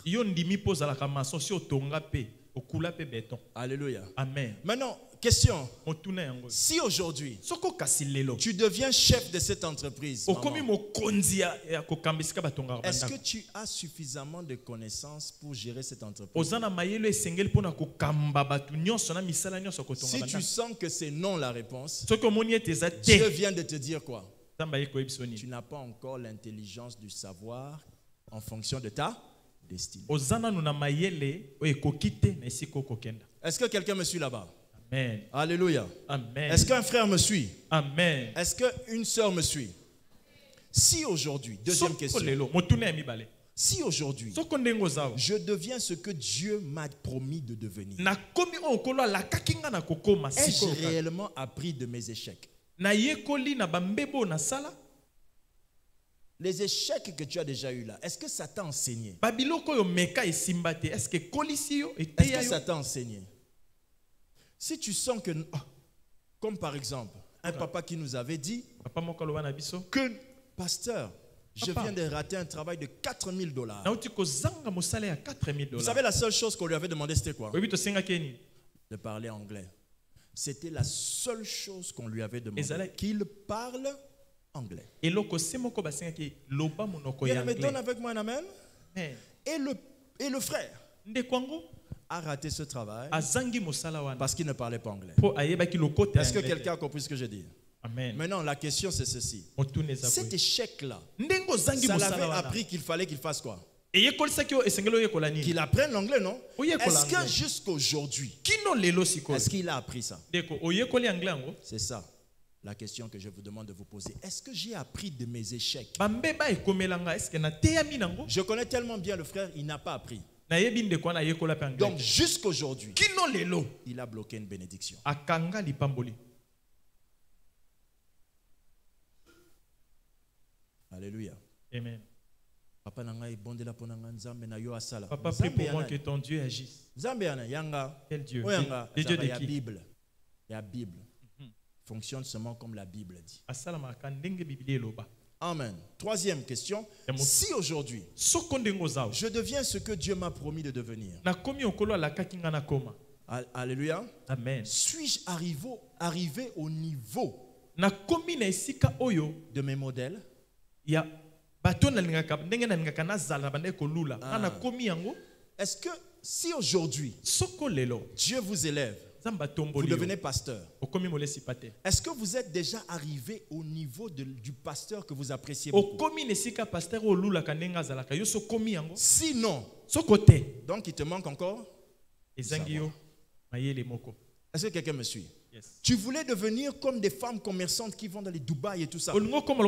Alléluia. Amen. Maintenant, question. Si aujourd'hui, tu deviens chef de cette entreprise, maman, est-ce que tu as suffisamment de connaissances pour gérer cette entreprise? Si tu sens que c'est non la réponse, Dieu vient de te dire quoi? Tu n'as pas encore l'intelligence du savoir en fonction de ta destinée. Est-ce que quelqu'un me suit là-bas? Amen. Alléluia. Amen. Est-ce qu'un frère me suit? Amen. Est-ce qu'une sœur me suit? Si aujourd'hui, deuxième question. Si aujourd'hui, je deviens ce que Dieu m'a promis de devenir, ai-je réellement appris de mes échecs? Les échecs que tu as déjà eu là, est-ce que ça t'a enseigné? Est-ce que ça t'a enseigné? Si tu sens que, comme par exemple, un papa qui nous avait dit que, pasteur, je viens de rater un travail de quatre mille dollars. Vous savez, la seule chose qu'on lui avait demandé, c'était quoi? De parler anglais. C'était la seule chose qu'on lui avait demandé. Qu'il parle anglais. Bien, mais donne avec moi un amen. Et le, et le frère a raté ce travail parce qu'il ne parlait pas anglais. Est-ce que quelqu'un a compris ce que je dis? Amen. Maintenant, la question c'est ceci. Cet échec-là, ça l'avait appris qu'il fallait qu'il fasse quoi? Qu'il apprenne l'anglais, non? Est-ce que jusqu'aujourd'hui, est-ce qu'il a appris ça? C'est ça la question que je vous demande de vous poser. Est-ce que j'ai appris de mes échecs? Je connais tellement bien le frère, il n'a pas appris. Donc jusqu'aujourd'hui, il a bloqué une bénédiction. Alléluia. Amen. Papa, Papa, prie pour moi que ton Dieu agisse. Quel Dieu? Le Dieu de qui? Bible. La Bible fonctionne seulement comme la Bible dit. Amen. Troisième question. Si aujourd'hui, je deviens ce que Dieu m'a promis de devenir. Alléluia. Amen. Suis-je arrivé, arrivé au niveau de mes modèles? Ah. Est-ce que si aujourd'hui Dieu vous élève, vous devenez pasteur, est-ce que vous êtes déjà arrivé au niveau de, du pasteur que vous appréciez beaucoup? Sinon, donc il te manque encore? Est-ce que quelqu'un me suit? Yes. Tu voulais devenir comme des femmes commerçantes qui vont dans les Dubaï et tout ça.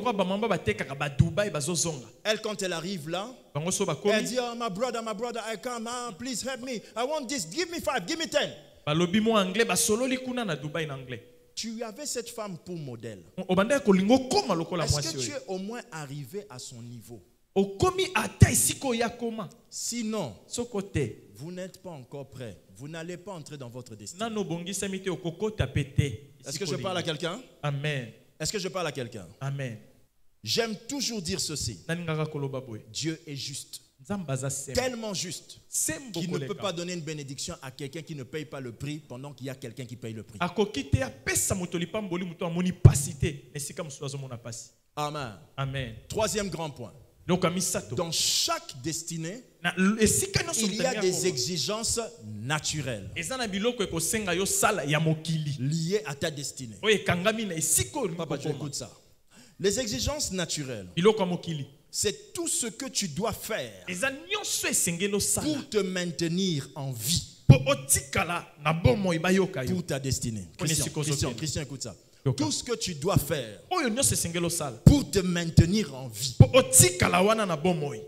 Elle, quand elle arrive là, elle dit, oh, my brother, my brother, I come, ah, please help me. I want this, give me five, give me ten. tu avais cette femme pour modèle. obanda kolingo koma lokola Est-ce mwasi que tu oyo es au moins arrivé à son niveau? okomi ata esika ya koma Sinon, soko te vous n'êtes pas encore prêt. Vous n'allez pas entrer dans votre destin. nano obongisami te okokota pe te. Est-ce que je parle à quelqu'un? Amen. Est-ce que je parle à quelqu'un? Amen. J'aime toujours dire ceci. Nalingaka koloba boye Dieu est juste. nzambe aza sembo Tellement juste sembo qu'il ne peut koleka. pas donner une bénédiction à quelqu'un qui ne paye pas le prix pendant qu'il y a quelqu'un qui paye le prix. akoki te apesa moto lipamboli moto amoni pasi te na esika mosusu azomona pasi. Amen. Amen. Troisième grand point. donc ya misato Dans chaque destinée, na esika nyonso il y a moto des alingi exigences naturelles eza na biloko ekosenga yo sala ya mokili liées à ta destinée. oyo ekangami na esika olingi Papa, tu kokoma. écoutes ça. Les exigences naturelles, biloko ya mokili c'est tout ce que tu dois faire eza nyonso esengeli osala pour te maintenir en vie mpo otikala na bomoi bayoka yo pour ta destinée. On est Christian, psychosocial. Christian, Christian, écoute ça. Yoka. Tout ce que tu dois faire oyo nyonso esengeli osala pour te maintenir en vie. mpo otikala wana na bomoi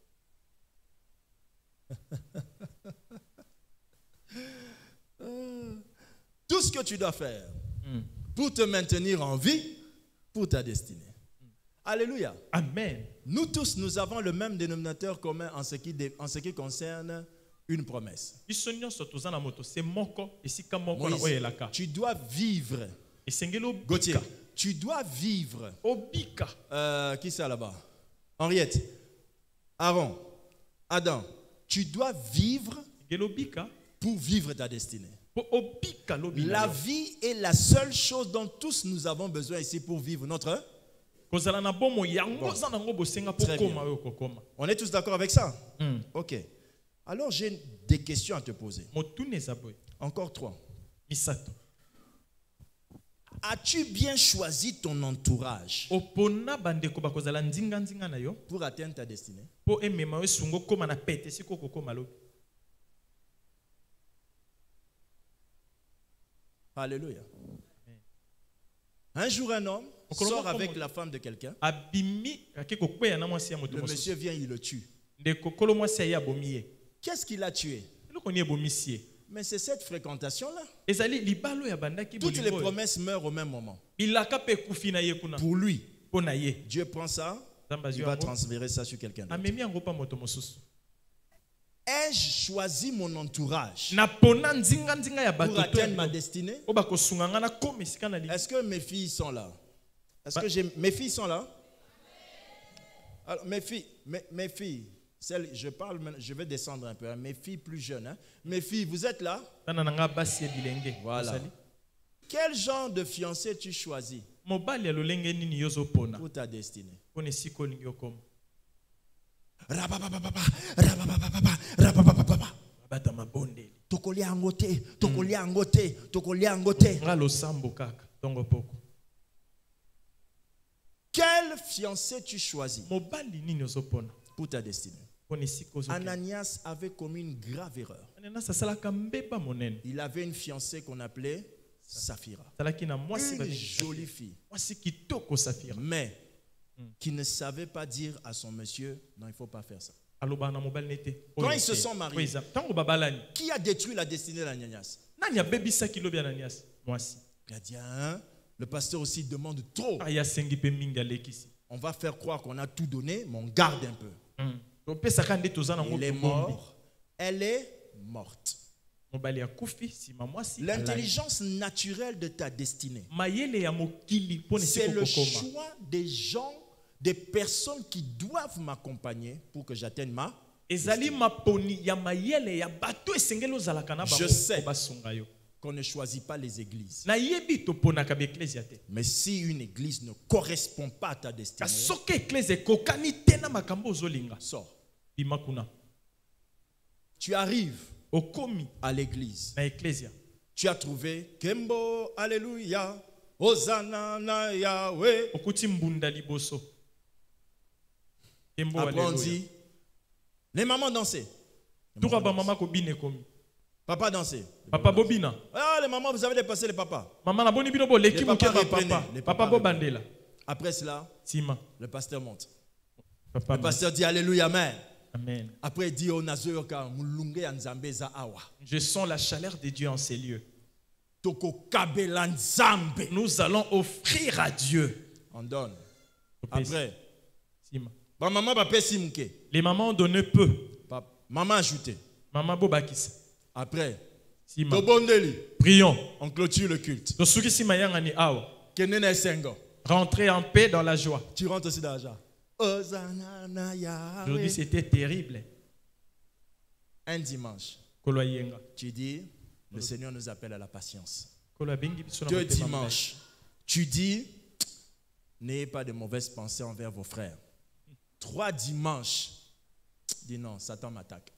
Tout ce que tu dois faire Mm. pour te maintenir en vie pour ta destinée. Alléluia. amen. Nous tous, nous avons le même dénominateur commun en ce qui, dé- en ce qui concerne une promesse. biso nyonso toza na moto se moko esika moko na Moïse, oyo elaka tu dois vivre. esengeli Gauthier, obika tu dois vivre. obika Euh, qui c'est là-bas? Henriette, Aaron, Adam, tu dois vivre esengeli obika pour vivre ta destinée. mpo obika lobi na La yo. vie est la seule chose dont tous nous avons besoin ici pour vivre notre. kozala na bomoi yango oza nango bosenga mpo Très koma bien. oyo kokoma. On est tous d'accord avec ça? Mm. Ok. Alors j'ai des questions à te poser. motuna eza boye Encore trois. misato As-tu bien choisi ton entourage opona bandeko bakozala nzinga-nzinga na yo pour atteindre ta destinée? mpo emema yo esungo okóma na pete esika okokóma lobi. Alléluia. Un jour, un homme sort avec la femme de quelqu'un. abimi ake kokweya na mwasi ya moto Le mosusu monsieur vient, il le tue. ndeko kolo mwasi aye abomi ye Qu'est-ce qu'il a tué? eloko nini ebomisi ye Mais c'est cette fréquentation-là. ezali libala oyo abandaki Toutes les bolingo oyo. promesses meurent au même moment. bilaka mpe ekufi na ye kuna Pour lui, mpo na ye Dieu prend ça, nzambe il azwi va yango transférer ça sur quelqu'un d'autre. amemi yango mpa moto mosusu Ai-je choisi mon entourage napona nzinga-nzinga ya pour bato to atteindre ya ma bino destinée? oyo bakosunga nga nakoma esika na li Est-ce que mes filles sont là? Est-ce Bah- que j'ai... mes filles sont là? Alors, mes filles, mes, mes filles, celles, je parle, maintenant- je vais descendre un peu. Hein, mes filles plus jeunes, hein. Mes filles, vous êtes là? tana na nga basi ya bilenge Voilà. Osali. Quel genre de fiancé tu choisis mobali ya lolenge nini yo ozopona pour ta destinée? mpona esika olingi okoma Rababababa, rababababa, rababababa. bata mabondeli Tokolia yango te, tokolia yango te, tokolia yango te. nga losambo kaka ntongo poko Quel fiancé tu choisis mobali nini ozopona pour ta destinée? mpona esika ozokende Ananias avait commis une grave erreur. ananias asalaka mbeba monene Il avait une fiancée qu'on appelait Saphira. azalaki na mwasi Une babengi jolie Safira. fille. mwasi kitoko safira Mais qui ne savait pas dire à son monsieur, non, il ne faut pas faire ça. alobaka na mobali ne te Quand oyo ils se te. sont mariés. Oyo eza. ntango babalani Qui a détruit la destinée d'Ananias? nani abebisaki lobi ananias mwasi Il a dit, hein, le pasteur aussi demande trop. aya asengi mpe mingi alekisi On va faire croire qu'on a tout donné, mais on garde un peu. topesaka nde toza nango Il est tobombi. mort. Elle est morte. mobali akufi nsima mwasi alali. L'intelligence naturelle de ta destinée, mayele ya mokili mpona c'est esika le okokoma choix des gens, des personnes qui doivent m'accompagner pour que j'atteigne ma. ezali maponi ya mayele ya bato esengeli ozalaka na Je bango sais. po basunga yo Qu'on ne choisit pas les églises. nayebi toponaka baeklezia te Mais si une église ne correspond pas à ta destinée, kasi soki eklezia ekokani te na makambo ozolinga sors. bima kuna Tu arrives okomi à l'église. na eklezia Tu as trouvé Kembo, Alléluia, Hosanna na Yahweh. okuti mbunda liboso Kembo Après on Alléluia. dit, les mamans dansaient. Les tuka mamans bamama kobina ekomi dansent. Papa dansait. papa bobina Ah, les mamans, vous avez dépassé les papas. mama naboni bino boleki Les moke papas bapapa reprenez, les papa papas bobandela Après cela, nsima le pasteur monte. papa Le pasteur dit Alléluia, Amen. amen Après, il dit au Nazoyoka, Mulunge Nzambe za awa. je sens la chaleur de Dieu en ces lieux Nous allons offrir à Dieu. On donne. Après, Après, Sima. bah, maman va payer simke. Les mamans ont donné peu. Papa, maman a ajouté. Maman Bobakis. Après, Sima. Tobondeli, Prions. on clôture le culte. Tosuki Sima Yangani Awa. Kenene Sengo. Rentrez en paix dans la joie. Tu rentres aussi dans la joie. Hosanna Yahweh. Aujourd'hui, c'était terrible. Un dimanche, Kolo Yenga. tu dis, le Seigneur nous appelle à la patience. Kolo Bengi biso na Deux motema dimanches, tu dis, n'ayez pas de mauvaises pensées envers vos frères. Trois dimanches, dis non, Satan m'attaque.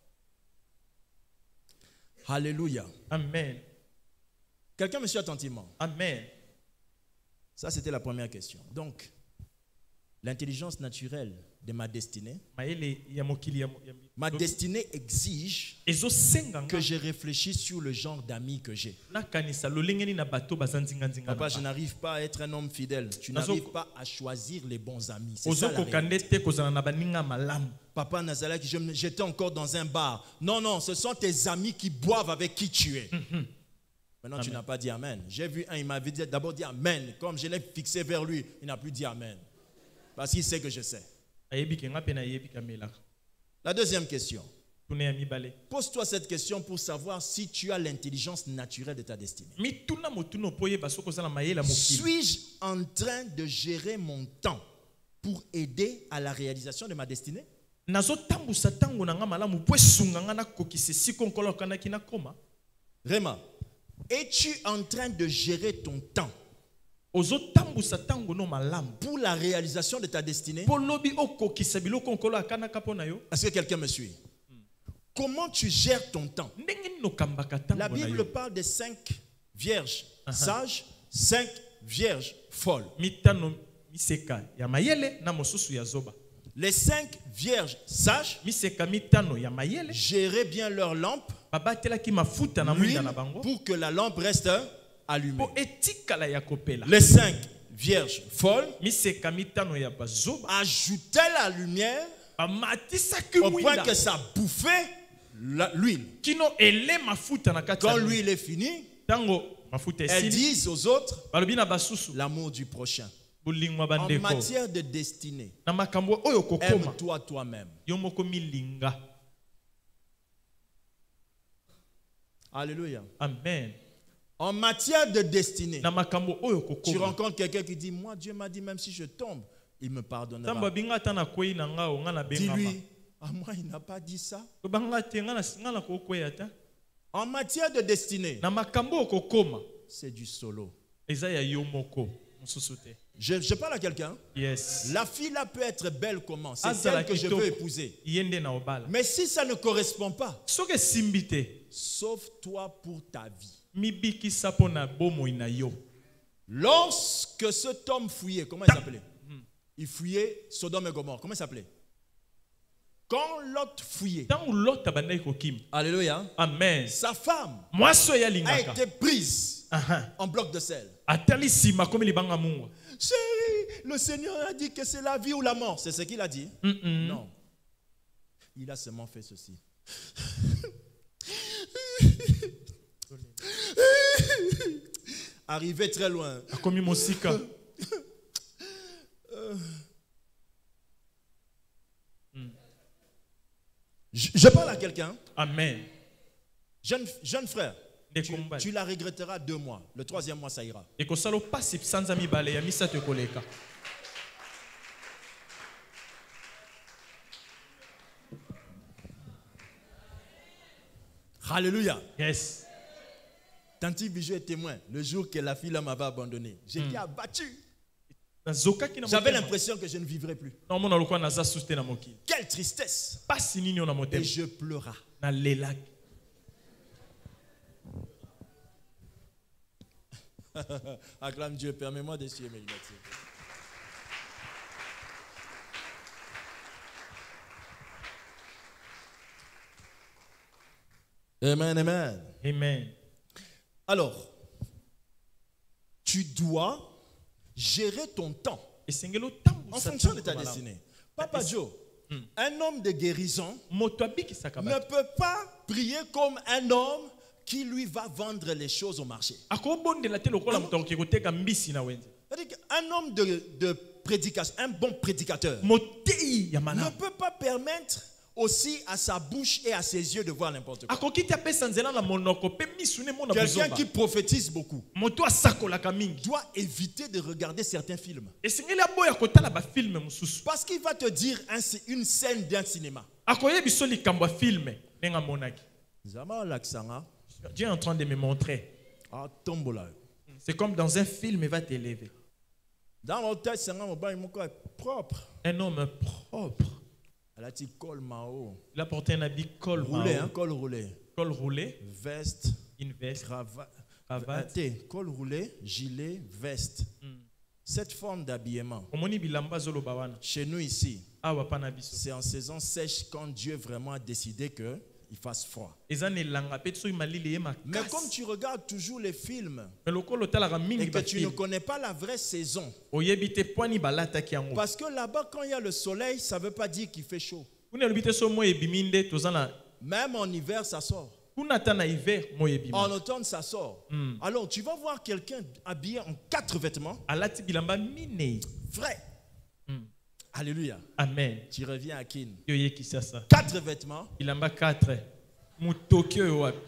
Alléluia. Amen. Quelqu'un me suit attentivement. Amen. Ça, c'était la première question. Donc, l'intelligence naturelle de ma destinée, Maele ya mokili ya mo- ya- ma destinée exige Ezo senga que nga je réfléchisse sur le genre d'amis que j'ai. nakanisa lolengeni na bato bazanzinga nzinga. Papa, je n'arrive pas à être un homme fidèle. Tu Nazo- n'arrives pas à choisir les bons amis. C'est Ozo ça la kokande réalité. te kozala na baninga malamu. Papa Nazalek, je me- j'étais encore dans un bar. Non, non, ce sont tes amis qui boivent avec qui tu es. Maintenant, tu Amen. n'as pas dit Amen. J'ai vu un, il m'avait dit- d'abord dit Amen. Comme je l'ai fixé vers lui, il n'a plus dit Amen. Parce qu'il sait que je sais. Ayebi ke nga pe na yebi kamela. La deuxième question. Tune ya mibale. Pose-toi cette question pour savoir si tu as l'intelligence naturelle de ta destinée. Mituna motuno poye baso kozala mayela mokili. Suis-je en train de gérer mon temps pour aider à la réalisation de ma destinée? Nazotambusa tango na nga malamu po esunga nga nakokisa esika nkolo okanaki nakoma. Réma, es-tu en train de gérer ton temps Ozotambusa tango no malamu. pour la réalisation de ta destinée? Po lobi okokisa biloko nkolo akanaka po na yo. Est-ce que quelqu'un me suit? Comment tu gères ton temps? Ndenge nini okambaka tango La na Bible yo. parle de cinq vierges sages, cinq vierges folles. Mitano miseka ya mayele na mosusu ya zoba. Les cinq vierges sages Miseka mitano ya mayele. géraient bien leur lampe Babatelaki mafuta na mwinda l'huile, na bango. pour que la lampe reste allumée. Po etikala ya kopela. Les cinq vierges folles Miseka mitano ya bazoba. ajoutaient la lumière Bamatisaki au point mwinda. que ça bouffait la- l'huile. Kino ele mafuta na kati. Quand ya l'huile est finie, tango mafuta elles esili. disent aux autres Balobi na basusu. l'amour du prochain. Bulingwa En bandeko. matière de destinée, Na makambo oyo kokoma. aime-toi toi-même. Yo moko milinga. Alléluia. Amen. En matière de destinée, Na makambo oyo tu kokoma. rencontres quelqu'un qui dit, moi Dieu m'a dit même si je tombe, il me pardonnera. Tamba binga tana kwei na nga o nga na bengama. Dis-lui, à moi il n'a pas dit ça. Banga te nga na nga na kokwea ta. En matière de destinée, Na makambo okokoma. c'est du solo. Eza ya yo moko. Mosusu te. Je, je parle à quelqu'un. Yes. La fille là peut être belle comment? C'est Azala elle que je kitoko. veux épouser. Yende na obala. Mais si ça ne correspond pas, Soke simbite. sauve-toi pour ta vie. Mibiki sapo na bomo ina yo. Lorsque cet homme fouillait, comment il s'appelait? Il fouillait Sodome et Gomorrhe. Comment il s'appelait? Quand Lot fouillait, Tango lota bandai kokim. alléluia, Amen. sa femme Mwaso ya a lingaka. été prise Aha. en bloc de sel. Atali sima komi libanga mungu. Chérie, le Seigneur a dit que c'est la vie ou la mort. C'est ce qu'il a dit? Mm-mm. Non. Il a seulement fait ceci. Arrivé très loin. Akomi mosika. Je, je parle à quelqu'un. Amen. Jeune, jeune frère, Des tu, combats. tu la regretteras deux mois. Le troisième mois, ça ira. Ekosalo pasi sanza mibale ya misato koleka. Alléluia. Yes. Tanti Bijou est témoin. Le jour que la fille là m'avait abandonné, j'étais abattu. Nazokaki na J'avais motema. l'impression que je ne vivrais plus. Na mona lokwa naza suste na mokili. Quelle tristesse. Pasi nini na Et motema. je pleurais. Na lelaki. Acclame Dieu, permets-moi d'essuyer mes lunettes. Amen, amen. Amen. Alors, tu dois gérer ton temps Esengelo en tambusa fonction de tango ta malamu. destinée. Papa Es- Joe, un homme de guérison Moto abikisaka ne bato. peut pas prier comme un homme qui lui va vendre les choses au marché. akobondela te lokola moto akoki koteka mbisi na wenze. C'est-à-dire qu'un homme de, de prédication, un bon prédicateur, Motei ya ne malamu peut pas permettre aussi à sa bouche et à ses yeux de voir n'importe quoi. akoki te apesa nzela na monoko pe misu ne mona Quelqu'un bozomba qui prophétise beaucoup moto asakolaka mingi doit éviter de regarder certains films. esengeli aboya kotala bafilme mosusu Parce qu'il va te dire un- une scène d'un cinéma. akoyebi so likambo ya filme ndenge amonaki. Zama laksanga, Dieu est en train de me montrer. ah, tombola. C'est comme dans un film, il va t'élever. Dans mon tête, c'est un bain propre. Un homme propre. Elle a dit col mao. Il a porté un habit col Roulé, mao, hein, col roulé. col roulé, Veste, une veste, cravate. cravate. Attends, col roulé, gilet, veste. Cette forme d'habillement, Omoni bilamba zolo bawana. chez nous ici, Awa pana biso. c'est en saison sèche quand Dieu vraiment a décidé qu'il fasse froid. Ezane langa pe so imalili ye Mais makasi. comme tu regardes toujours les films Mais lokolo talaka mingi et que ba tu ne film. connais pas la vraie saison, Oyebi te poani balata ki yango. parce que là-bas, quand il y a le soleil, ça ne veut pas dire qu'il fait chaud. Kuna lobi te so mo ebiminde tozana. Même en hiver, ça sort. Kuna tana hiver mo ebima. En automne, ça sort. Alors, tu vas voir quelqu'un habillé en quatre vêtements, Alati bilamba mine. vrai. Alléluia. Amen. Tu reviens à Kin. Yo yeki sasa. Quatre vêtements. Bilamba quatre. Mutokyo yo wapi.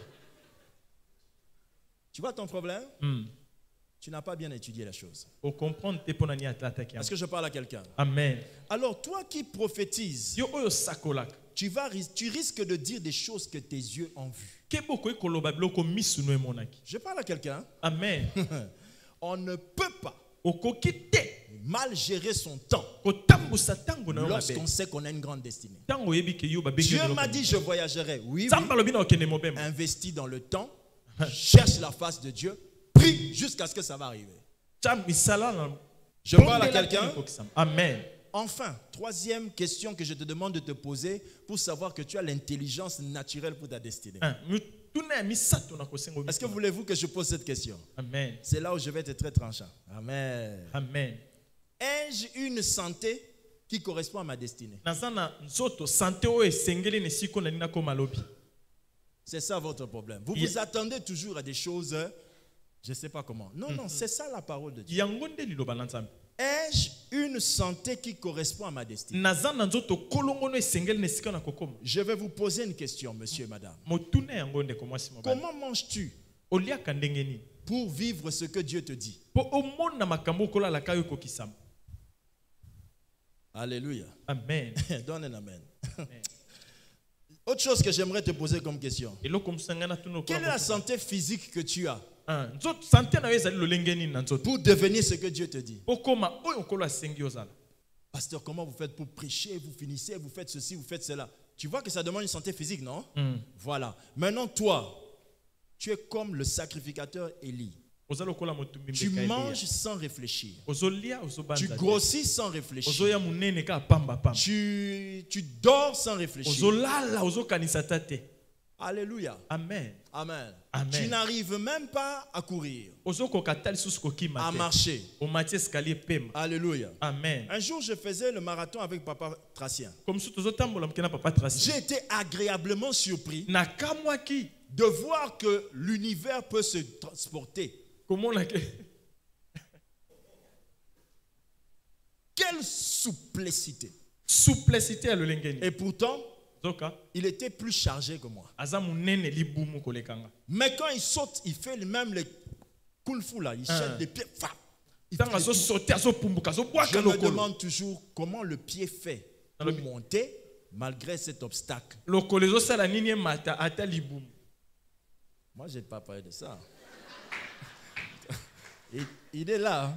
Tu vois ton problème? Hmm. Tu n'as pas bien étudié la chose. Au comprendre te ponani atata ki. Est-ce que je parle à quelqu'un? Amen. Alors, toi qui prophétises, Yo oyo sakolaka. tu, vas, ris- tu risques de dire des choses que tes yeux ont vues. Keboko ekoloba biloko misu no emonaki. Je parle à quelqu'un. Amen. On ne peut pas Okoki te mal gérer son temps kotambusa tango na yo lorsqu'on mabe. sait qu'on a une grande destinée. Tango yebi ke yo babengi Dieu biloko m'a dit, mingi. je voyagerai. Oui, Nzambe oui. alobi na okende mobemba. Investis dans le temps. Cherche la face de Dieu. Prie jusqu'à ce que ça va arriver. Tsham misala na- Je parle à quelqu'un. Amen. Enfin, troisième question que je te demande de te poser pour savoir que tu as l'intelligence naturelle pour ta destinée. Hein, mutuna ya misato na kosengo Est-ce que misu. voulez-vous que je pose cette question? Amen. C'est là où je vais être très tranchant. Amen. Amen. Ai-je une santé qui correspond à ma destinée? Naza na nzoto santé oyo esengeli na esiko na nini nakoma lobi. C'est ça votre problème. Vous Il- vous attendez toujours à des choses, euh, je ne sais pas comment. Non, non, c'est ça la parole de Dieu. Yango nde liloba na Nzambe. Ai-je une santé qui correspond à ma destinée? Naza na nzoto kolongono esengeli na esika na kokoma. Je vais vous poser une question, monsieur et madame. Motuna yango ndeko mwasi mobali. Comment manges-tu Oliaka ndenge nini? pour vivre ce que Dieu te dit? Po omona makambo kolalaka yo ekokisama. Alléluia. Amen. Donne un amen. Autre chose que j'aimerais te poser comme question. Eloko musangana tuno Quelle est la santé physique que tu as Ah, nzoto santé na yo ezali lolenge nini na nzoto? pour devenir ce que Dieu te dit? Okoma oyo kolo asengi ozala. Pasteur, comment vous faites pour prêcher? Vous finissez, vous faites ceci, vous faites cela. Tu vois que ça demande une santé physique, non? Voilà. Maintenant, toi, tu es comme le sacrificateur Élie. Ozala kola motumbi Tu mbeka manges sans réfléchir. Ozolia ozobanza. Tu grossis sans réfléchir. Ozoya munene ka pamba pamba. Tu, tu dors sans réfléchir. Ozolala ozokanisa tate. Alléluia. Amen. Amen. Amen. Tu n'arrives même pas à courir, Ozokoka tali susu kokima à te. marcher. O mati escalier pema. Alléluia. Amen. Un jour, je faisais le marathon avec papa Tracien. Comme si tozotambola mukena papa Tracy. J'ai été agréablement surpris Na kamwaki de voir que l'univers peut se transporter. comment la ke Quelle souplicité. souplicité ya lolenge nini? Et pourtant, Zoka il était plus chargé que moi. aza munene libumu kolekanga. Mais quand il saute, il fait même les kung fu là. Il Ah. jette des pieds. Fa. Il Tanga fait zo tout. sauter azo pumbuka zo Je bwaka me lokolo. demande toujours comment le pied fait pour Alors, monter malgré cet obstacle. Lokolo zo sala nini mata ata libumu. Moi, je n'ai pas parlé de ça. il, il est là.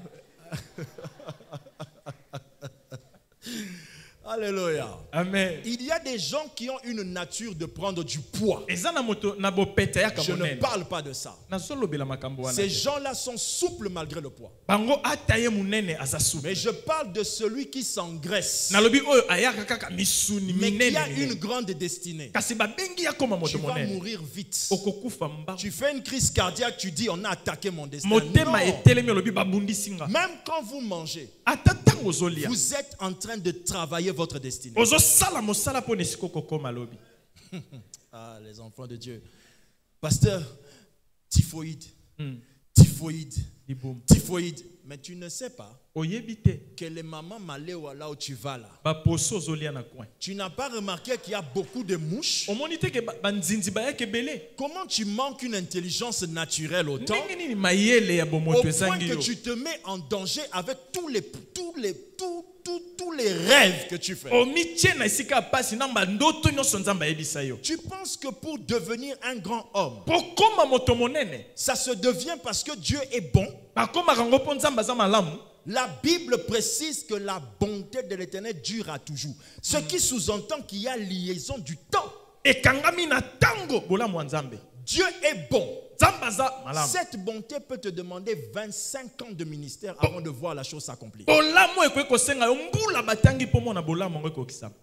Alléluia. Amen. Il y a des gens qui ont une nature de prendre du poids. Eza na moto na bopeta ya Je ne kamonene. parle pas de ça. Na solobela makambo wana. Ces gens-là sont souples malgré le poids. Bango ataye munene asa soupe. Mais je parle de celui qui s'engraisse, Na lobi oyo ayaka kaka misuni mais qui a minene. une grande destinée. Kasi babengi ya koma Tu moto vas monene. mourir vite. Okokufa mba. Tu fais une crise cardiaque, tu dis on a attaqué mon destin. Motema Non. etelemi olobi babundisinga. Même quand vous mangez, Ata tango ozolia. vous êtes en train de travailler votre destinée. Ozosala mosala po nesiko kokoma lobi. Ah, les enfants de Dieu. Pasteur, typhoïde, Mm. typhoïde, Liboum. typhoïde. Mais tu ne sais pas Oyebi te. que les mamans malais là où tu vas là. Ba poso zolia na coin. Tu n'as pas remarqué qu'il y a beaucoup de mouches? Omoni te ke ba- banzinzi ba yake belé. Comment tu manques une intelligence naturelle autant Ndenge nini mayele ya au bomoto point esangi que yo. tu te mets en danger avec tous les, tous les, tous, tous, tous les rêves que tu fais? Omitie na esika pasi na ndoto nyonso nzamba yebisa yo. Tu penses que pour devenir un grand homme, Pokoma moto monene. ça se devient parce que Dieu est bon? Bakoma kango po nzamba za malamu. La Bible précise que la bonté de l'Éternel dure à toujours. Ce qui sous-entend qu'il y a liaison du temps. Ekangami na tango bolamu wa nzambe. Dieu est bon. Nzamba za malamu. Cette bonté peut te demander vingt-cinq ans de ministère avant de voir la chose s'accomplir. Bolamu ekoki kosenga yo mbula batangi po mona bolamu ngo ekokisama.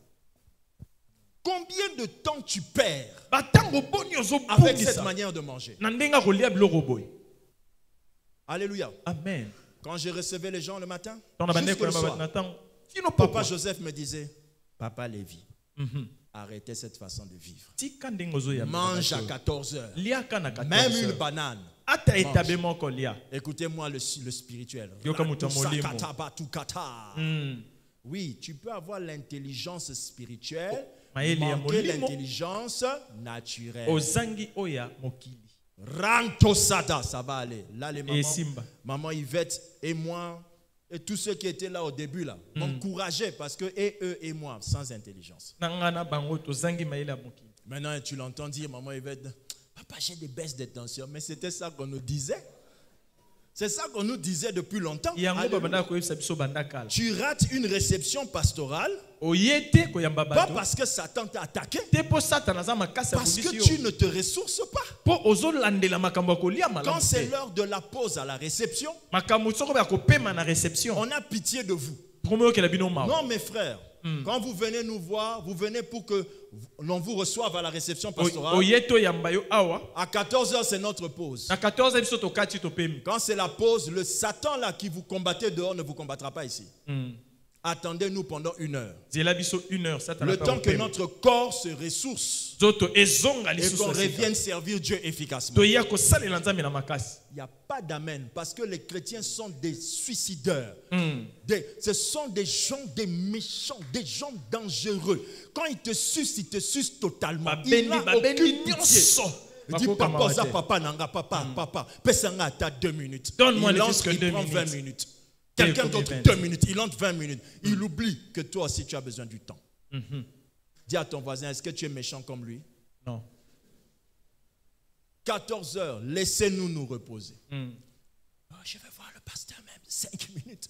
Combien de temps tu perds Batango boni ozo avec cette bungisa. manière de manger? Na ndenga kolia biloko boy. Alléluia. Amen. Quand je recevais les gens le matin, Dans la jusque le soir, Papa Papa Joseph me disait, Papa Lévi, arrêtez cette façon de vivre. Mange à quatorze heures. Même une banane. Ata etabe moko lia. Écoutez-moi le, le spirituel. Yoka mutu ya molimo. Sakatabatukata. Mm. Oui, tu peux avoir l'intelligence spirituelle, Maeli ya manquer molimo. l'intelligence naturelle. Ozangi oya mokili. Rantosada, ça va aller. Là, les Et mamans, Simba. maman Yvette et moi, et tous ceux qui étaient là au début, là, m'encourageaient parce que, et eux et moi, sans intelligence. Nangana bango tozangi maela mokili. Maintenant, tu l'entends dire, maman Yvette, papa, j'ai des baisses de tension. Mais c'était ça qu'on nous disait. C'est ça qu'on nous disait depuis longtemps. Yango Alléluia. babanda koyebisa biso bandakala. Tu rates une réception pastorale, Oyete koyamba pas bato. parce que Satan t'a attaqué, Te po satana za makasa parce que budisi tu yo. ne te ressources pas. Po ozolandela makambo ya kolia Quand malamu. c'est te. l'heure de la pause à la réception, Makambo soko ya kopema na réception. on a pitié de vous. Promo yo kela bino mawa. Non, mes frères, quand vous venez nous voir, vous venez pour que l'on vous reçoive à la réception pastorale. Oyeto yamba yo awa. À quatorze heures, c'est notre pause. Na quatorze biso tokati topemi. Quand c'est la pause, le Satan là qui vous combattait dehors ne vous combattra pas ici. Mm. Attendez-nous pendant une heure. Zela biso une heure satana. Le temps que notre corps se ressource Zoto ezonga et lisusu. qu'on asika. revienne servir Dieu efficacement. Toya kosalela nzambe na makasi. Il n'y a pas d'amen parce que les chrétiens sont des suicideurs. Mm. Des- ce sont des gens, des méchants, des gens dangereux. Quand ils te sucent, ils te sucent totalement. Il Babendi n'a babendi aucune pitié. nyonso. Il dit, Bakoka papa, ça, mawate. papa, nanga, papa, papa, pesa à deux minutes. Donne-moi il ne entre, fût-ce que il deux prend vingt minutes. minutes. Quelqu'un combien d'autre, vingt? deux minutes. Il entre vingt minutes. Il oublie que toi aussi, tu as besoin du temps. Mhm. Dis à ton voisin, est-ce que tu es méchant comme lui? Non. quatorze heures, laissez-nous nous reposer. Mm. Oh, je vais voir le pasteur même, cinq minutes.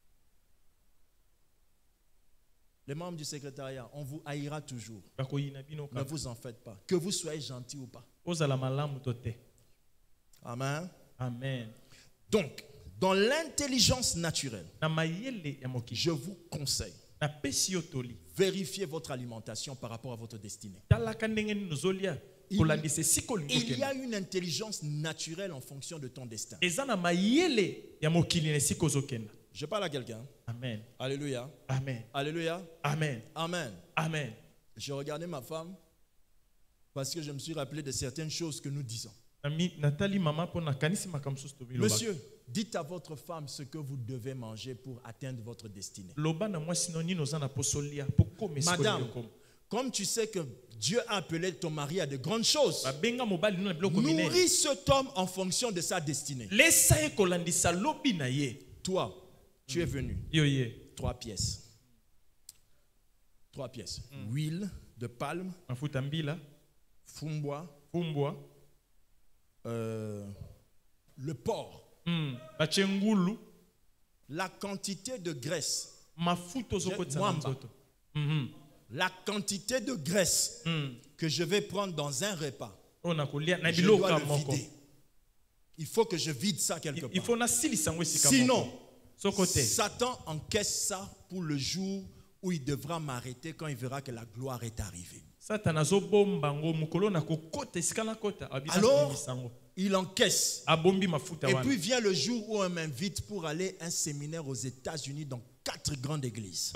Les membres du secrétariat, on vous haïra toujours. Bakoyina bino Ne ka. vous en faites pas. Que vous soyez gentil ou pas. Ozala malamu tote. Amen. Amen. Donc, dans l'intelligence naturelle, Na mayele ya mokili. je vous conseille, Na pesi yo toli. vérifiez votre alimentation par rapport à votre destinée. Talaka ndenge nini nozolia. Il- Kolandisa siko Il y a lingoke. une intelligence naturelle en fonction de ton destin. Eza na mayele ya mokili na siko zokenda. Je parle à quelqu'un. Amen. Alléluia. Amen. Alléluia. Amen. Amen. Amen. Je regardais ma femme parce que je me suis rappelé de certaines choses que nous disons. Nami Nathalie mama po na kanisi makamso stobi loba. Monsieur, dites à votre femme ce que vous devez manger pour atteindre votre destinée. Loba na moi sinoni noza na posolia po kome siko Madame, yoko. comme tu sais que Dieu a appelé ton mari à de grandes choses, Ba benga mobali no na biloko minene. nourris cet homme en fonction de sa destinée. Lesa ye kolandisa lobi na ye. Toi, tu es venu. Yo ye. Trois pièces. Trois pièces. Huile de palme, Mafuta mbila, fumbois, fumbwa, euh, le porc. mm, bachengulu, La quantité de graisse. mafuta ozokotisa na Mwamba. nzoto. Mhm. La quantité de graisse Mm. que je vais prendre dans un repas. On a kolia na Je biloko dois ya le moko. vider. Il faut que je vide ça quelque Il- Il part. faut na silisa ngo esika Sinon, moko. Sokote. Satan encaisse ça pour le jour où il devra m'arrêter quand il verra que la gloire est arrivée. Alors, il encaisse. Et puis vient le jour où on m'invite pour aller à un séminaire aux États-Unis dans quatre grandes églises.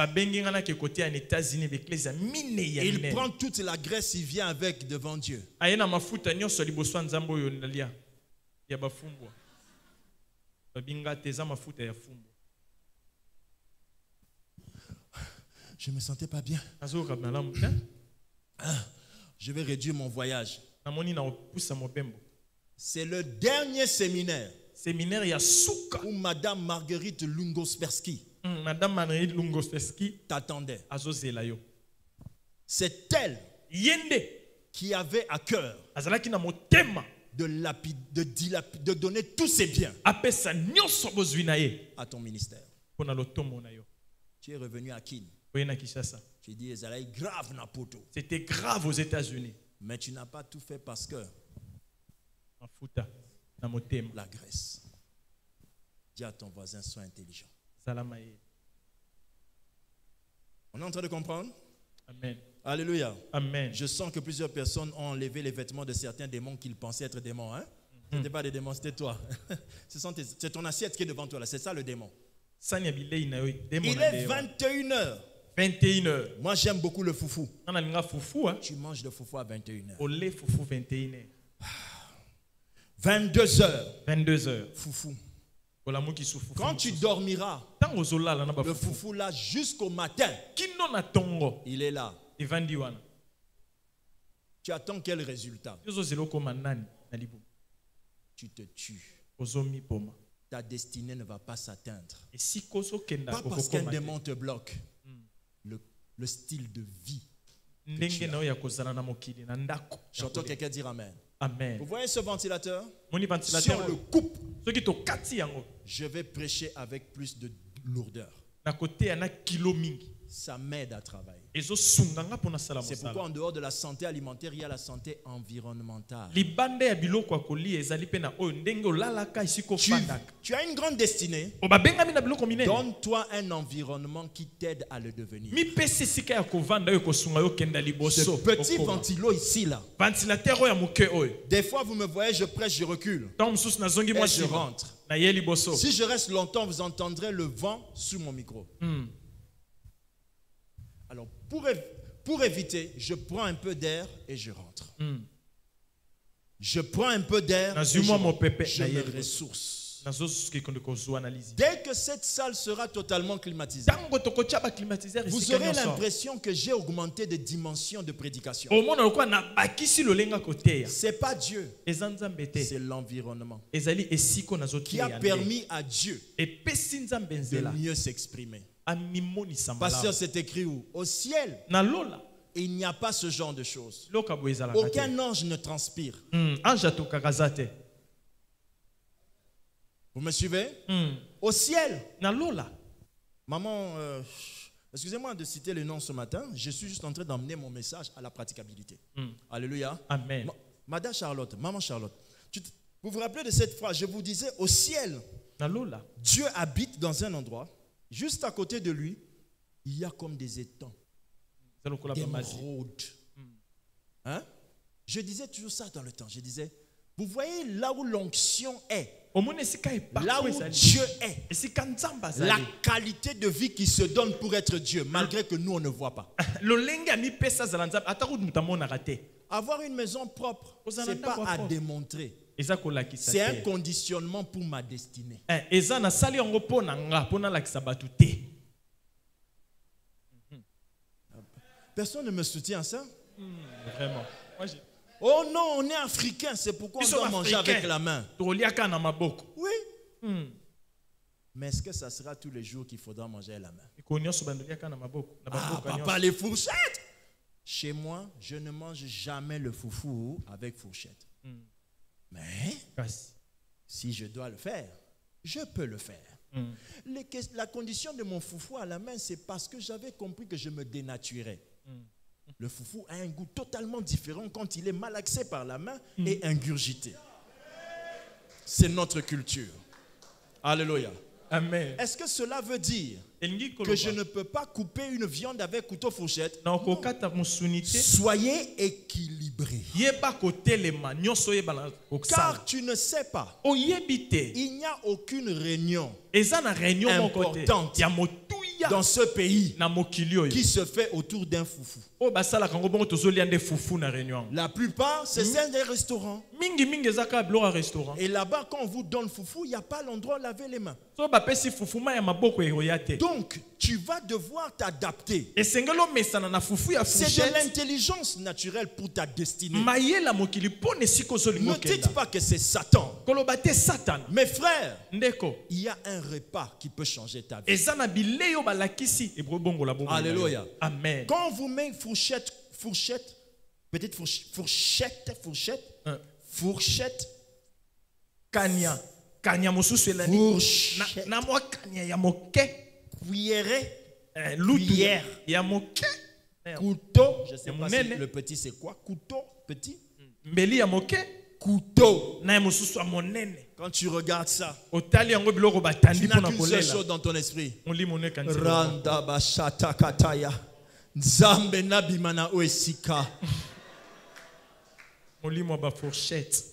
Et il prend toute la graisse, il vient avec devant Dieu. Je ne me sentais pas bien. Ah, je vais réduire mon voyage. C'est le dernier séminaire où Madame Marguerite Lungospersky Madame Marguerite Lungospersky t'attendait. C'est elle qui avait à cœur de, lapide, de, dilapide, de donner tous ses biens à ton ministère. Tu es revenu à Kin. Tu dis, grave Napoto. C'était grave aux États-Unis. Mais tu n'as pas tout fait parce que la graisse. Dis à ton voisin, sois intelligent. On est en train de comprendre? Amen. Alléluia. Amen. Je sens que plusieurs personnes ont enlevé les vêtements de certains démons qu'ils pensaient être démons. Hein? Mm-hmm. Ce n'était pas des démons, c'était toi. C'est ton assiette qui est devant toi là. C'est ça le démon. Il est vingt et une heures. vingt et une heures. Moi j'aime beaucoup le foufou. Tu manges le foufou à vingt et une heures. vingt-deux heures. vingt-deux heures. Foufou. Quand tu dormiras, le foufou là jusqu'au matin, il est là. Tu attends quel résultat? Tu te tues. Ta destinée ne va pas s'atteindre. Pas parce qu'un démon te bloque. Le, le style de vie. J'entends quelqu'un dire amen. Amen. Vous voyez ce ventilateur? ventilateur si on le coupe, je vais prêcher avec plus de lourdeur. Ça m'aide à travailler. C'est pourquoi en dehors de la santé alimentaire, il y a la santé environnementale. Tu, tu as une grande destinée. Donne-toi un environnement qui t'aide à le devenir. Ce petit ventilo ici là. Des fois vous me voyez, je prêche, je recule. Et je rentre. Si je reste longtemps, vous entendrez le vent sur mon micro. Mm. Alors, pour, pour éviter, je prends un peu d'air et je rentre. Mm. Je prends un peu d'air et je, je me ressource. Dès que cette salle sera totalement climatisée, vous aurez l'impression que j'ai augmenté de dimensions de prédication. Ce n'est pas Dieu, c'est l'environnement qui a permis à Dieu de mieux s'exprimer. Pasteur, c'est écrit où? Au ciel. Il n'y a pas ce genre de choses. Aucun ange ne transpire. Vous me suivez? Au ciel. Maman, euh, excusez-moi de citer le nom ce matin. Je suis juste en train d'emmener mon message à la praticabilité. Mm. Alléluia. Amen. Ma, Madame Charlotte, Maman Charlotte, tu, vous vous rappelez de cette phrase? Je vous disais, au ciel, Dieu habite dans un endroit. Juste à côté de lui, il y a comme des étangs, des maraudes. Hein? Je disais toujours ça dans le temps. Je disais, vous voyez là où l'onction est, là où Dieu est, la qualité de vie qui se donne pour être Dieu, malgré que nous on ne voit pas. Avoir une maison propre, ce n'est pas à démontrer. C'est un conditionnement pour ma destinée. Personne ne me soutient à ça? Vraiment. Oh non, on est africain, c'est pourquoi on doit manger avec la main. Oui. Mm. Mais est-ce que ça sera tous les jours qu'il faudra manger à la main? Ah, papa, les fourchettes. Chez moi, je ne mange jamais le foufou avec fourchette. Mm. Mais si je dois le faire, je peux le faire. Mm. Les, la condition de mon foufou à la main, c'est parce que j'avais compris que je me dénaturais. Mm. Le foufou a un goût totalement différent quand il est malaxé par la main mm. et ingurgité. C'est notre culture. Alléluia. Amen. Est-ce que cela veut dire Elingi que je koloba. ne peux pas couper une viande avec couteau fourchette? Na okokata musuni te. Soyez équilibrés. Yeba kotelema nyonso yeba na okosala. Car tu ne sais pas, Oyebi te. il n'y a aucune réunion Eza na réunion moko te. importante Ya motuya dans ce pays na mokili oyo. qui se fait autour d'un foufou. O basala kango bongo tozolia nde fufu na réunion. La plupart, c'est celle des restaurants. Mingi mingi ezaka biloko ya restaurant. Et là-bas, quand on vous donne foufou, il n'y a pas l'endroit où laver les mains. So bapesi fufu ma ya maboko eroya te. Donc, tu vas devoir t'adapter. Esengelo mesana na fufu ya C'est de fourchette. l'intelligence naturelle pour ta destinée. Mayela mokili pone siko Ne zolingo dites kenda. pas que c'est Satan. Koloba te Satan. Mes frères, Ndeko. il y a un repas qui peut changer ta vie. Eza na bileyo balakisi ebro bongo la bongo. Alléluia. Amen. Quand on vous met fourchette, fourchette, petite fourch- fourchette, fourchette, Hein. fourchette, Kanya. Kanya mosusu elani. Na fourchette, na mwa kanya ya moke. cuillère, Eh, lutu Cuillère. ya moke. Eh, couteau, je sais Et pas mon si nene. le petit c'est quoi, couteau, petit, Mbeli ya moke. couteau. Na ya mosusu ya monene. Quand tu regardes ça, Otali yango biloko batandi tu n'as mpona qu'une seule kolela. chose dans ton esprit. Molimo ne kanisa. Randa bashata kataya. Nzambe nabimana oesika. Molimo ba fourchette.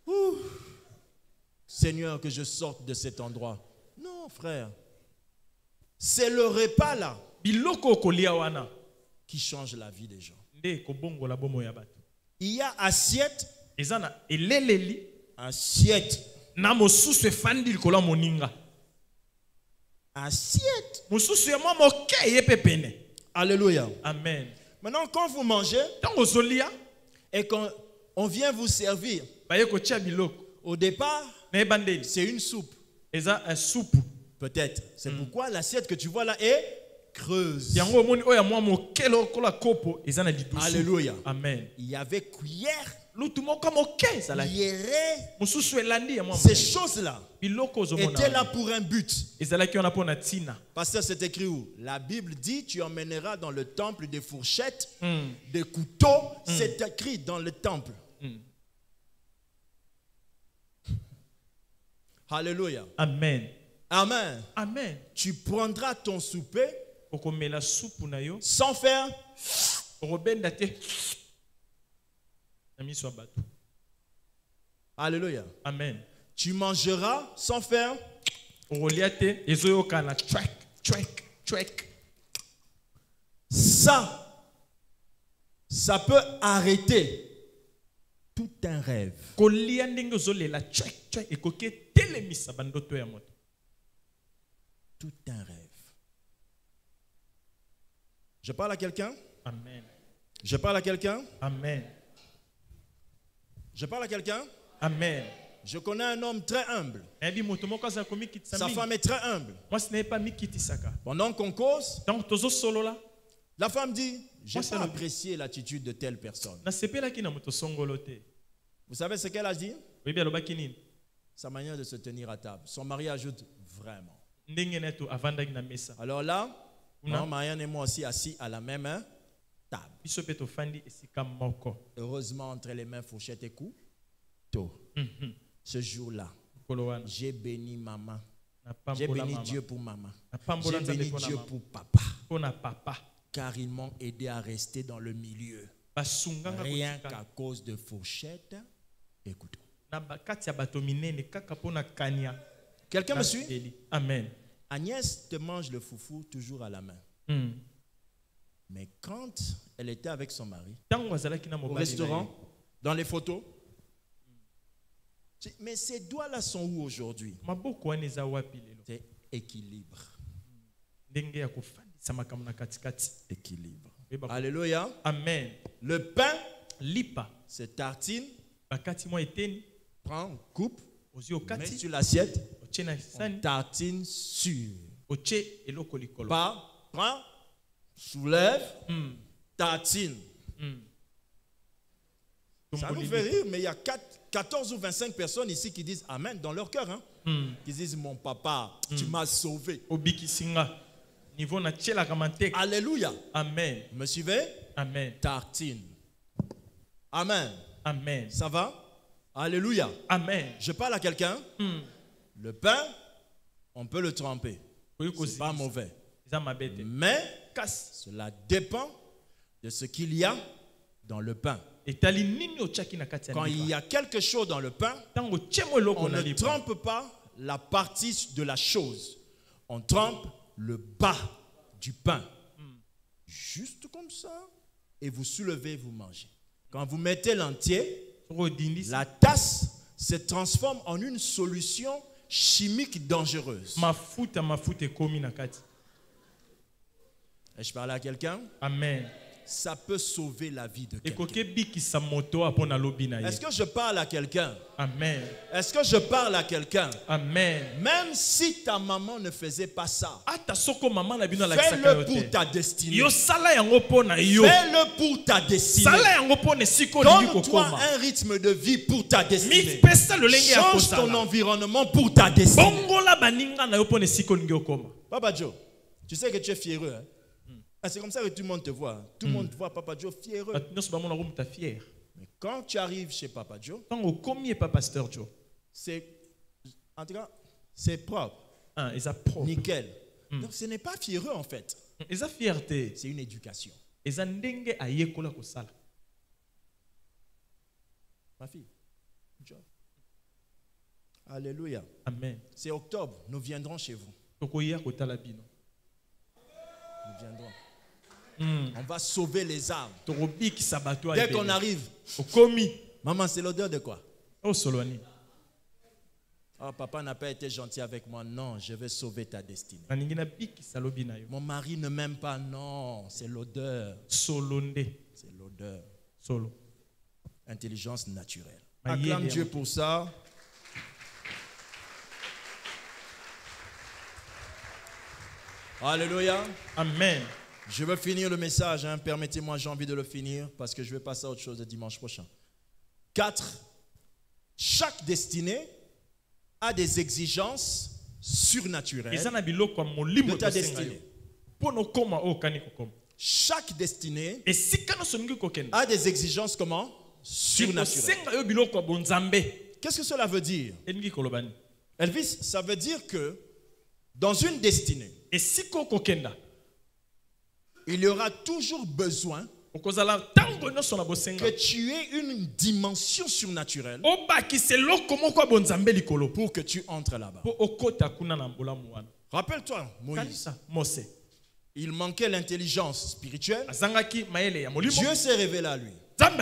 Seigneur, que je sorte de cet endroit. Non, frère. C'est le repas là Biloko kolia wana. qui change la vie des gens. Nde kobongola bomo ya bato. Il y a assiette, Eza na eleleli. assiette, Na mosusu efandi likolo ya moninga. assiette. Mosusu ya mwa moke ye pe pene. Alléluia. Amen. Maintenant, quand vous mangez Tango zolia. et qu'on on vient vous servir, Baye kotia biloko. au départ, Na ebandeli. c'est une soupe. Eza un soupe. Peut-être. C'est pourquoi l'assiette que tu vois là est creuse. Yango moni oya mwa moke lokola kopo eza na lidusu. Alléluia. Amen. Il y avait cuillère, Lutu moko moke ezalaki. cuillère. Mosusu elandi ya mwa Ces moke. choses-là Biloko ozomona. étaient là pour un but. Ezalaki wana pona tina. Pasteur, c'est écrit où? La Bible dit, tu emmèneras dans le temple des fourchettes, Mm. des couteaux. C'est écrit dans le temple. Mm. Alléluia. Amen. Amen. Amen. Tu prendras ton souper Okomela supu na yo. sans faire. Okobenda te. Na miso ya bato. Alléluia. Amen. Tu mangeras sans faire. Okolia te ezoyoka na track, track, track. Ça, ça peut arrêter tout un rêve. Kolia ndenge ozolela track, track ekoki telemisa bandoto ya moto. Tout un rêve. Je parle à quelqu'un? Amen. Je parle à quelqu'un? Amen. Je parle à quelqu'un? Amen. Je connais un homme très humble. Nayebi moto moko aza komikitisa Sa mingi. femme est très humble. Mwasi na ye pa mikitisaka. Pendant qu'on cause, Ntango tozosolola la femme dit, j'ai Moi, c'est pas le- apprécié l'attitude de telle personne. nasepelaki na moto songolo te. Vous savez ce qu'elle a dit? Oyebi alobaki nini? Sa manière de se tenir à table. Son mari ajoute, vraiment. Ndenge na to avandaki na mesa. Alors là, Non. maman Marianne et moi aussi assis à la même hein, table. Biso pe tofandi esika moko. Heureusement, entre les mains fourchette et couteau. Mhm. Ce jour-là, Kolo wana. j'ai béni maman. Na J'ai pambola béni mama. Dieu pour maman. Na pambola J'ai nzambe béni mpona Dieu mama. pour papa. Mpona papa. Car ils m'ont aidé à rester dans le milieu. Basunganga Rien kotika. qu'à cause de fourchette et couteau. Na bakati ya bato minene kaka mpona kania. Quelqu'un me Na suit? eli. Amen. Agnès te mange le foufou toujours à la main. Mm. Mais quand elle était avec son mari, Ntango azalaki na au mobali na restaurant, ye, dans les photos, je dis, mais ces doigts-là sont où aujourd'hui? maboko wana eza wapi lelo? C'est équilibre. Ndenge ya kofandisa makambo na katikati. Équilibre. Oyeba ko- Alléluia. Amen. Le pain, Lipa. c'est tartine. Bakati mwa eteni. Prends, coupe, Ozi mets okati. sur l'assiette. Otie na sani. Tartine sûre. Otie eloko likolo. Pas, prends, soulève, Mm. tartine. Mm. Ça nous fait rire, mais il y a quatre- quatorze ou vingt-cinq personnes ici qui disent Amen dans leur cœur. Hein? Mm. Qui disent, mon papa, tu m'as sauvé. Obikisinga. Niveau na tielaka manteka. Alléluia. Amen. Me suivez? Amen. Tartine. Amen. Amen. Ça va? Alléluia. Amen. Je parle à quelqu'un. Mm. Le pain, On peut le tremper. C'est pas mauvais. Mais Mais cela dépend de ce qu'il y a dans le pain. Quand il y a quelque chose dans le pain, on ne trempe pas la partie de la chose. On trempe le bas du pain. Juste comme ça. Et vous soulevez, vous mangez. Quand vous mettez l'entier, la tasse se transforme en une solution chimique dangereuse. Ai-je parlé à quelqu'un? Amen. Ça peut sauver la vie de quelqu'un. Est-ce que je parle à quelqu'un? Amen. Est-ce que je parle à quelqu'un? Amen. Même si ta maman ne faisait pas ça, fais-le pour ta destinée. Fais-le pour ta destinée. Donne-toi un rythme de vie pour ta destinée. Change ton environnement pour ta destinée. Papa Joe, tu sais que tu es fiéreux, hein? Ah, c'est comme ça que tout le monde te voit. Tout le mm. monde voit Papa Joe fiéreux. Mais quand tu arrives chez Papa Joe, c'est en tout cas c'est propre. Ah, propre. Nickel. Mm. Donc ce n'est pas fiéreux en fait. fierté. C'est une éducation. Ma fille. Joe. Alléluia. Amen. C'est octobre. Nous viendrons chez vous. Nous viendrons. Mm. On va sauver les âmes. Dès qu'on arrive, maman, c'est l'odeur de quoi? Oh, Soloni. Oh, papa n'a pas été gentil avec moi. Non, je vais sauver ta destinée. Mon mari ne m'aime pas. Non, c'est l'odeur. C'est l'odeur. Solo. Intelligence naturelle. Acclame Dieu pour ça. Alléluia. Amen. Je veux finir le message, hein. Permettez-moi, j'ai envie de le finir parce que je vais passer à autre chose le dimanche prochain. Quatre, chaque destinée a des exigences surnaturelles de ta destinée. Chaque destinée a des exigences comment? Surnaturelles. Qu'est-ce que cela veut dire? Elvis, ça veut dire que dans une destinée, il y aura toujours besoin que tu aies une dimension surnaturelle pour que tu entres là-bas. Rappelle-toi, Moïse. Il manquait l'intelligence spirituelle. Dieu s'est révélé à lui.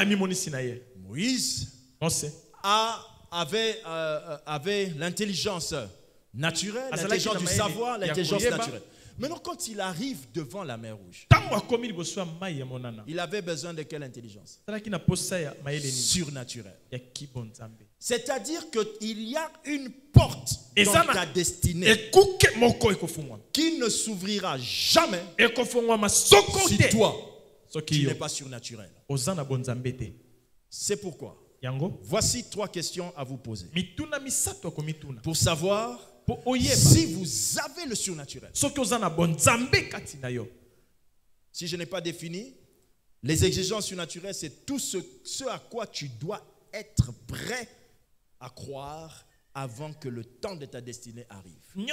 Moïse a, avait, euh, avait l'intelligence naturelle, l'intelligence du savoir, l'intelligence naturelle. Maintenant, quand il arrive devant la mer Rouge, il avait besoin de quelle intelligence? Surnaturelle. C'est-à-dire qu'il y a une porte dans ta destinée qui ne s'ouvrira jamais si toi, tu n'es pas surnaturel. C'est pourquoi voici trois questions à vous poser pour savoir si vous avez le surnaturel. Si je n'ai pas défini, les exigences surnaturelles, c'est tout ce, ce à quoi tu dois être prêt à croire avant que le temps de ta destinée arrive. Mm.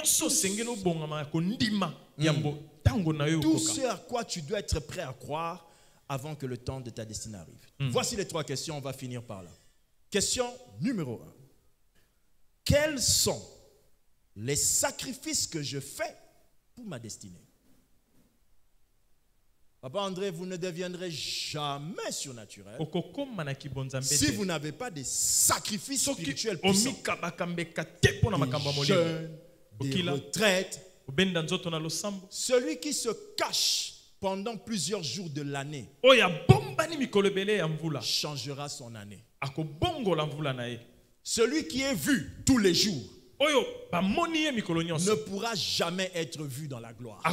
Tout ce à quoi tu dois être prêt à croire avant que le temps de ta destinée arrive. Mm. Voici les trois questions, on va finir par là. Question numéro un. Quels sont les sacrifices que je fais pour ma destinée? Papa André, vous ne deviendrez jamais surnaturel si vous n'avez pas des sacrifices spirituels puissants. Des jeûnes, des retraites. Celui qui se cache pendant plusieurs jours de l'année changera son année. Celui qui est vu tous les jours ne pourra jamais être vu dans la gloire.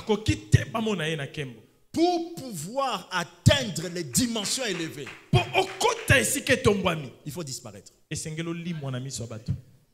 Pour pouvoir atteindre les dimensions élevées, il faut disparaître.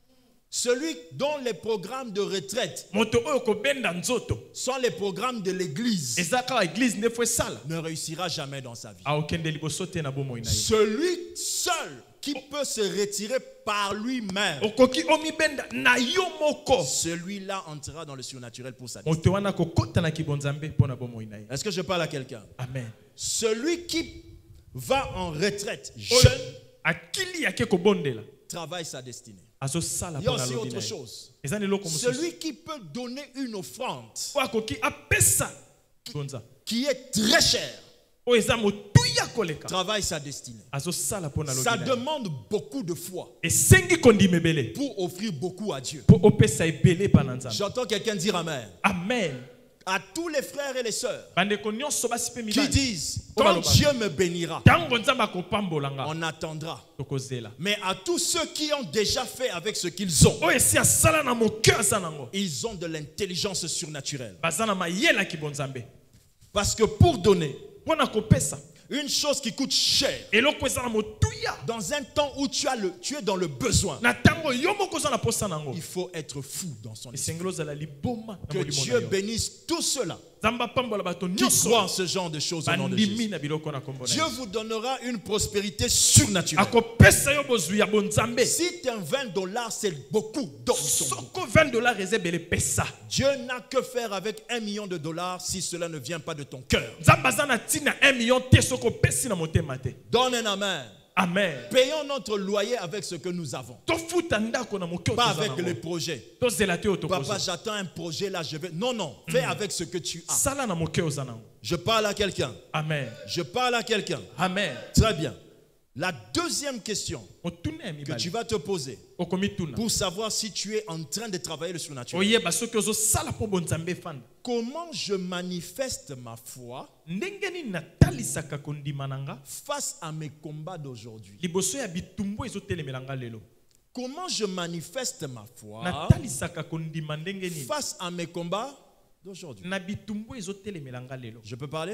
Celui dont les programmes de retraite moto oyo kobenda nzoto sont les programmes de l'église eza kaka église nde fo esala ne réussira jamais dans sa vie. aokende liboso te na bomoi na ye. Celui seul qui peut se retirer par lui-même, okoki omibenda na yo moko celui-là entrera dans le surnaturel pour sa vie. moto wana kokota na kibonzambe mpo na bomoi na ye. Est-ce que je parle à quelqu'un? Amen. Celui qui va en retraite Oyo jeune akili yake kobondela travaille sa destinée. azosala Il y a mpo na aussi lobi autre na ye. chose. eza na eloko mosusu Celui qui peut donner une offrande oyo akoki apesa bonza qui est très chère oyo eza motuya koleka travaille sa destinée. azosala mpo na lobi Ça na ye. demande beaucoup de foi esengi kondima ebele pour offrir beaucoup à Dieu. mpo opesa ebele epa na nzambe. J'entends quelqu'un dire Amen. Amen. À tous les frères et les sœurs bandeko nyonso basi mpe qui mibali disent, Oyo quand baloba. Dieu me bénira, ntango nzambe akopambolanga on attendra. tokozela Mais à tous ceux qui ont déjà fait avec ce qu'ils ont, oyo esi asala na moke aza nango ils ont de l'intelligence surnaturelle. baza na mayele ya kibonzambe Parce que pour donner mpo na kopesa une chose qui coûte cher, eloko eza na motuya dans un temps où tu, as le, tu es dans le besoin, na ntango yo moko oza na posa nango il faut être fou dans son esprit. esengeli ozala liboma na Que molimo na Dieu yo. bénisse tous ceux-là nzambe apambola bato qui nyonso croient en ce genre de choses au nom de bandimi Jésus. na biloko na kombo na Dieu Yesu. vous donnera une prospérité surnaturelle. akopesa yo bozwi ya bonzambe Si tu as vingt dollars, c'est beaucoup d'or. soko vingt dollars eza ebele pesa Dieu n'a que faire avec un million de dollars si cela ne vient pas de ton cœur. nzambe aza na ntina un million te soki opesi na motema te. Donne un amen. Amen. Payons notre loyer avec ce que nous avons. tofuta ndako na moke oyo Pas toza avec nango. les projets. tozela te oyo Papa, tokozwa j'attends un projet là, je vais. Non, non, fais avec ce que tu as. sala na moke oza nango. Je parle à quelqu'un. Amen. Je parle à quelqu'un. Amen. Très bien. La deuxième question motuna ya que tu mibali vas te poser okomituna pour savoir si tu es en train de travailler le surnaturel. oyeba soki ozosala mpo bonzambe efanda Comment je manifeste ma foi ndenge nini natalisaka kondima na nga face à mes combats d'aujourd'hui? liboso ya bitumbu ezotelemela nga lelo. Comment je manifeste ma foi natalisaka kondima ndenge nini face à mes combats d'aujourd'hui? na bitumbu ezotelemela nga lelo. Je peux parler?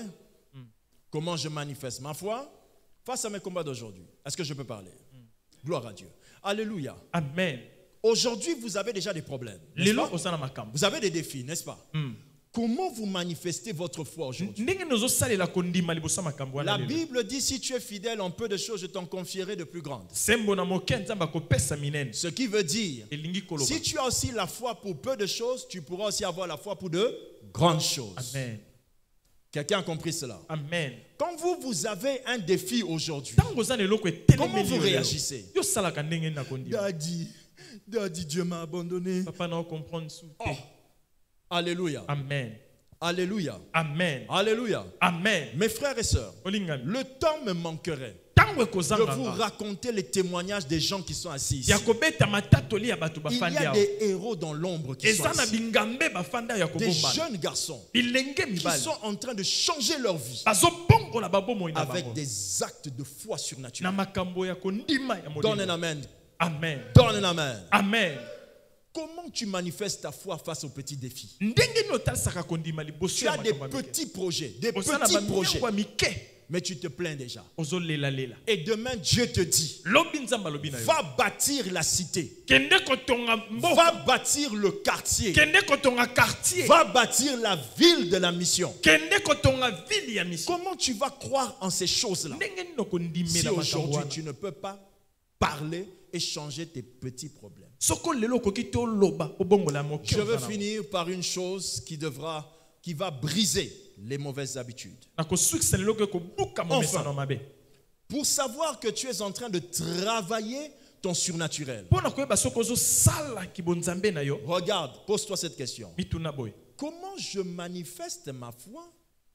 Comment je manifeste ma foi face à mes combats d'aujourd'hui? Est-ce que je peux parler? Gloire à Dieu. Alléluia. Amen. Aujourd'hui, vous avez déjà des problèmes, n'est-ce lelo pas? ozala makambo Vous avez des défis, n'est-ce pas? Comment vous manifestez votre foi aujourd'hui? ndenge nozosalela kondima liboso ya makambo wana La lelo. Bible dit, si tu es fidèle en peu de choses, je t'en confierai de plus grandes. sembo na moke nzambe akopesa minene Ce qui veut dire, elingi koloba. si tu as aussi la foi pour peu de choses, tu pourras aussi avoir la foi pour de grandes choses. Amen. Quelqu'un a compris cela? Amen. Quand vous, vous avez un défi aujourd'hui, ntango oza na eloko comment etelemeli vous yo lelo, réagissez? yosalaka ndenge nini na kondima. Daddy, Daddy, Dieu m'a abandonné. papa na okomprendre su te. Oh. Alléluia. Amen. Alléluia. Amen. Alléluia. Amen. Mes frères et sœurs, olingami le temps me manquerait ntango de vous ekozanganga raconter les témoignages des gens qui sont assis ici. ya kobeta matatoli ya bato Il y bafandi a awa des héros dans l'ombre qui sont eza na assis. bingambe bafanda ya Des kobombana jeunes garçons bilenge qui mibali sont en train de changer leur vie bazobongola babomoi na avec bango des actes de foi na surnaturels. makambo ya kondima ya Donne un molimo. amen. Amen. Donne un amen. Amen. Comment tu manifestes ta foi face aux petits défis? ndenge nini otalisaka kondima liboso Tu ya as des makambo ya mike. petits projets, des Oza na petits projets, bamiyango ya mike mais tu te plains déjà. ozolelalela Et demain, Dieu te dit, lobi nzambe alobi na yo va bâtir la cité, kende kotonga va mboka bâtir le quartier, kende kotonga quartier va bâtir la ville de la mission. kende kotonga ville ya mission. Comment tu vas croire en ces choses-là ndenge nini si okondimela makambo aujourd'hui wana tu ne peux pas parler et changer tes petits problèmes? soko lelo okoki te oloba obongola moke Je veux oza nango. finir par une chose qui devra, qui va briser les mauvaises habitudes. nakosukisa lelo ke kobuka momesano mabe Pour savoir que tu es en train de travailler ton surnaturel, mpo na koyeba soki ozosala kibonzambe na yo regarde, pose-toi cette question. mituna boye Comment je manifeste ma foi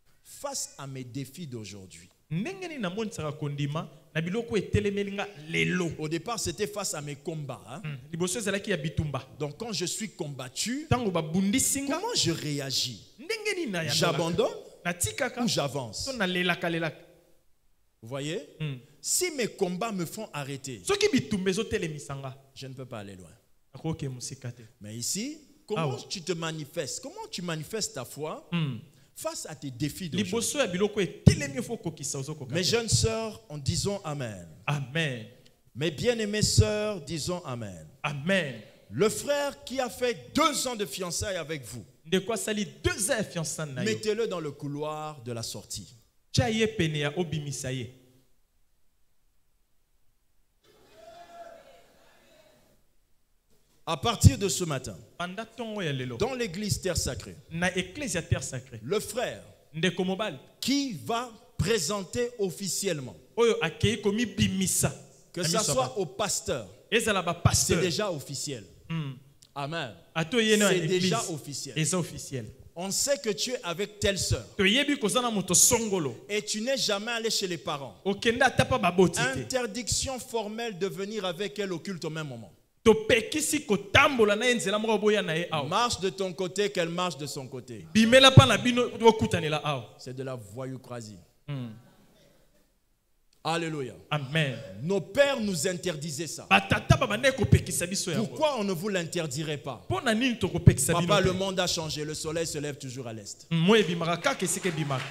face à mes défis d'aujourd'hui? ndenge nini namonisaka kondima na biloko etelemeli nga lelo. Au départ, c'était face à mes combats, hein. Hmm, liboso ezalaki ya bitumba Donc quand je suis combattu, ntango babundisi nga comment je réagis? ndenge nini nayandolaka J'abandonne natikaka ou j'avance? to nalelaka lelaka. Vous voyez? Hmm. Si mes combats me font arrêter, soki bitumba ezotelemisa nga je ne peux pas aller loin. nakoki mosika te. Mais ici, comment Ah ouais. tu te manifestes? Comment tu manifestes ta foi Hmm. face à tes défis d'aujourd'hui? liboso ya biloko etelemi fo kokisa ozokoka Mes te. jeunes sœurs, en disons Amen. Amen. Mes bien-aimées sœurs, disons Amen. Amen. Le frère qui a fait deux ans de fiançailles avec vous, De quoi sali deux ans fiançailles na yo. mettez-le dans le couloir de la sortie. Tia ye pene ya obimisa ye. À partir de ce matin, Panda tongo ya lelo. dans l'église Terre Sacrée, Na ecclesia terre sacrée. le frère Ndeko mobali. qui va présenter officiellement, Oyo akei komi bimisa. que ce soit au pasteur, Ezala ba c'est pasteur. déjà officiel. Hmm. Amen. Ato ye na C'est église. déjà officiel. Eza officiel. On sait que tu es avec telle sœur To yebi kozana moto songolo. et tu n'es jamais allé chez les parents. Okenda tapa baboti te. Interdiction formelle de venir avec elle au culte au même moment. To pekisi kotambola na enzela moko boya na ye aw. Marche de ton côté, qu'elle marche de son côté. Bimela pa na bino okutanela aw. C'est de la voyoucrasie. Hmm. Alléluia. Amen. Nos pères nous interdisaient ça. Batata babane ko pekisa biso yango. Pourquoi on ne vous l'interdirait pas? Pona nini to ko pekisa bino? Papa, le monde a changé. Le soleil se lève toujours à l'est. Moi bimaka kaka esike bimaka.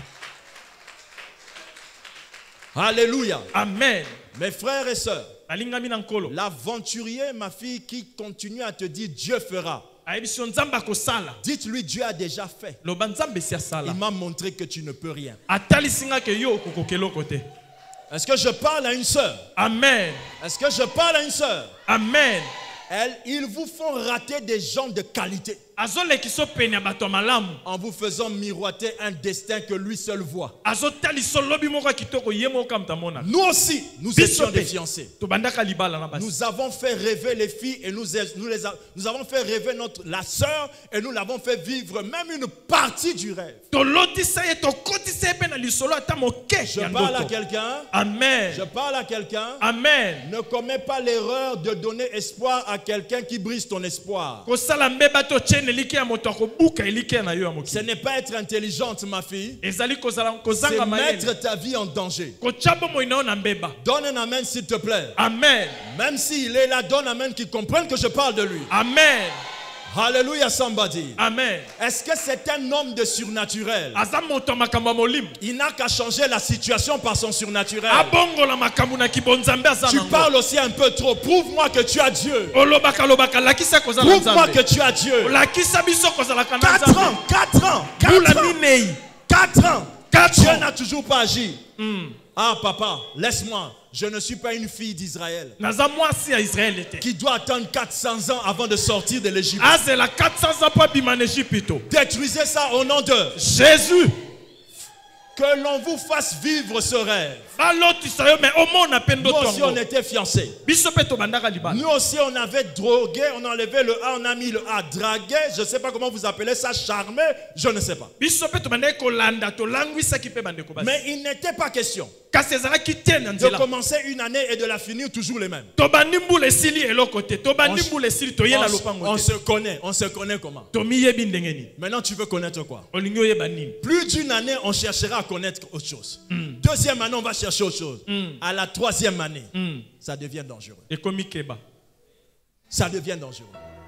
Alléluia. Amen. Mes frères et sœurs, Alingami na nkolo. l'aventurier, ma fille, qui continue à te dire Dieu fera. Ayebiso nzamba ko sala. Dites-lui Dieu a déjà fait. Lo banzambe sia sala. Il m'a montré que tu ne peux rien. Atali singa ke yo kokokelo kote. Est-ce que je parle à une sœur? Amen. Est-ce que je parle à une sœur? Amen. Elles, ils vous font rater des gens de qualité Azole kiso penya bato malamu. en vous faisant miroiter un destin que lui seul voit. Azotali solobi moko kitoko yemo kamta mona. Nous aussi, nous Biso étions des pe. fiancés. To bandaka libala na basi. Nous avons fait rêver les filles et nous, nous, les a- nous avons fait rêver notre, la sœur et nous l'avons fait vivre même une partie du rêve. To lotisa ye to kotisa pe na lisolo ata moke. Je ya parle à ndoto. quelqu'un, Amen. je parle à quelqu'un, Amen. ne commets pas l'erreur de donner espoir à quelqu'un qui brise ton espoir. Kosala mbeba to chene like ya moto ko buka elike na yo ya moki. Ce n'est pas être intelligente, ma fille, Ezali kozala c'est kozanga mayele. mettre ta vie en danger. Ko chabo mo ina na mbeba. Donne un amen s'il te plaît. Amen. Même s'il est là, donne un amen qui comprenne que je parle de lui. Amen. Alléluia, somebody. Amen. Est-ce que c'est un homme de surnaturel? Aza moto makambo molim. Il n'a qu'à changer la situation par son surnaturel. Abongo la makambo na kibonzambe aza Tu nango. parles aussi un peu trop. Prouve-moi que tu as Dieu. Olobaka lobaka lakisa kozala Prouve-moi nzambe. que tu as Dieu. Lakisa biso kozala kana Quatre nzambe. ans, quatre ans, Bula quatre ans, minei. quatre ans. Quatre Dieu ans. n'a toujours pas agi. Hmm. Ah papa, laisse-moi. Je ne suis pas une fille d'Israël Naza mwasi ya Israël était. qui doit attendre quatre cents ans avant de sortir de l'Égypte. Azela quatre cents ans pa bima na Égypte. Détruisez ça au nom de Jésus. que l'on vous fasse vivre ce rêve. Balotisa yo mais omona pendo Nous aussi on tongo. était fiancés. Biso pe to bandaka libala. Nous aussi on avait drogué, on a enlevé le A, on a mis le A, dragué, je ne sais pas comment vous appelez ça, charmé, je ne sais pas. Biso pe to bandaka kolanda to langwisa ki pe bandeko basi. Mais il n'était pas question Kasi ezala ki te na de nzela. commencer une année et de la finir toujours les mêmes. To bandimbu le sili eloko te. To On, bandimbu le sili to ye na on- lopango on te. se connaît, on se connaît comment. To miyebi ndenge nini. Maintenant tu veux connaître quoi? Olingi oyeba nini. Plus d'une année, on cherchera à connaître autre chose. Deuxième année, on va chercher autre chose. À la troisième année, Hmm. ça devient dangereux. Ekomi keba. Ça devient dangereux.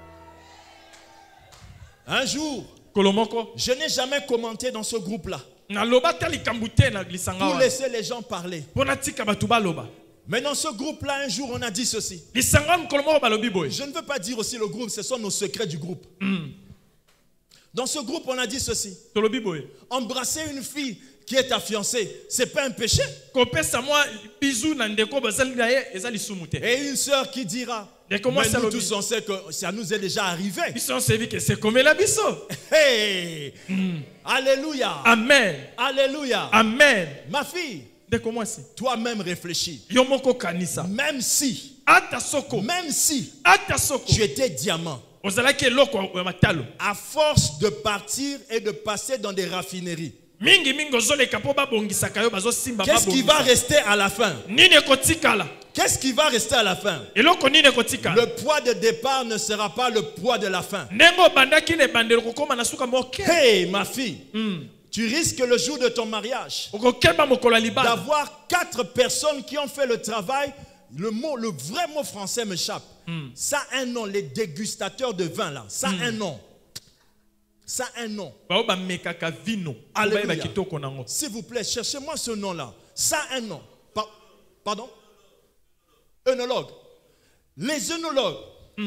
Un jour, Kolomoko. je n'ai jamais commenté dans ce groupe-là Na loba tali kambute na glisanga pour wa. laisser les gens parler. Pona tika batu baloba. Mais dans ce groupe-là, un jour, on a dit ceci. Lisanga kolomoko balobi boy. Je ne veux pas dire aussi le groupe, ce sont nos secrets du groupe. Dans ce groupe, on a dit ceci. Tolobi boy. Embrasser une fille qui est ta fiancée, c'est pas un péché. Kopesa moi bisou na ndeko bazali na ye ezali sumute. Et une sœur qui dira, Et comment mais ça nous le tous dit? on sait que ça nous est déjà arrivé. Biso on s'est vu que c'est comme la biso. Hey! Alléluia! Amen. Alléluia! Amen. Ma fille, Ndeko moi si. toi-même réfléchis. Yo moko kanisa. Même si, Ata soko. même si Ata soko. tu étais diamant, Ozala ke loko ya matalo. à force de partir et de passer dans des raffineries, Mingi mingi ozoleka po babongisaka yo bazo simba qu'est-ce qui va rester à la fin? Nini ekotikala. Qu'est-ce qui va rester à la fin? Eloko nini ekotikala. Le poids de départ ne sera pas le poids de la fin. Nengo bandaki ne bandelo kokoma na suka moke. Hey, ma fille, Hmm. tu risques le jour de ton mariage Okokeba mokolo ya libala. d'avoir quatre personnes qui ont fait le travail. Le mot, le vrai mot français m'échappe. Ça a un nom, les dégustateurs de vin là. Ça a un nom. Ça a un nom. Bao ba mekaka vino. Alléluia. Ba kitoko nango. S'il vous plaît, cherchez-moi ce nom-là. Ça a un nom. Pa- pardon? Œnologue. Les œnologues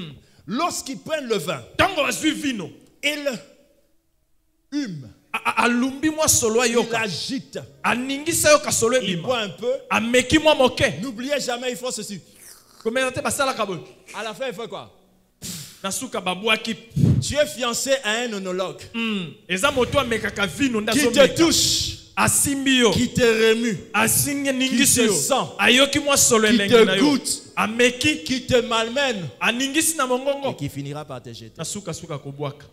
lorsqu'ils prennent le vin, Tango azui vino. ils hument, Alumbi moi solo ils yoka. l'agitent, Aningisa yoka solo ils bima. boivent un peu. Ameki moi moke. N'oubliez jamais, il faut ceci. Comment te basala kabo? À la fin, il faut quoi? Nasuka babouaki. Tu es fiancé à un onologue Eza moto amekaka vino qui ndazo te meka. touche, Asimbio. qui te remue, Asinge qui ningisi te yo. sent, Ayoki moi solo qui elenge te na yo. goûte, Ameki. qui te malmène Aningisi na et mongongo. qui finira par te jeter. Nasuka suka kobwaka.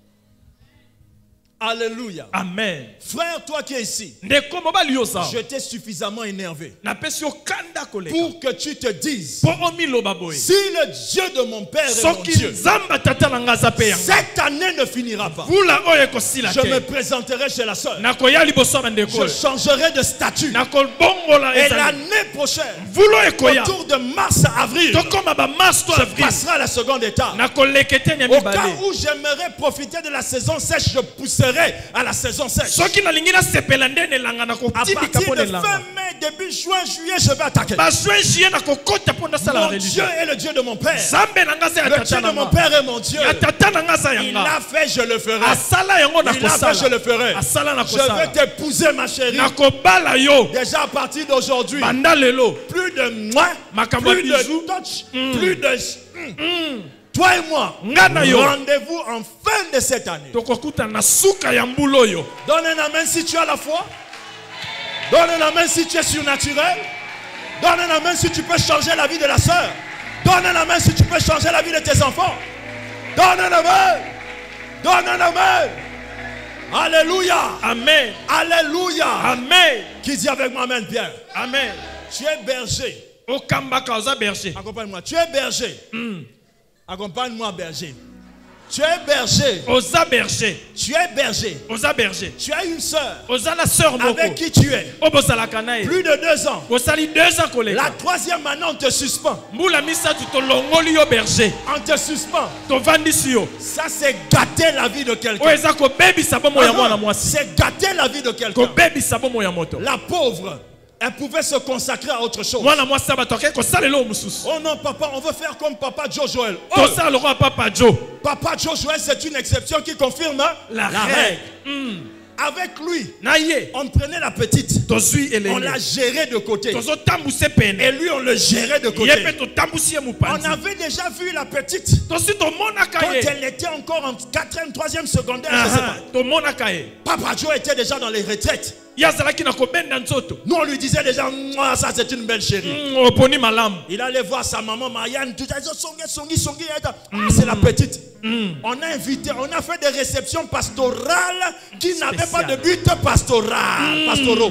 Alléluia. Amen. Frère, toi qui es ici, Ndeko mobali yo sa. je t'ai suffisamment énervé Napesi yo kanda koleka. pour que tu te dises, Po omi loba boy. si le Dieu de mon Père est mon Soki Dieu, nzamba tata na ngaza pe yanga. cette année ne finira pas. Vula oye kosila Je me te. présenterai chez la sœur. Nakoya liboso bandeko. Je changerai de statut. Nakolbongola Et ezali. l'année prochaine, Vulo ekoya. autour de mars à avril, Tokoma ba mars to je avril. passerai à la seconde étape. Nakolekete nya Au cas mibale. où j'aimerais profiter de la saison sèche, je pousserai à la saison sèche. Soki na lingi na sepela ndene langa na À kotindika partir pone de langa. fin mai, début juin, juillet, je vais attaquer. Ba juin juillet na kokota ponda sala Mon religion. Dieu est le Dieu de mon Père. Zambe na ngaza ya Le Dieu tata de na mon nga. Père est mon Dieu. Ya tata na ngaza Il yanga. l'a fait, je le ferai. Asala yango na Il l'a fait, kosala. je le ferai. Asala na Je vais kosala. t'épouser, ma chérie. Na kobala yo. Déjà à partir d'aujourd'hui, Banda lelo. plus de moi, Makambo plus bisou. de touch, plus de... Mm. Toi et moi, Ngana yo. rendez-vous en fin de cette année. Tokokuta na suka ya mbulo yo. Donne un amen si tu as la foi. Donne un amen si tu es surnaturel. Donne un amen si tu peux changer la vie de la sœur. Donne un amen si tu peux changer la vie de tes enfants. Donne un amen. Donne un amen. Alléluia. Amen. Alléluia. Amen. Qui dit avec moi amen, Pierre? Amen. Tu es berger. Okambaka oza berger. Accompagne-moi. Tu es berger. Accompagne-moi, berger. Tu es berger. Oza berger. Tu es berger. Oza berger. Tu as une sœur Oza la sœur moko. avec qui tu es. Obozalaka na ye. Plus de deux ans. Osali deux ans La koleka. troisième année, on te suspend. Mbula misatu tolongoli yo berger. On te suspend. Tovandisi yo. Ça, c'est gâter la vie de Oyo quelqu'un. eza kobebisa bomo ya mwana mwasi. C'est gâter la vie de quelqu'un. Kobebisa bomo ya moto. La pauvre, elle pouvait se consacrer à autre chose. Mwana mwasi abato akei kosalela oyo mosusu. Oh non, papa, on veut faire comme papa Joe Joel. Oh, Tosala lokwa papa Joe. papa Joe Joel, c'est une exception qui confirme hein, La règle. Avec lui, Na ye. on prenait la petite. Tozwi On elenge. l'a gérée de côté. Tozotambuse pene. Et lui, on le gérait de Ye côté. mpe totambusi ye On mopanzi. avait déjà vu la petite Tosi tomonaka quand ye. elle était encore en quatrième, troisième secondaire. Je sais Aha, pas. tomonaka ye. Papa Joe était déjà dans les retraites. Ye azalaki na kobenda nzoto. Nous, on lui disait déjà, Mouah, ça c'est une belle chérie. Mm, oponi malamu. Il allait voir sa maman Marianne, tout ça, songi, songi, songi. Ah, c'est la petite. On a invité, on a fait des réceptions pastorales qui n'avaient pas de but pastoral, pastoraux.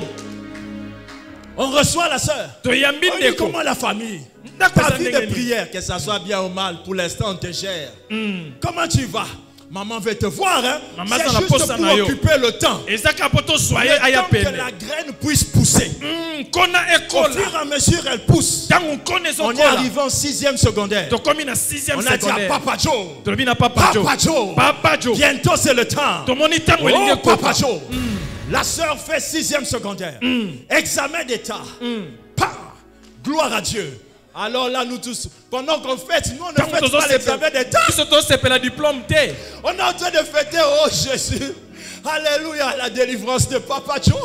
On reçoit la sœur. Toyambi On dit ndeko. comment la famille? Ndako Ta eza vie de ndenge nini? prière, que ça soit bien ou mal, pour l'instant on te gère. Comment tu vas? Maman veut te voir, hein? Maman C'est dans la juste poste pour na yo. occuper le temps. Ezaka poto soye Le aya temps que pene. la graine puisse pousser. Mm, kona Au ekola. fur et à mesure, elle pousse. Tango kone On est zokola. arrivé en sixième secondaire. Tokomi na sixième On a dit à secondaire. Papa Joe, Tolobi na papa Joe. Papa Joe, Papa Joe. bientôt c'est le temps. Tomoni tango Oh, elingi Papa ekoka. Joe. La sœur fait sixième secondaire. Examen d'état. Pah, gloire à Dieu. Alors là, nous tous, pendant qu'on fête, nous on ne Tango fête tozo pas l'examen d'état. biso tosepela diplôme te. On est en train de fêter, oh Jésus. Alléluia, la délivrance de Papa Joe.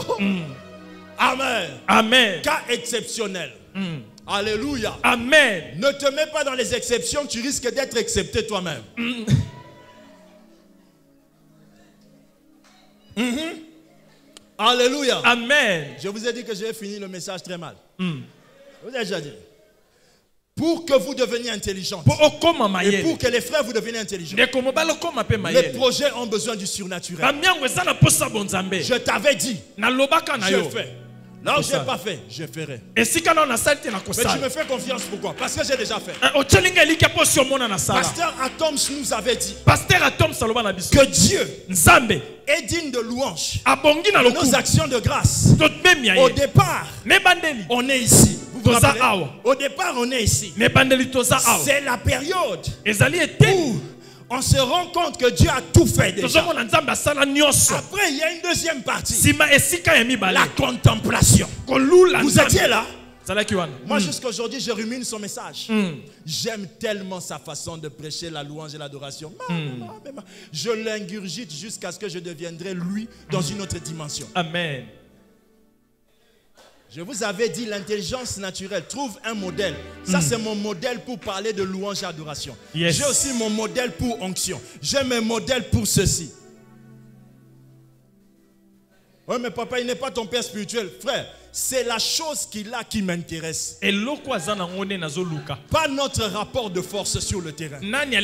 Amen. Amen. Cas exceptionnel. Alléluia. Amen. Ne te mets pas dans les exceptions, tu risques d'être accepté toi-même. Mhm. Alléluia. Amen. Je vous ai dit que j'ai fini le message très mal. Je vous ai déjà dit. Pour que vous deveniez intelligents. Po okoma Et mayele. pour que les frères vous deveniez intelligents. Ndeko mobali okoma pe Les mayele. projets ont besoin du surnaturel. Bamiango eza na posa bonzambe. Je t'avais dit, Nalobaka na je yo. fais. Là où je ça. n'ai pas fait, je ferai. Esika na nasali te na Mais tu kosala. me fais confiance, pourquoi? Parce que j'ai déjà fait. Ochelinga elika po sur mona na sala. Pasteur Atoms nous avait dit Pasteur Atom saloba na biso. que Dieu Nzambe est digne de louange. abongi na Nos lokumu. actions de grâce. Totbemia Au ye. départ, Ne bandeli. on est ici. Vous vous Toza rappelez? awa. Au départ, on est ici. Ne bandeli toza awa. C'est la période Ezali ete. où on se rend compte que Dieu a tout fait déjà. Tozomona Nzambe asala nyonso. Après, il y a une deuxième partie. Sima esika ya mibale. La contemplation. Kolula Vous Nzambe. étiez là? Moi, jusqu'à aujourd'hui, je rumine son message. Mm. J'aime tellement sa façon de prêcher la louange et l'adoration. Mm. Je l'ingurgite jusqu'à ce que je deviendrai lui dans mm. une autre dimension. Amen. Je vous avais dit, l'intelligence naturelle trouve un modèle. Ça, mm. c'est mon modèle pour parler de louange et adoration. Yes. J'ai aussi mon modèle pour onction. J'ai mes modèles pour ceci. Oui, mais papa, il n'est pas ton père spirituel. Frère, c'est la chose qu'il a qui m'intéresse. Pas notre rapport de force sur le terrain.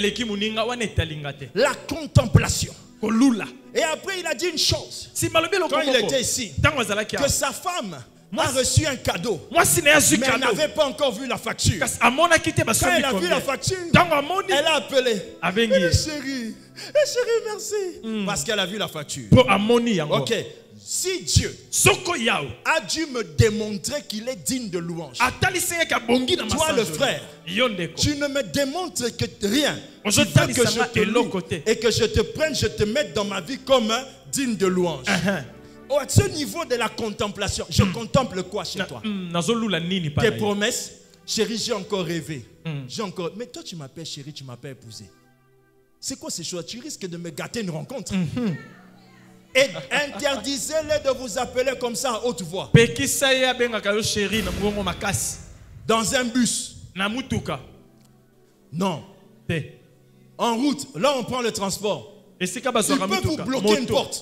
La contemplation. Et après, il a dit une chose. Quand il était ici, que sa femme a reçu un cadeau, mais elle n'avait pas encore vu la facture. Quand elle a vu la facture, elle a appelé. Eh, chérie, eh, chérie, merci. Mm. Parce qu'elle a vu la facture. Ok. Si Dieu a dû me démontrer qu'il est digne de louange, toi le frère, tu ne me démontres que rien. Tu veux que je te loue et que je te prenne, je te mette dans ma vie comme un digne de louange. Oh, à ce niveau de la contemplation, je mm. contemple quoi chez toi? mm. Tes promesses, chérie, j'ai encore rêvé. Mm. J'ai encore... Mais toi, tu m'appelles chérie, tu m'appelles épousée. C'est quoi ces choses? Tu risques de me gâter une rencontre. Mm-hmm. Et interdisez-les de vous appeler comme ça à haute voix. Dans un bus. Non. En route, là on prend le transport. Il peut vous bloquer une porte.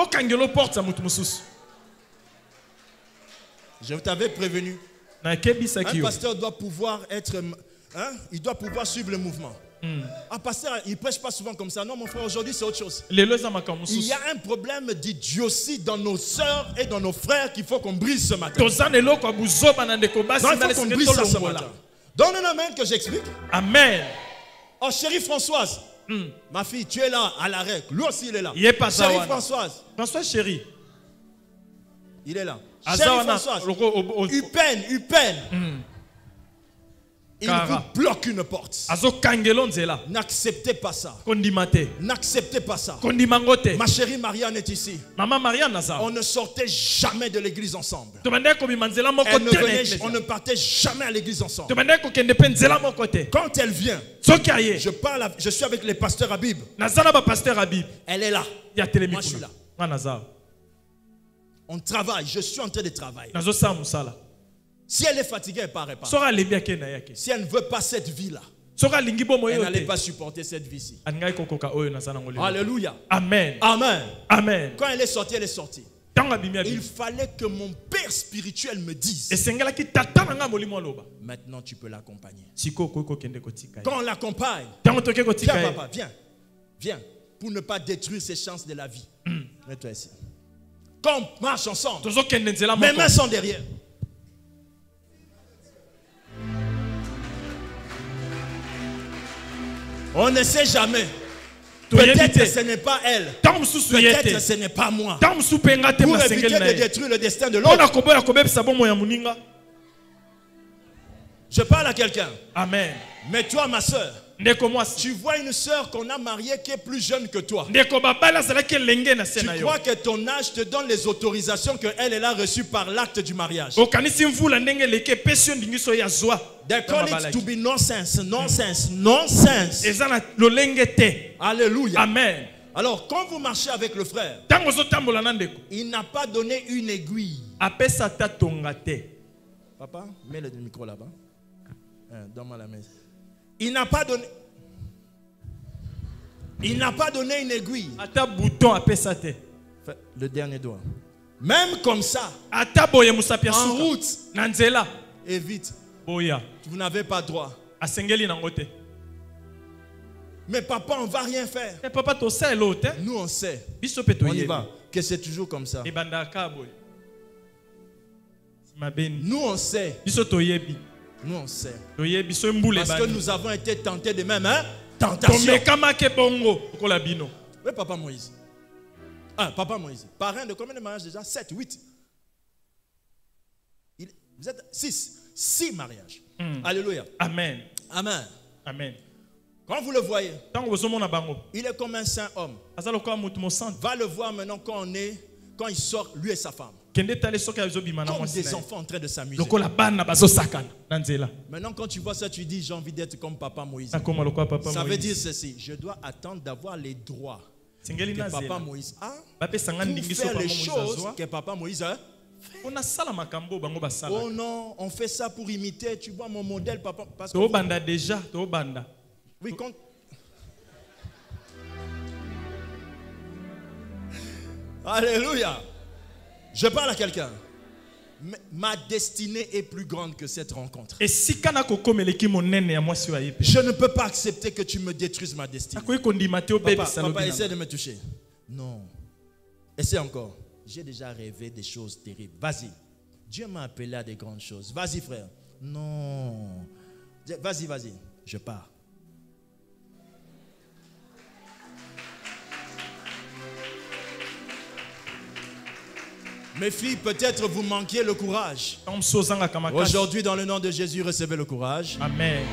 Je t'avais prévenu. Un pasteur doit pouvoir être, hein, il doit pouvoir suivre le mouvement. Mm. Un pasteur, il ne prêche pas souvent comme ça. Non, mon frère, aujourd'hui, c'est autre chose. Il y a un problème d'idiotie dans nos sœurs et dans nos frères qu'il faut qu'on brise ce matin. Non, il faut qu'on brise ça ce matin. Donne un amen que j'explique. Amen. Oh, chérie Françoise, mm. ma fille, tu es là à l'arrêt. Lui aussi, il est là. Il est pas chérie Françoise. Françoise, chérie. Il est là. Chérie Françoise. Upen, Upen. Mm. Il vous bloque une porte. N'acceptez pas ça. N'acceptez pas ça. Ma chérie Marianne est ici. On ne sortait jamais de l'église ensemble. Elle ne venait, on ne partait jamais à l'église ensemble. Quand elle vient, je, parle à, je suis avec les pasteurs Habib. Elle est là. Moi je suis là. On travaille. Je suis en train de travailler. Si elle est fatiguée, elle ne paraît pas. Si elle ne veut pas cette vie-là, elle n'allait pas supporter cette vie-ci. Alléluia. Amen. Amen. Amen. Quand elle est sortie, elle est sortie. Il fallait que mon père spirituel me dise. Maintenant, tu peux l'accompagner. Quand on l'accompagne, viens papa, viens. Viens. Pour ne pas détruire ses chances de la vie. Mets-toi ici. Quand on marche ensemble, mes mains sont derrière. On ne sait jamais. Peut-être que ce n'est pas elle. Peut-être que ce n'est pas moi. Pour éviter de détruire le destin de l'autre. Je parle à quelqu'un. Amen. Mais toi, ma soeur, tu vois une soeur qu'on a mariée qui est plus jeune que toi. Tu crois que ton âge te donne les autorisations qu'elle elle a reçues par l'acte du mariage. They call it to be nonsense, nonsense, nonsense. Alléluia. Amen. Alors, quand vous marchez avec le frère, il n'a pas donné une aiguille. Papa, mets le micro là-bas. Hein, donne-moi la main. Il n'a pas donné. Il n'a pas donné une aiguille. Le dernier doigt. Même comme ça. En route. Et vite. Vous n'avez pas droit. Mais papa, on ne va rien faire. Nous, on sait. On y va. Que c'est toujours comme ça. Nous, on sait. Nous, on sait. Parce que nous avons été tentés de même hein? Tentation. Oui, papa Moïse. Ah, papa Moïse. Parrain de combien de mariages déjà? sept, huit. Il, vous êtes six. six mariages. Mm. Alléluia. Amen. Amen. Amen. Quand vous le voyez, il est comme un saint homme. Va le voir maintenant quand on est, quand il sort, lui et sa femme. Comme des enfants en train de s'amuser. Maintenant, quand tu vois ça, tu dis, j'ai envie d'être comme Papa Moïse. Ça veut dire ceci, je dois attendre d'avoir les droits que Papa Moïse a pour faire les choses que Papa Moïse a. Oh non, on fait ça pour imiter. Tu vois mon modèle, papa. Parce que vous... déjà, oui, quand... Alléluia. Je parle à quelqu'un. Ma destinée est plus grande que cette rencontre. Je ne peux pas accepter que tu me détruises ma destinée. Papa, papa, essaie de me toucher. Non. Essaie encore. J'ai déjà rêvé des choses terribles. Vas-y. Dieu m'a appelé à des grandes choses. Vas-y, frère. Non. Vas-y, vas-y. Je pars. Mes filles, peut-être vous manquiez le courage. Aujourd'hui, dans le nom de Jésus, recevez le courage. Amen.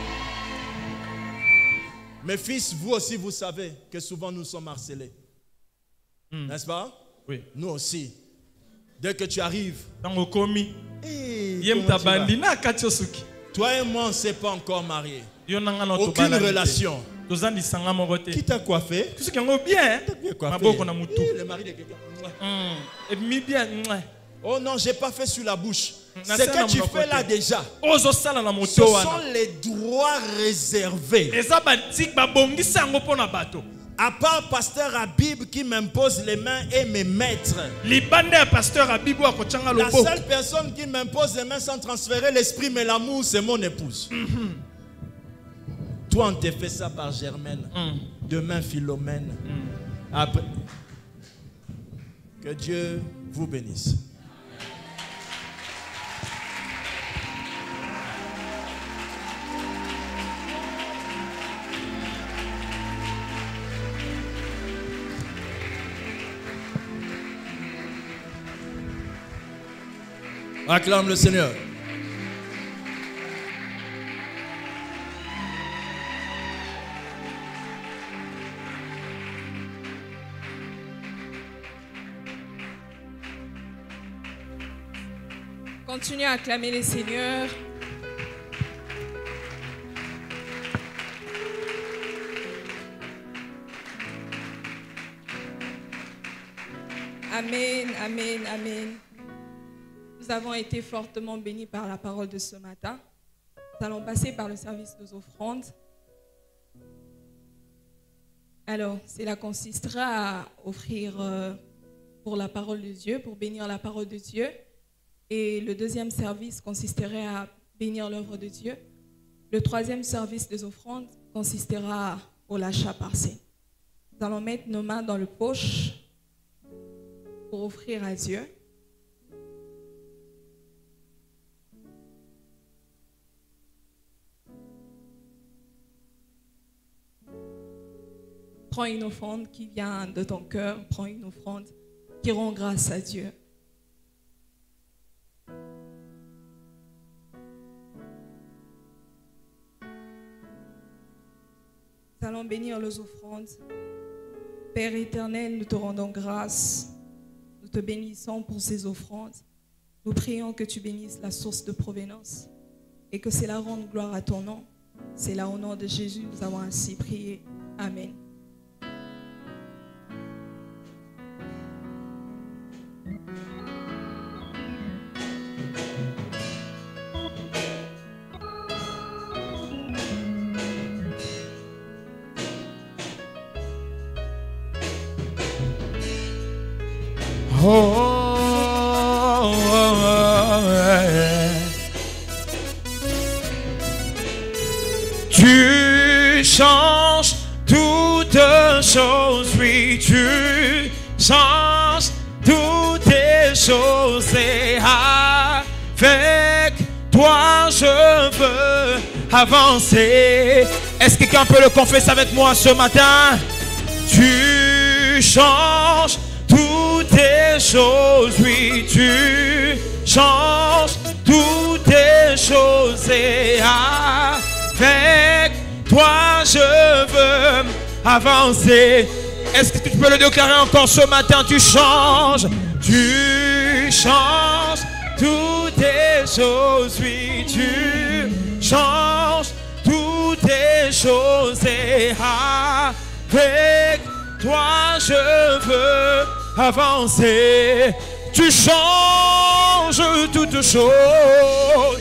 Mes fils, vous aussi, vous savez que souvent nous sommes harcelés. Mm. N'est-ce pas? Oui. Nous aussi. Dès que tu arrives, hey, toi et moi, on ne s'est pas encore mariés. Aucune relation. Qui t'a coiffé? Qui bien. Le mari de quelqu'un. Oh non, j'ai pas fait sur la bouche. Ce que tu fais là déjà, ce sont les droits réservés. À part pasteur Habib qui m'impose les mains et mes maîtres. La seule personne qui m'impose les mains sans transférer l'esprit mais l'amour, c'est mon épouse. Mm-hmm. Toi, on t'a fait ça par Germaine. Mm. Demain, Philomène. Mm. Après. Que Dieu vous bénisse. Acclame le Seigneur. Continuez à acclamer les Seigneurs. Amen, amen, amen. Nous avons été fortement bénis par la parole de ce matin. Nous allons passer par le service des offrandes. Alors, cela consistera à offrir euh, pour la parole de Dieu, pour bénir la parole de Dieu. Et le deuxième service consisterait à bénir l'œuvre de Dieu. Le troisième service des offrandes consistera au lâcher passer. Nous allons mettre nos mains dans le poche pour offrir à Dieu. Prends une offrande qui vient de ton cœur. Prends une offrande qui rend grâce à Dieu. Nous allons bénir les offrandes. Père éternel, nous te rendons grâce. Nous te bénissons pour ces offrandes. Nous prions que tu bénisses la source de provenance et que cela rende gloire à ton nom. C'est là au nom de Jésus nous avons ainsi prié. Amen. Oh, oh, oh, yeah. Tu changes toutes choses, oui, tu changes toutes les choses et avec toi je veux avancer. Est-ce que quelqu'un peut le confesser avec moi ce matin? Tu changes toutes les choses, oui, tu changes toutes les choses et avec toi je veux avancer. Est-ce que tu peux le déclarer encore ce matin? Tu changes, tu changes toutes les choses, oui, tu changes toutes les choses et avec toi je veux avancer. Tu changes toutes choses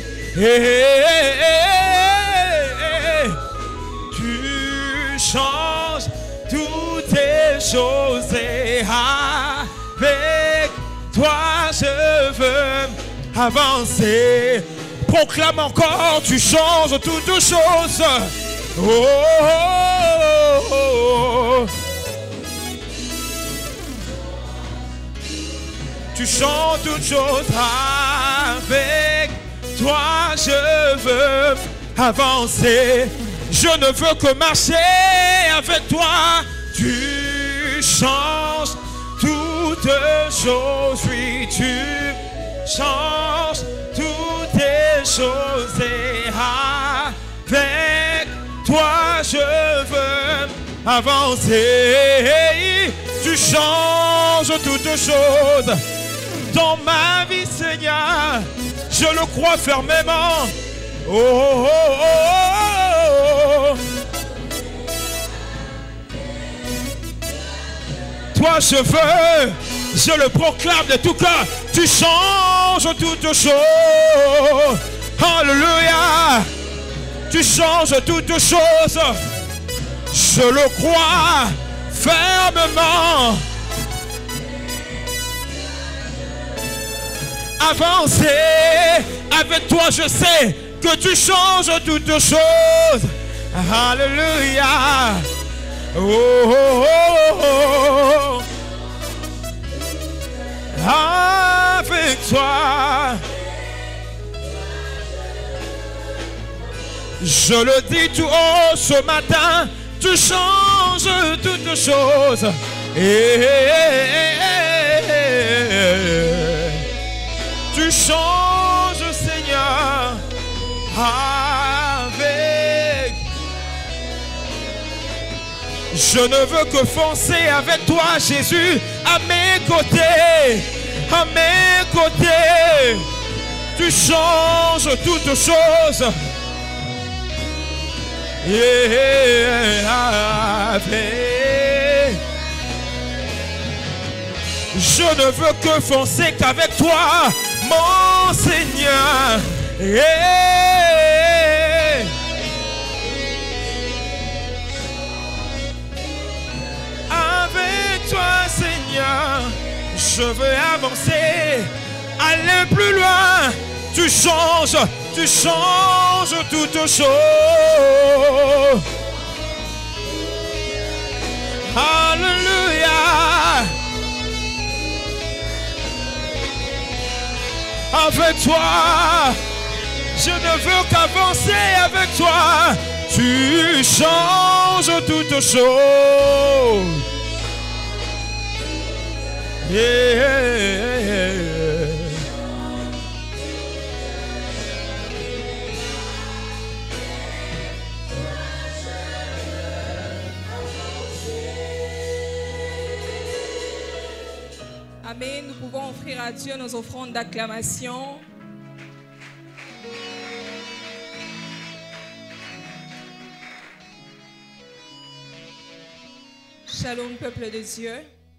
et tu changes toutes les choses et avec toi je veux avancer. Proclame encore, tu changes toutes choses. Oh, oh, oh, oh. Tu changes toutes choses, avec toi je veux avancer. Je ne veux que marcher avec toi. Tu changes toutes choses, oui, tu changes toutes les choses et avec toi je veux avancer. Tu changes toutes choses dans ma vie, Seigneur, je le crois fermement. Oh, oh, oh, oh, oh. Toi je veux, je le proclame de tout cœur, tu changes toutes choses. Alléluia. Tu changes toutes choses. Je le crois fermement. Avancer avec toi, je sais que tu changes toutes choses. Alléluia. Oh, oh, oh, oh. Avec toi, je le dis tout haut ce matin, tu changes toutes choses. Et tu changes, Seigneur, avec. Je ne veux que foncer avec toi, Jésus, à mes côtés, à mes côtés. Tu changes toutes choses. Et avec. Je ne veux que foncer qu'avec toi, mon Seigneur. Et avec toi, Seigneur, je veux avancer, aller plus loin. Tu changes, tu changes toutes choses. Alléluia. Avec toi, je ne veux qu'avancer avec toi. Tu changes toutes choses. Yeah. Amen. Nous pouvons offrir à Dieu nos offrandes d'acclamation. Shalom, peuple de Dieu.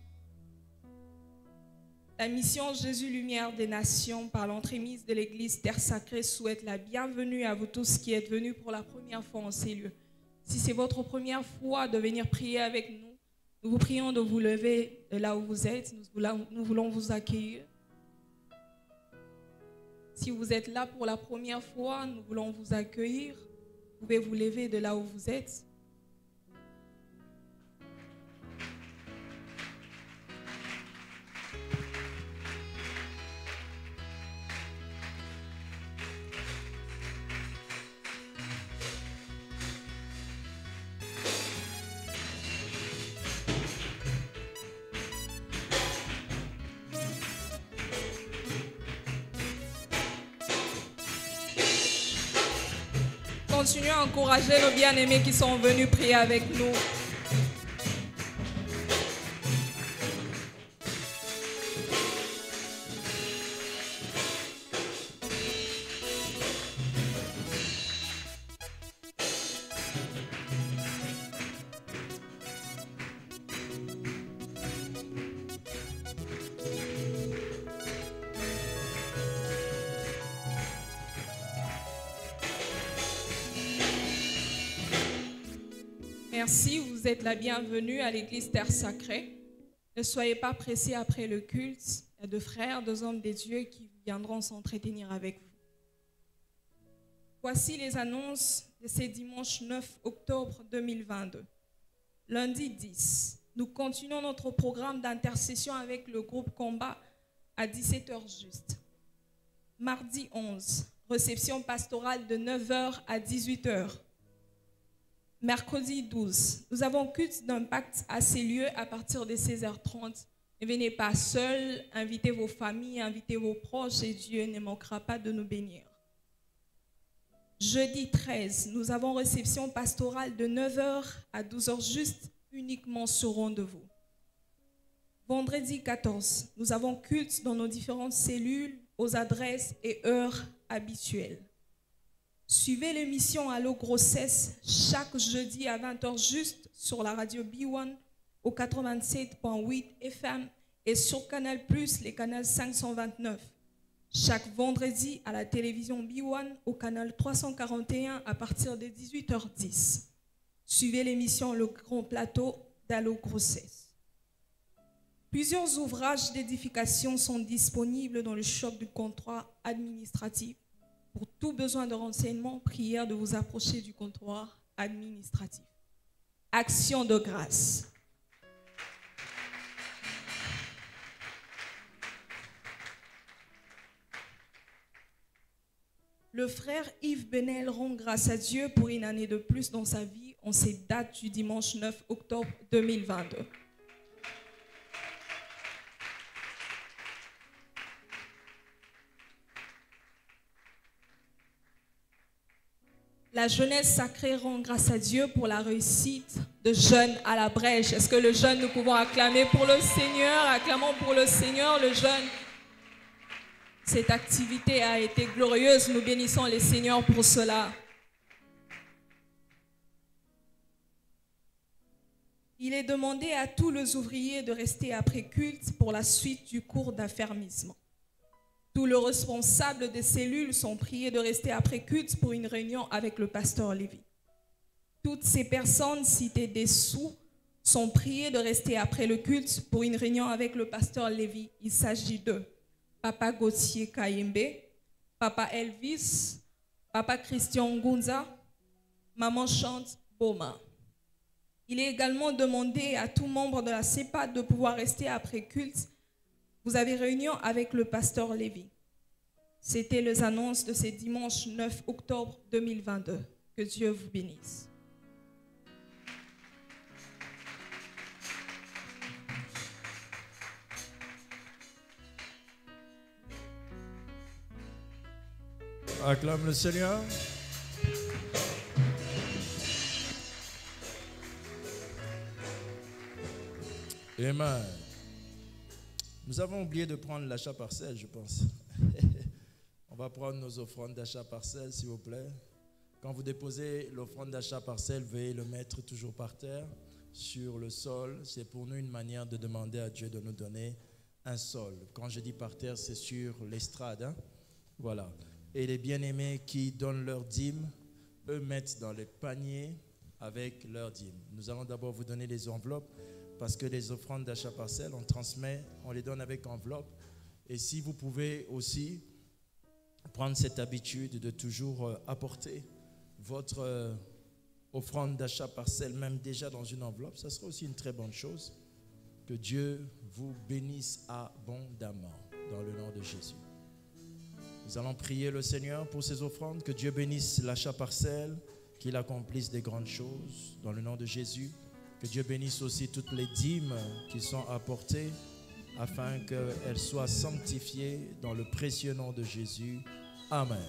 La mission Jésus Lumière des Nations par l'entremise de l'Église Terre Sacrée souhaite la bienvenue à vous tous qui êtes venus pour la première fois en ces lieux. Si c'est votre première fois de venir prier avec nous, nous vous prions de vous lever de là où vous êtes. Nous voulons, nous voulons vous accueillir. Si vous êtes là pour la première fois, nous voulons vous accueillir. Vous pouvez vous lever de là où vous êtes. Continuons à encourager nos bien-aimés qui sont venus prier avec nous. Merci, vous êtes la bienvenue à l'église Terre Sacrée. Ne soyez pas pressés après le culte. Il y a deux frères, deux hommes des dieux qui viendront s'entretenir avec vous. Voici les annonces de ce dimanche neuf octobre deux mille vingt-deux. Lundi dix, nous continuons notre programme d'intercession avec le groupe Combat à dix-sept heures juste. Mardi onze, réception pastorale de neuf heures à dix-huit heures. Mercredi douze, nous avons culte d'impact à ces lieux à partir de seize heures trente. Ne venez pas seuls, invitez vos familles, invitez vos proches et Dieu ne manquera pas de nous bénir. Jeudi treize, nous avons réception pastorale de neuf heures à douze heures juste, uniquement sur rendez-vous. Vendredi quatorze, nous avons culte dans nos différentes cellules aux adresses et heures habituelles. Suivez l'émission Allo Grossesse chaque jeudi à vingt heures juste sur la radio B un au quatre-vingt-sept virgule huit F M et sur Canal plus, les canaux cinq cent vingt-neuf. Chaque vendredi à la télévision B un au canal trois cent quarante et un à partir de dix-huit heures dix. Suivez l'émission Le Grand Plateau d'Allo Grossesse. Plusieurs ouvrages d'édification sont disponibles dans le shop du comptoir administratif. Pour tout besoin de renseignement, prière de vous approcher du comptoir administratif. Action de grâce. Le frère Yves Benel rend grâce à Dieu pour une année de plus dans sa vie en cette date du dimanche neuf octobre deux mille vingt-deux. La jeunesse sacrée rend grâce à Dieu pour la réussite de Jeunes à la brèche. Est-ce que le jeune, nous pouvons acclamer pour le Seigneur? Acclamons pour le Seigneur, le jeune. Cette activité a été glorieuse. Nous bénissons les Seigneurs pour cela. Il est demandé à tous les ouvriers de rester après culte pour la suite du cours d'affermissement. Tous les responsables des cellules sont priés de rester après culte pour une réunion avec le pasteur Lévy. Toutes ces personnes citées dessous sont priées de rester après le culte pour une réunion avec le pasteur Lévy. Il s'agit de Papa Gauthier Kayembe, Papa Elvis, Papa Christian Ngunza, Maman Chante Boma. Il est également demandé à tout membre de la C E P A D de pouvoir rester après culte. Vous avez réunion avec le pasteur Lévy. C'était les annonces de ce dimanche neuf octobre deux mille vingt-deux. Que Dieu vous bénisse. Acclame le Seigneur. Amen. Nous avons oublié de prendre l'achat parcelle, je pense. On va prendre nos offrandes d'achat parcelle, s'il vous plaît. Quand vous déposez l'offrande d'achat parcelle, veuillez le mettre toujours par terre, sur le sol. C'est pour nous une manière de demander à Dieu de nous donner un sol. Quand je dis par terre, c'est sur l'estrade. Hein? Voilà. Et les bien-aimés qui donnent leur dîme, eux mettent dans les paniers avec leur dîme. Nous allons d'abord vous donner les enveloppes. Parce que les offrandes d'achat parcelle, on transmet, on les donne avec enveloppe. Et si vous pouvez aussi prendre cette habitude de toujours apporter votre offrande d'achat parcelle, même déjà dans une enveloppe, ça sera aussi une très bonne chose. Que Dieu vous bénisse abondamment dans le nom de Jésus. Nous allons prier le Seigneur pour ces offrandes, que Dieu bénisse l'achat parcelle, qu'il accomplisse des grandes choses dans le nom de Jésus. Que Dieu bénisse aussi toutes les dîmes qui sont apportées afin qu'elles soient sanctifiées dans le précieux nom de Jésus. Amen.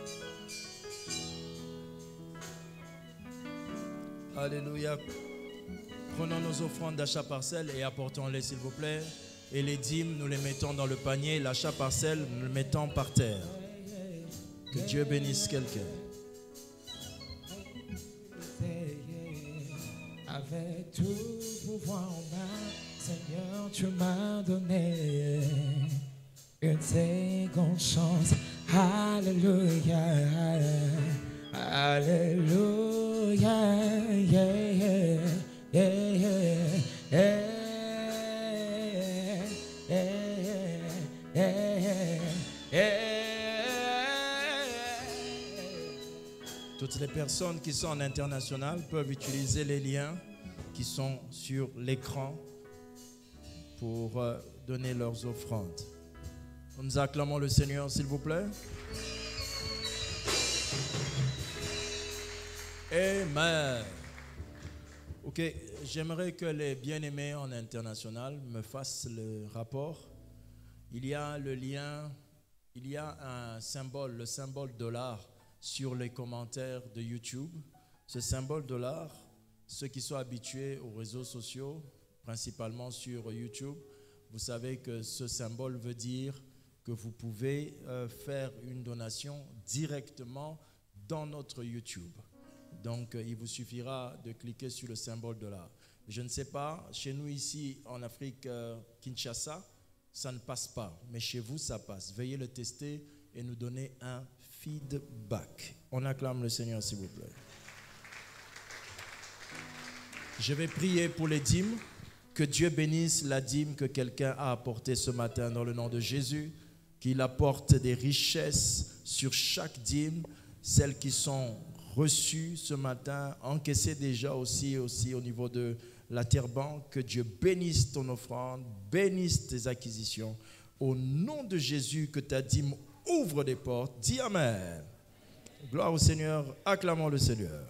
Alléluia. Prenons nos offrandes d'achat parcelle et apportons-les s'il vous plaît. Et les dîmes, nous les mettons dans le panier. L'achat parcelle, nous le mettons par terre. Que Dieu bénisse quelqu'un. Avec tout pouvoir en main, Seigneur, tu m'as donné une seconde chance. Alléluia, Alléluia, yeah, yeah, yeah, yeah, yeah, yeah, yeah. Toutes les personnes qui sont en international peuvent utiliser les liens qui sont sur l'écran pour euh, donner leurs offrandes. Nous acclamons le Seigneur, s'il vous plaît. Amen. Ok, j'aimerais que les bien-aimés en international me fassent le rapport. Il y a le lien, il y a un symbole, le symbole dollar sur les commentaires de YouTube. Ce symbole dollar, ceux qui sont habitués aux réseaux sociaux, principalement sur YouTube, vous savez que ce symbole veut dire que vous pouvez euh, faire une donation directement dans notre YouTube. Donc, euh, il vous suffira de cliquer sur le symbole dollar. Je ne sais pas, chez nous ici en Afrique, euh, Kinshasa, ça ne passe pas. Mais chez vous, ça passe. Veuillez le tester et nous donner un feedback. On acclame le Seigneur, s'il vous plaît. Je vais prier pour les dîmes. Que Dieu bénisse la dîme que quelqu'un a apportée ce matin dans le nom de Jésus. Qu'il apporte des richesses sur chaque dîme, celles qui sont reçues ce matin, encaissées déjà aussi, aussi au niveau de la terre banque. Que Dieu bénisse ton offrande, bénisse tes acquisitions. Au nom de Jésus, que ta dîme ouvre des portes. Dis Amen. Gloire au Seigneur. Acclamons le Seigneur.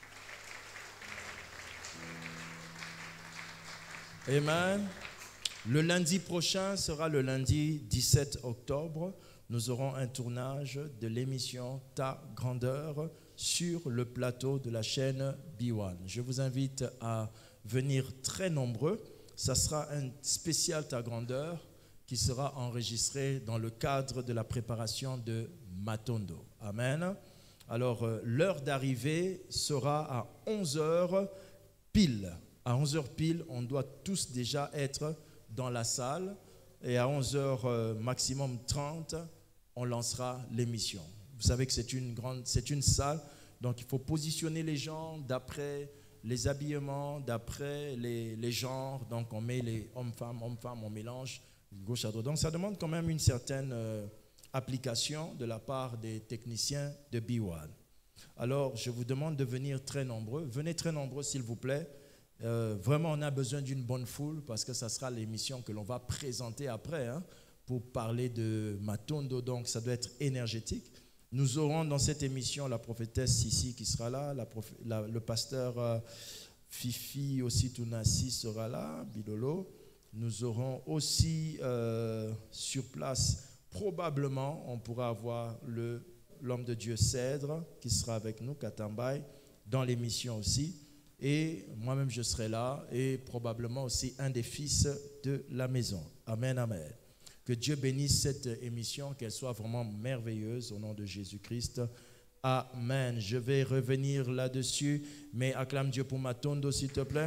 Amen. Le lundi prochain sera le lundi dix-sept octobre. Nous aurons un tournage de l'émission Ta Grandeur sur le plateau de la chaîne B un. Je vous invite à venir très nombreux. Ça sera un spécial Ta Grandeur qui sera enregistré dans le cadre de la préparation de Matondo. Amen. Alors, euh, l'heure d'arrivée sera à onze heures pile. À onze heures pile, on doit tous déjà être dans la salle. Et à onze heures euh, maximum trente, on lancera l'émission. Vous savez que c'est une grande, c'est une salle, donc il faut positionner les gens d'après les habillements, d'après les, les genres. Donc on met les hommes-femmes, hommes-femmes, on mélange gauche à droite. Donc ça demande quand même une certaine euh, application de la part des techniciens de B un. Alors je vous demande de venir très nombreux. Venez très nombreux s'il vous plaît. Euh, vraiment, on a besoin d'une bonne foule parce que ça sera l'émission que l'on va présenter après hein, pour parler de Matondo. Donc, ça doit être énergétique. Nous aurons dans cette émission la prophétesse Sissi qui sera là, la proph- la, le pasteur euh, Fifi aussi Tounassi sera là, Bilolo. Nous aurons aussi euh, sur place, probablement, on pourra avoir le, l'homme de Dieu Cèdre qui sera avec nous, Katambaye, dans l'émission aussi. Et moi-même, je serai là et probablement aussi un des fils de la maison. Amen, amen. Que Dieu bénisse cette émission, qu'elle soit vraiment merveilleuse au nom de Jésus-Christ. Amen. Je vais revenir là-dessus, mais acclame Dieu pour Matondo, s'il te plaît.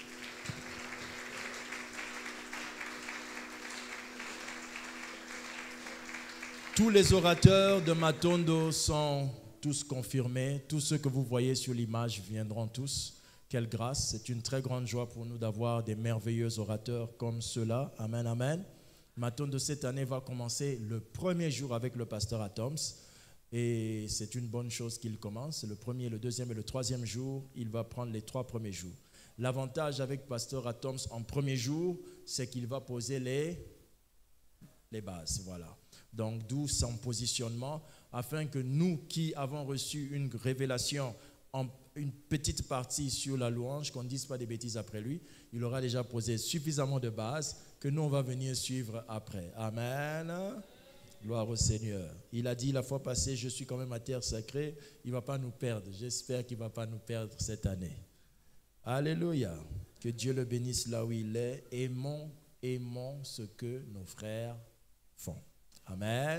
Tous les orateurs de Matondo sont tous confirmés. Tous ceux que vous voyez sur l'image viendront tous. Quelle grâce, c'est une très grande joie pour nous d'avoir des merveilleux orateurs comme ceux-là. Amen, amen. Matondo cette année va commencer le premier jour avec le pasteur Atoms. Et c'est une bonne chose qu'il commence. Le premier, le deuxième et le troisième jour, il va prendre les trois premiers jours. L'avantage avec pasteur Atoms en premier jour, c'est qu'il va poser les, les bases. Voilà. Donc d'où son positionnement, afin que nous qui avons reçu une révélation en une petite partie sur la louange, qu'on ne dise pas des bêtises après lui, il aura déjà posé suffisamment de bases que nous, on va venir suivre après. Amen. Gloire au Seigneur. Il a dit la fois passée, je suis quand même à terre sacrée, il ne va pas nous perdre. J'espère qu'il ne va pas nous perdre cette année. Alléluia. Que Dieu le bénisse là où il est. Aimons, aimons ce que nos frères font. Amen.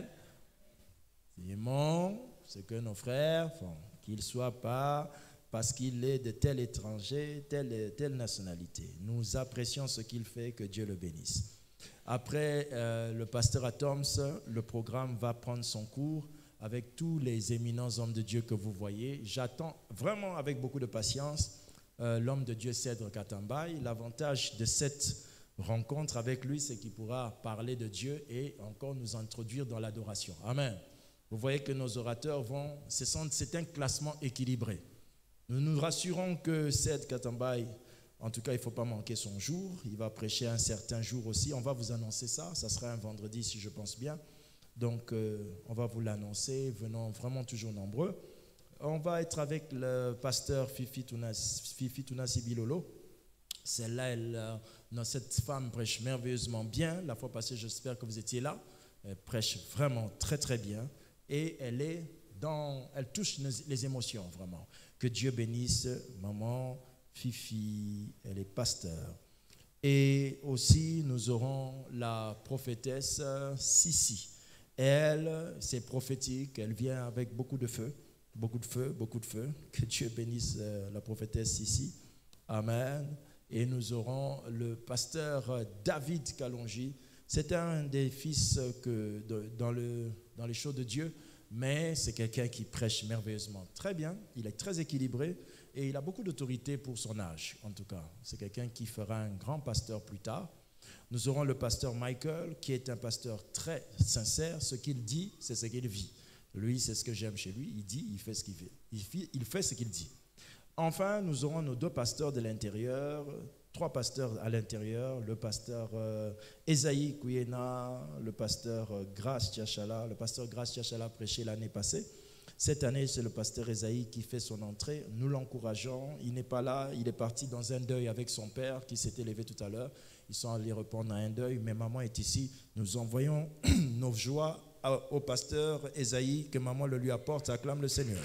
Aimons ce que nos frères font. Qu'il ne soit pas parce qu'il est de tel étranger, telle, telle nationalité. Nous apprécions ce qu'il fait, que Dieu le bénisse. Après euh, le pasteur Atoms, le programme va prendre son cours avec tous les éminents hommes de Dieu que vous voyez. J'attends vraiment avec beaucoup de patience euh, l'homme de Dieu Cèdre Katambaye. L'avantage de cette rencontre avec lui, c'est qu'il pourra parler de Dieu et encore nous introduire dans l'adoration. Amen. Vous voyez que nos orateurs vont, c'est un classement équilibré. Nous nous rassurons que Cèdre Katambaye, en tout cas, il ne faut pas manquer son jour. Il va prêcher un certain jour aussi. On va vous annoncer ça. Ça sera un vendredi, si je pense bien. Donc, euh, on va vous l'annoncer. Venons vraiment toujours nombreux. On va être avec le pasteur Fifi Tunasi Bilolo. Celle-là, elle, non, cette femme prêche merveilleusement bien. La fois passée, j'espère que vous étiez là. Elle prêche vraiment très, très bien. Et elle est dans, elle touche les émotions, vraiment. Que Dieu bénisse maman Fifi, elle est pasteur. Et aussi, nous aurons la prophétesse Sissi. Elle, c'est prophétique, elle vient avec beaucoup de feu, beaucoup de feu, beaucoup de feu. Que Dieu bénisse la prophétesse Sissi. Amen. Et nous aurons le pasteur David Kalonji. C'est un des fils que de, dans, le, dans les choses de Dieu, mais c'est quelqu'un qui prêche merveilleusement très bien. Il est très équilibré. Et il a beaucoup d'autorité pour son âge, en tout cas. C'est quelqu'un qui fera un grand pasteur plus tard. Nous aurons le pasteur Michael, qui est un pasteur très sincère. Ce qu'il dit, c'est ce qu'il vit. Lui, c'est ce que j'aime chez lui. Il dit, il fait ce qu'il fait. Il fait, il fait ce qu'il dit. Enfin, nous aurons nos deux pasteurs de l'intérieur, trois pasteurs à l'intérieur, le pasteur euh, Esaïe Kouyena, le pasteur euh, Grace Tiachala. Le pasteur Grace Tiachala prêché l'année passée. Cette année, c'est le pasteur Esaïe qui fait son entrée. Nous l'encourageons. Il n'est pas là. Il est parti dans un deuil avec son père qui s'était levé tout à l'heure. Ils sont allés répondre à un deuil. Mais maman est ici. Nous envoyons nos joies au pasteur Esaïe. Que maman le lui apporte. Acclame le Seigneur.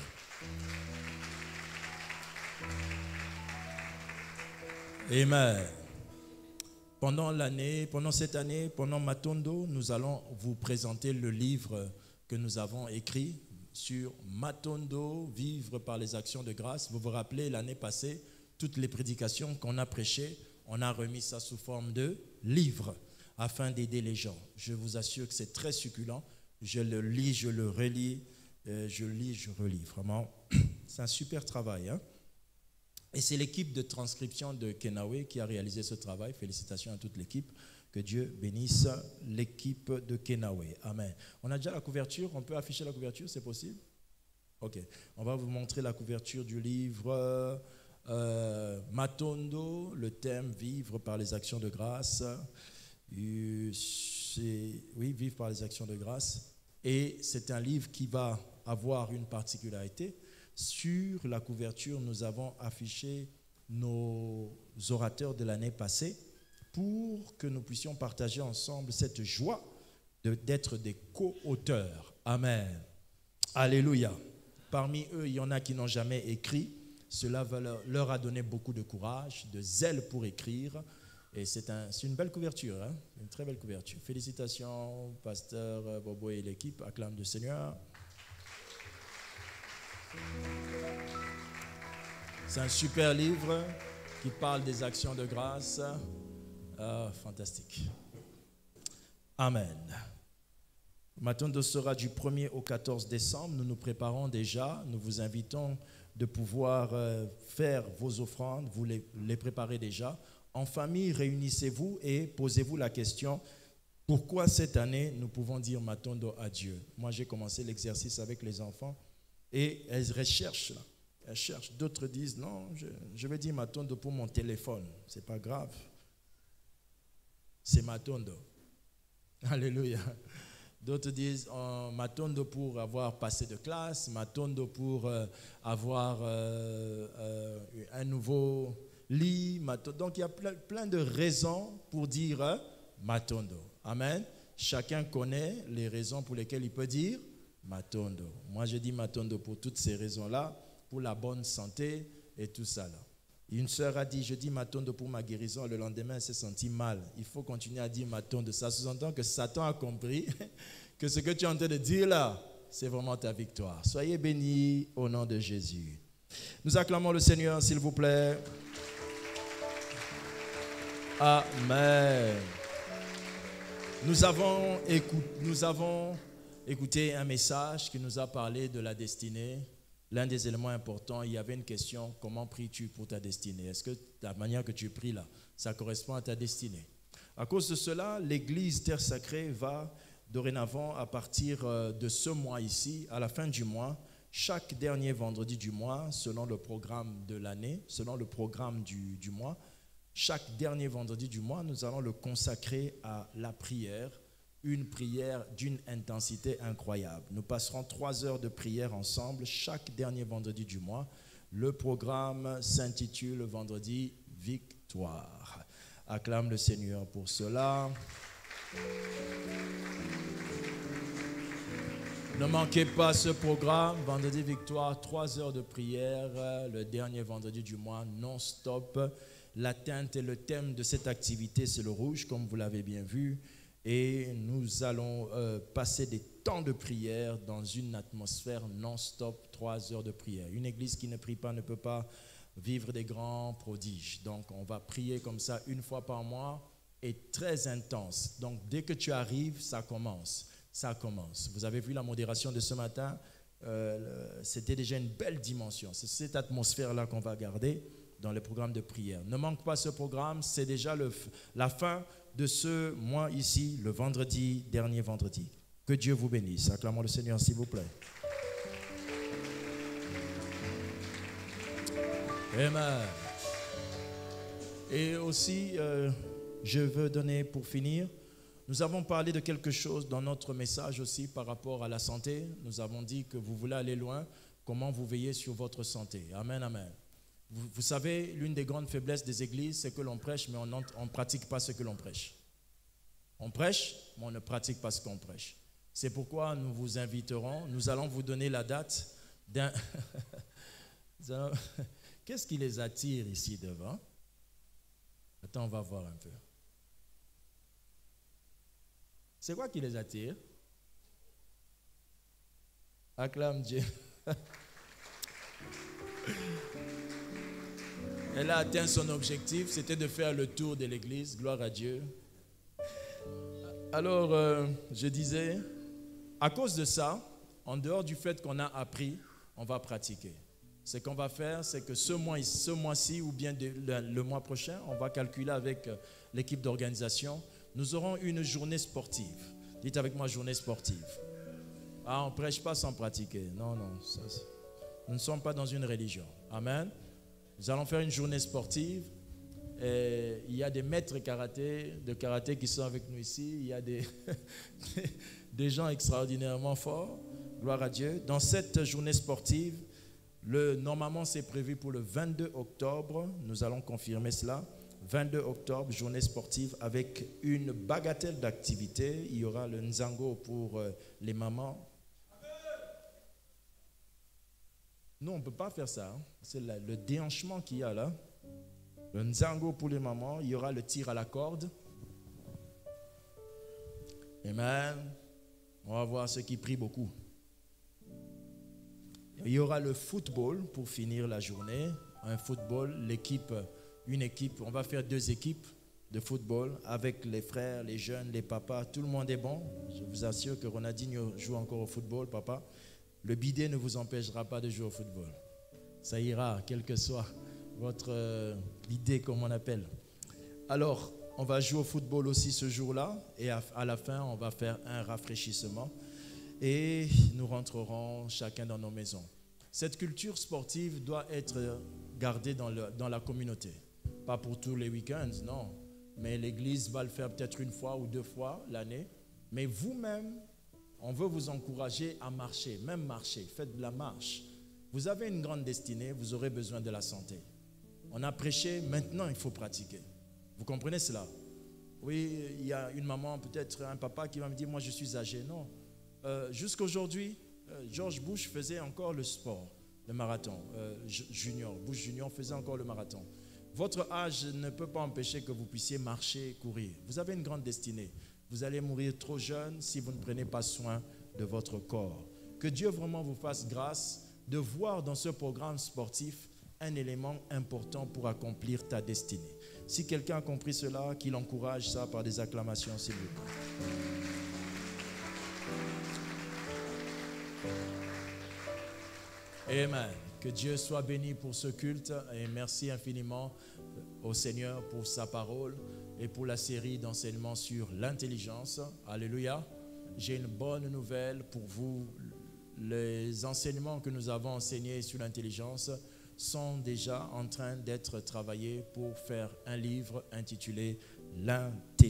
Amen. Pendant l'année, pendant cette année, pendant Matondo, nous allons vous présenter le livre que nous avons écrit sur Matondo, vivre par les actions de grâce. Vous vous rappelez, l'année passée, toutes les prédications qu'on a prêchées, on a remis ça sous forme de livre afin d'aider les gens. Je vous assure que c'est très succulent. Je le lis, je le relis, euh, je lis, je relis. Vraiment, c'est un super travail. Hein? Et c'est l'équipe de transcription de Kenawe qui a réalisé ce travail. Félicitations à toute l'équipe. Que Dieu bénisse l'équipe de Kenawe. Amen. On a déjà la couverture. On peut afficher la couverture, c'est possible? Ok. On va vous montrer la couverture du livre euh, Matondo, le thème Vivre par les actions de grâce. Euh, oui, Vivre par les actions de grâce. Et c'est un livre qui va avoir une particularité. Sur la couverture, nous avons affiché nos orateurs de l'année passée, pour que nous puissions partager ensemble cette joie d'être des co-auteurs. Amen. Alléluia. Parmi eux, il y en a qui n'ont jamais écrit. Cela leur a donné beaucoup de courage, de zèle pour écrire. Et c'est un, une belle couverture, hein? Une très belle couverture. Félicitations, pasteur Bobo et l'équipe. Acclame le Seigneur. C'est un super livre qui parle des actions de grâce. Ah, fantastique. Amen. Matondo sera du premier au quatorze décembre. Nous nous préparons déjà. Nous vous invitons de pouvoir euh, faire vos offrandes. Vous les, les préparez déjà. En famille, réunissez-vous et posez-vous la question, pourquoi cette année nous pouvons dire Matondo à Dieu? Moi, j'ai commencé l'exercice avec les enfants et elles recherchent. Elles cherchent. D'autres disent, non, je, je vais dire Matondo pour mon téléphone. Ce n'est pas grave. C'est Matondo. Alléluia. D'autres disent oh, Matondo pour avoir passé de classe, Matondo pour euh, avoir euh, euh, un nouveau lit. Matondo. Donc il y a plein, plein de raisons pour dire euh, Matondo. Amen. Chacun connaît les raisons pour lesquelles il peut dire Matondo. Moi je dis Matondo pour toutes ces raisons-là, pour la bonne santé et tout ça là. Une sœur a dit, je dis Matondo pour ma guérison. Le lendemain, elle s'est sentie mal. Il faut continuer à dire Matondo. Ça sous-entend que Satan a compris que ce que tu es en train de dire là, c'est vraiment ta victoire. Soyez bénis au nom de Jésus. Nous acclamons le Seigneur, s'il vous plaît. Amen. Nous avons, écout, nous avons écouté un message qui nous a parlé de la destinée. L'un des éléments importants, il y avait une question, comment pries-tu pour ta destinée? Est-ce que la manière que tu pries là, ça correspond à ta destinée? À cause de cela, l'église Terre Sacrée va dorénavant, à partir de ce mois ici, à la fin du mois, chaque dernier vendredi du mois, selon le programme de l'année, selon le programme du, du mois, chaque dernier vendredi du mois, nous allons le consacrer à la prière, une prière d'une intensité incroyable. Nous passerons trois heures de prière ensemble chaque dernier vendredi du mois. Le programme s'intitule Vendredi Victoire. Acclame le Seigneur pour cela. Ne manquez pas ce programme, Vendredi Victoire, trois heures de prière, le dernier vendredi du mois, non-stop. L'atteinte et le thème de cette activité, c'est le rouge, comme vous l'avez bien vu. Et nous allons euh, passer des temps de prière dans une atmosphère non-stop, trois heures de prière. Une église qui ne prie pas ne peut pas vivre des grands prodiges. Donc, on va prier comme ça une fois par mois et très intense. Donc, dès que tu arrives, ça commence. Ça commence. Vous avez vu la modération de ce matin, euh, c'était déjà une belle dimension. C'est cette atmosphère-là qu'on va garder dans le programme de prière. Ne manque pas ce programme, c'est déjà le, la fin de ce mois ici, le vendredi, dernier vendredi. Que Dieu vous bénisse. Acclamons le Seigneur, s'il vous plaît. Amen. Et aussi, euh, je veux donner pour finir, nous avons parlé de quelque chose dans notre message aussi par rapport à la santé. Nous avons dit que vous voulez aller loin, comment vous veillez sur votre santé. Amen, amen. Vous, vous savez, l'une des grandes faiblesses des églises, c'est que l'on prêche, mais on ne pratique pas ce que l'on prêche. On prêche, mais on ne pratique pas ce qu'on prêche. C'est pourquoi nous vous inviterons, nous allons vous donner la date d'un... Qu'est-ce qui les attire ici devant? Attends, on va voir un peu. C'est quoi qui les attire? Acclame Dieu. Elle a atteint son objectif, c'était de faire le tour de l'église, gloire à Dieu. Alors, euh, je disais, à cause de ça, en dehors du fait qu'on a appris, on va pratiquer. Ce qu'on va faire, c'est que ce mois, ce mois-ci ou bien de, le, le mois prochain, on va calculer avec l'équipe d'organisation, nous aurons une journée sportive. Dites avec moi, journée sportive. Ah, on ne prêche pas sans pratiquer. Non, non, ça, nous ne sommes pas dans une religion. Amen. Nous allons faire une journée sportive. Et il y a des maîtres karaté, de karaté qui sont avec nous ici. Il y a des, des gens extraordinairement forts. Gloire à Dieu. Dans cette journée sportive, le, normalement c'est prévu pour le vingt-deux octobre. Nous allons confirmer cela. vingt-deux octobre, journée sportive avec une bagatelle d'activités. Il y aura le Nzango pour euh, les mamans. Nous, on ne peut pas faire ça. Hein. C'est la, le déhanchement qu'il y a là. Le Nzango pour les mamans. Il y aura le tir à la corde. Amen. On va voir ceux qui prient beaucoup. Il y aura le football pour finir la journée. Un football, l'équipe, une équipe. On va faire deux équipes de football avec les frères, les jeunes, les papas. Tout le monde est bon. Je vous assure que Ronaldinho joue encore au football, papa. Le bidet ne vous empêchera pas de jouer au football. Ça ira, quel que soit votre euh, idée, comme on appelle. Alors, on va jouer au football aussi ce jour-là. Et à, à la fin, on va faire un rafraîchissement. Et nous rentrerons chacun dans nos maisons. Cette culture sportive doit être gardée dans, le, dans la communauté. Pas pour tous les week-ends, non. Mais l'église va le faire peut-être une fois ou deux fois l'année. Mais vous-même, on veut vous encourager à marcher, même marcher, faites de la marche. Vous avez une grande destinée, vous aurez besoin de la santé. On a prêché, maintenant il faut pratiquer. Vous comprenez cela? Oui, il y a une maman, peut-être un papa qui va me dire, moi je suis âgé. Non, euh, jusqu'aujourd'hui, euh, George Bush faisait encore le sport, le marathon. Euh, junior, Bush Junior faisait encore le marathon. Votre âge ne peut pas empêcher que vous puissiez marcher, courir. Vous avez une grande destinée. Vous allez mourir trop jeune si vous ne prenez pas soin de votre corps. Que Dieu vraiment vous fasse grâce de voir dans ce programme sportif un élément important pour accomplir ta destinée. Si quelqu'un a compris cela, qu'il encourage ça par des acclamations, s'il vous plaît. Amen. Que Dieu soit béni pour ce culte et merci infiniment au Seigneur pour sa parole et pour la série d'enseignements sur l'intelligence. Alléluia. J'ai une bonne nouvelle pour vous. Les enseignements que nous avons enseignés sur l'intelligence sont déjà en train d'être travaillés pour faire un livre intitulé « L'intelligence ».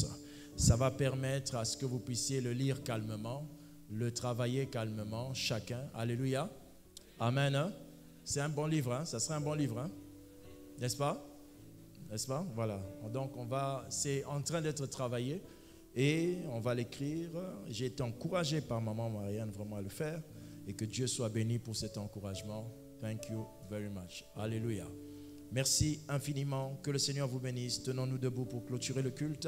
Ça va permettre à ce que vous puissiez le lire calmement, le travailler calmement, chacun. Alléluia. Amen. Hein? C'est un bon livre, hein? Ça serait un bon livre, hein? N'est-ce pas? N'est-ce pas? Voilà. Donc, on va, c'est en train d'être travaillé et on va l'écrire. J'ai été encouragé par maman Marianne vraiment à le faire et que Dieu soit béni pour cet encouragement. Thank you very much. Alléluia. Merci infiniment. Que le Seigneur vous bénisse. Tenons-nous debout pour clôturer le culte.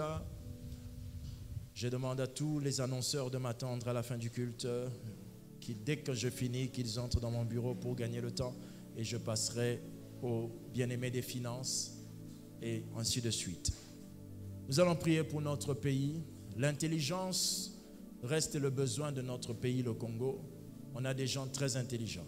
Je demande à tous les annonceurs de m'attendre à la fin du culte. Qui, dès que je finis, qu'ils entrent dans mon bureau pour gagner le temps et je passerai au bien-aimé des finances et ainsi de suite. Nous allons prier pour notre pays. L'intelligence reste le besoin de notre pays, le Congo. On a des gens très intelligents.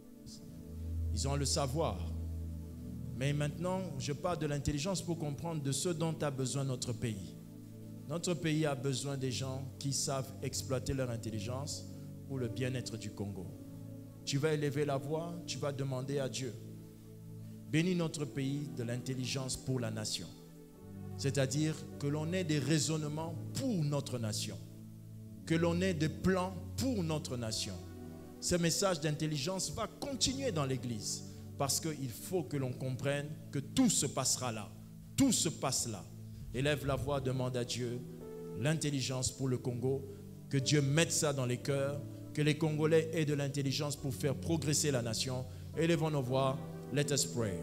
Ils ont le savoir. Mais maintenant, je parle de l'intelligence pour comprendre de ce dont a besoin notre pays. Notre pays a besoin des gens qui savent exploiter leur intelligence pour le bien-être du Congo. Tu vas élever la voix, tu vas demander à Dieu. Bénis notre pays de l'intelligence pour la nation. C'est-à-dire que l'on ait des raisonnements pour notre nation. Que l'on ait des plans pour notre nation. Ce message d'intelligence va continuer dans l'Église parce qu'il faut que l'on comprenne que tout se passera là. Tout se passe là. Élève la voix, demande à Dieu l'intelligence pour le Congo. Que Dieu mette ça dans les cœurs. Que les Congolais aient de l'intelligence pour faire progresser la nation. Élevons nos voix. Let us pray.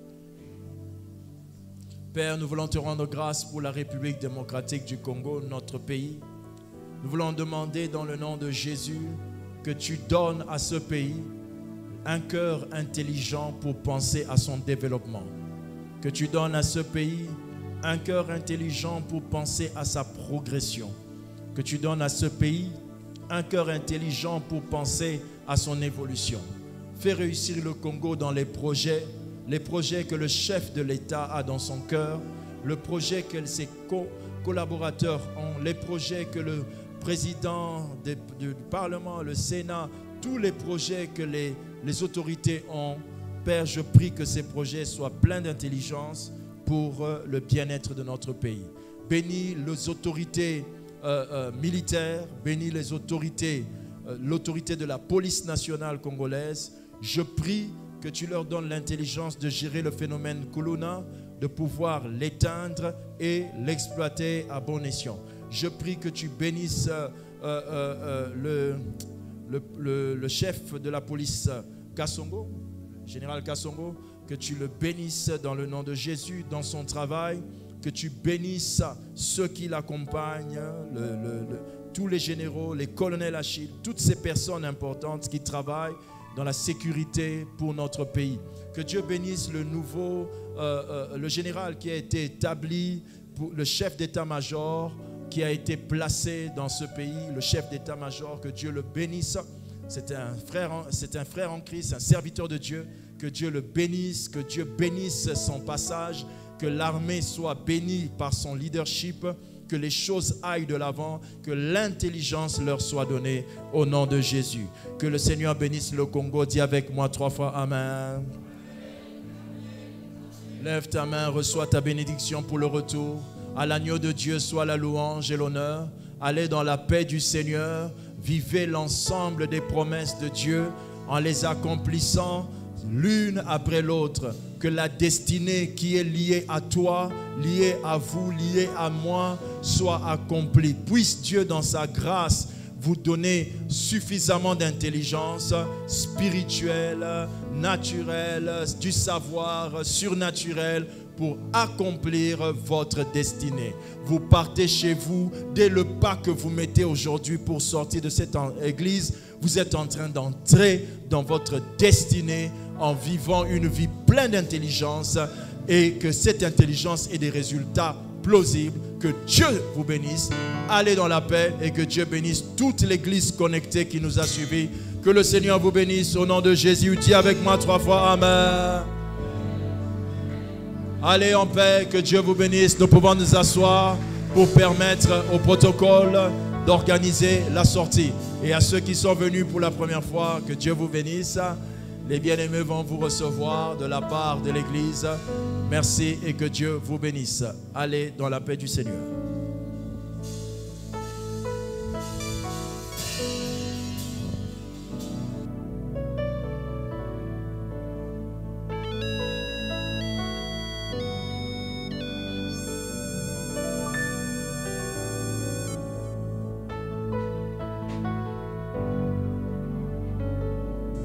Père, nous voulons te rendre grâce pour la République démocratique du Congo, notre pays. Nous voulons demander dans le nom de Jésus que tu donnes à ce pays un cœur intelligent pour penser à son développement. Que tu donnes à ce pays un cœur intelligent pour penser à sa progression. Que tu donnes à ce pays un cœur intelligent pour penser à son évolution. Fais réussir le Congo dans les projets, les projets que le chef de l'État a dans son cœur, le projet que ses co collaborateurs ont, les projets que le président de, de, du Parlement, le Sénat, tous les projets que les, les autorités ont. Père, je prie que ces projets soient pleins d'intelligence pour euh, le bien-être de notre pays. Bénis les autorités euh, euh, militaires, bénis les autorités, euh, l'autorité de la police nationale congolaise. Je prie que tu leur donnes l'intelligence de gérer le phénomène Kuluna, de pouvoir l'éteindre et l'exploiter à bon escient. Je prie que tu bénisses euh, euh, euh, le, le, le, le chef de la police Kassongo, général Kassongo, que tu le bénisses dans le nom de Jésus, dans son travail, que tu bénisses ceux qui l'accompagnent, le, le, le, tous les généraux, les colonels Achille, toutes ces personnes importantes qui travaillent dans la sécurité pour notre pays. Que Dieu bénisse le nouveau, euh, euh, le général qui a été établi, pour le chef d'état-major qui a été placé dans ce pays, le chef d'état-major, que Dieu le bénisse. C'est un frère, c'est un frère en Christ, un serviteur de Dieu. Que Dieu le bénisse, que Dieu bénisse son passage, que l'armée soit bénie par son leadership, que les choses aillent de l'avant, que l'intelligence leur soit donnée au nom de Jésus. Que le Seigneur bénisse le Congo. Dis avec moi trois fois Amen. Lève ta main, reçois ta bénédiction pour le retour. À l'agneau de Dieu soit la louange et l'honneur. Allez dans la paix du Seigneur. Vivez l'ensemble des promesses de Dieu en les accomplissant l'une après l'autre. Que la destinée qui est liée à toi, liée à vous, liée à moi, soit accomplie. Puisse Dieu dans sa grâce vous donner suffisamment d'intelligence spirituelle, naturelle, du savoir surnaturel pour accomplir votre destinée. Vous partez chez vous, dès le pas que vous mettez aujourd'hui pour sortir de cette église, vous êtes en train d'entrer dans votre destinée en vivant une vie pleine d'intelligence et que cette intelligence ait des résultats plausibles. Que Dieu vous bénisse. Allez dans la paix et que Dieu bénisse toute l'église connectée qui nous a suivis. Que le Seigneur vous bénisse au nom de Jésus. Dis avec moi trois fois Amen. Allez en paix, que Dieu vous bénisse. Nous pouvons nous asseoir pour permettre au protocole d'organiser la sortie. Et à ceux qui sont venus pour la première fois, que Dieu vous bénisse. Les bien-aimés vont vous recevoir de la part de l'église. Merci et que Dieu vous bénisse. Allez dans la paix du Seigneur.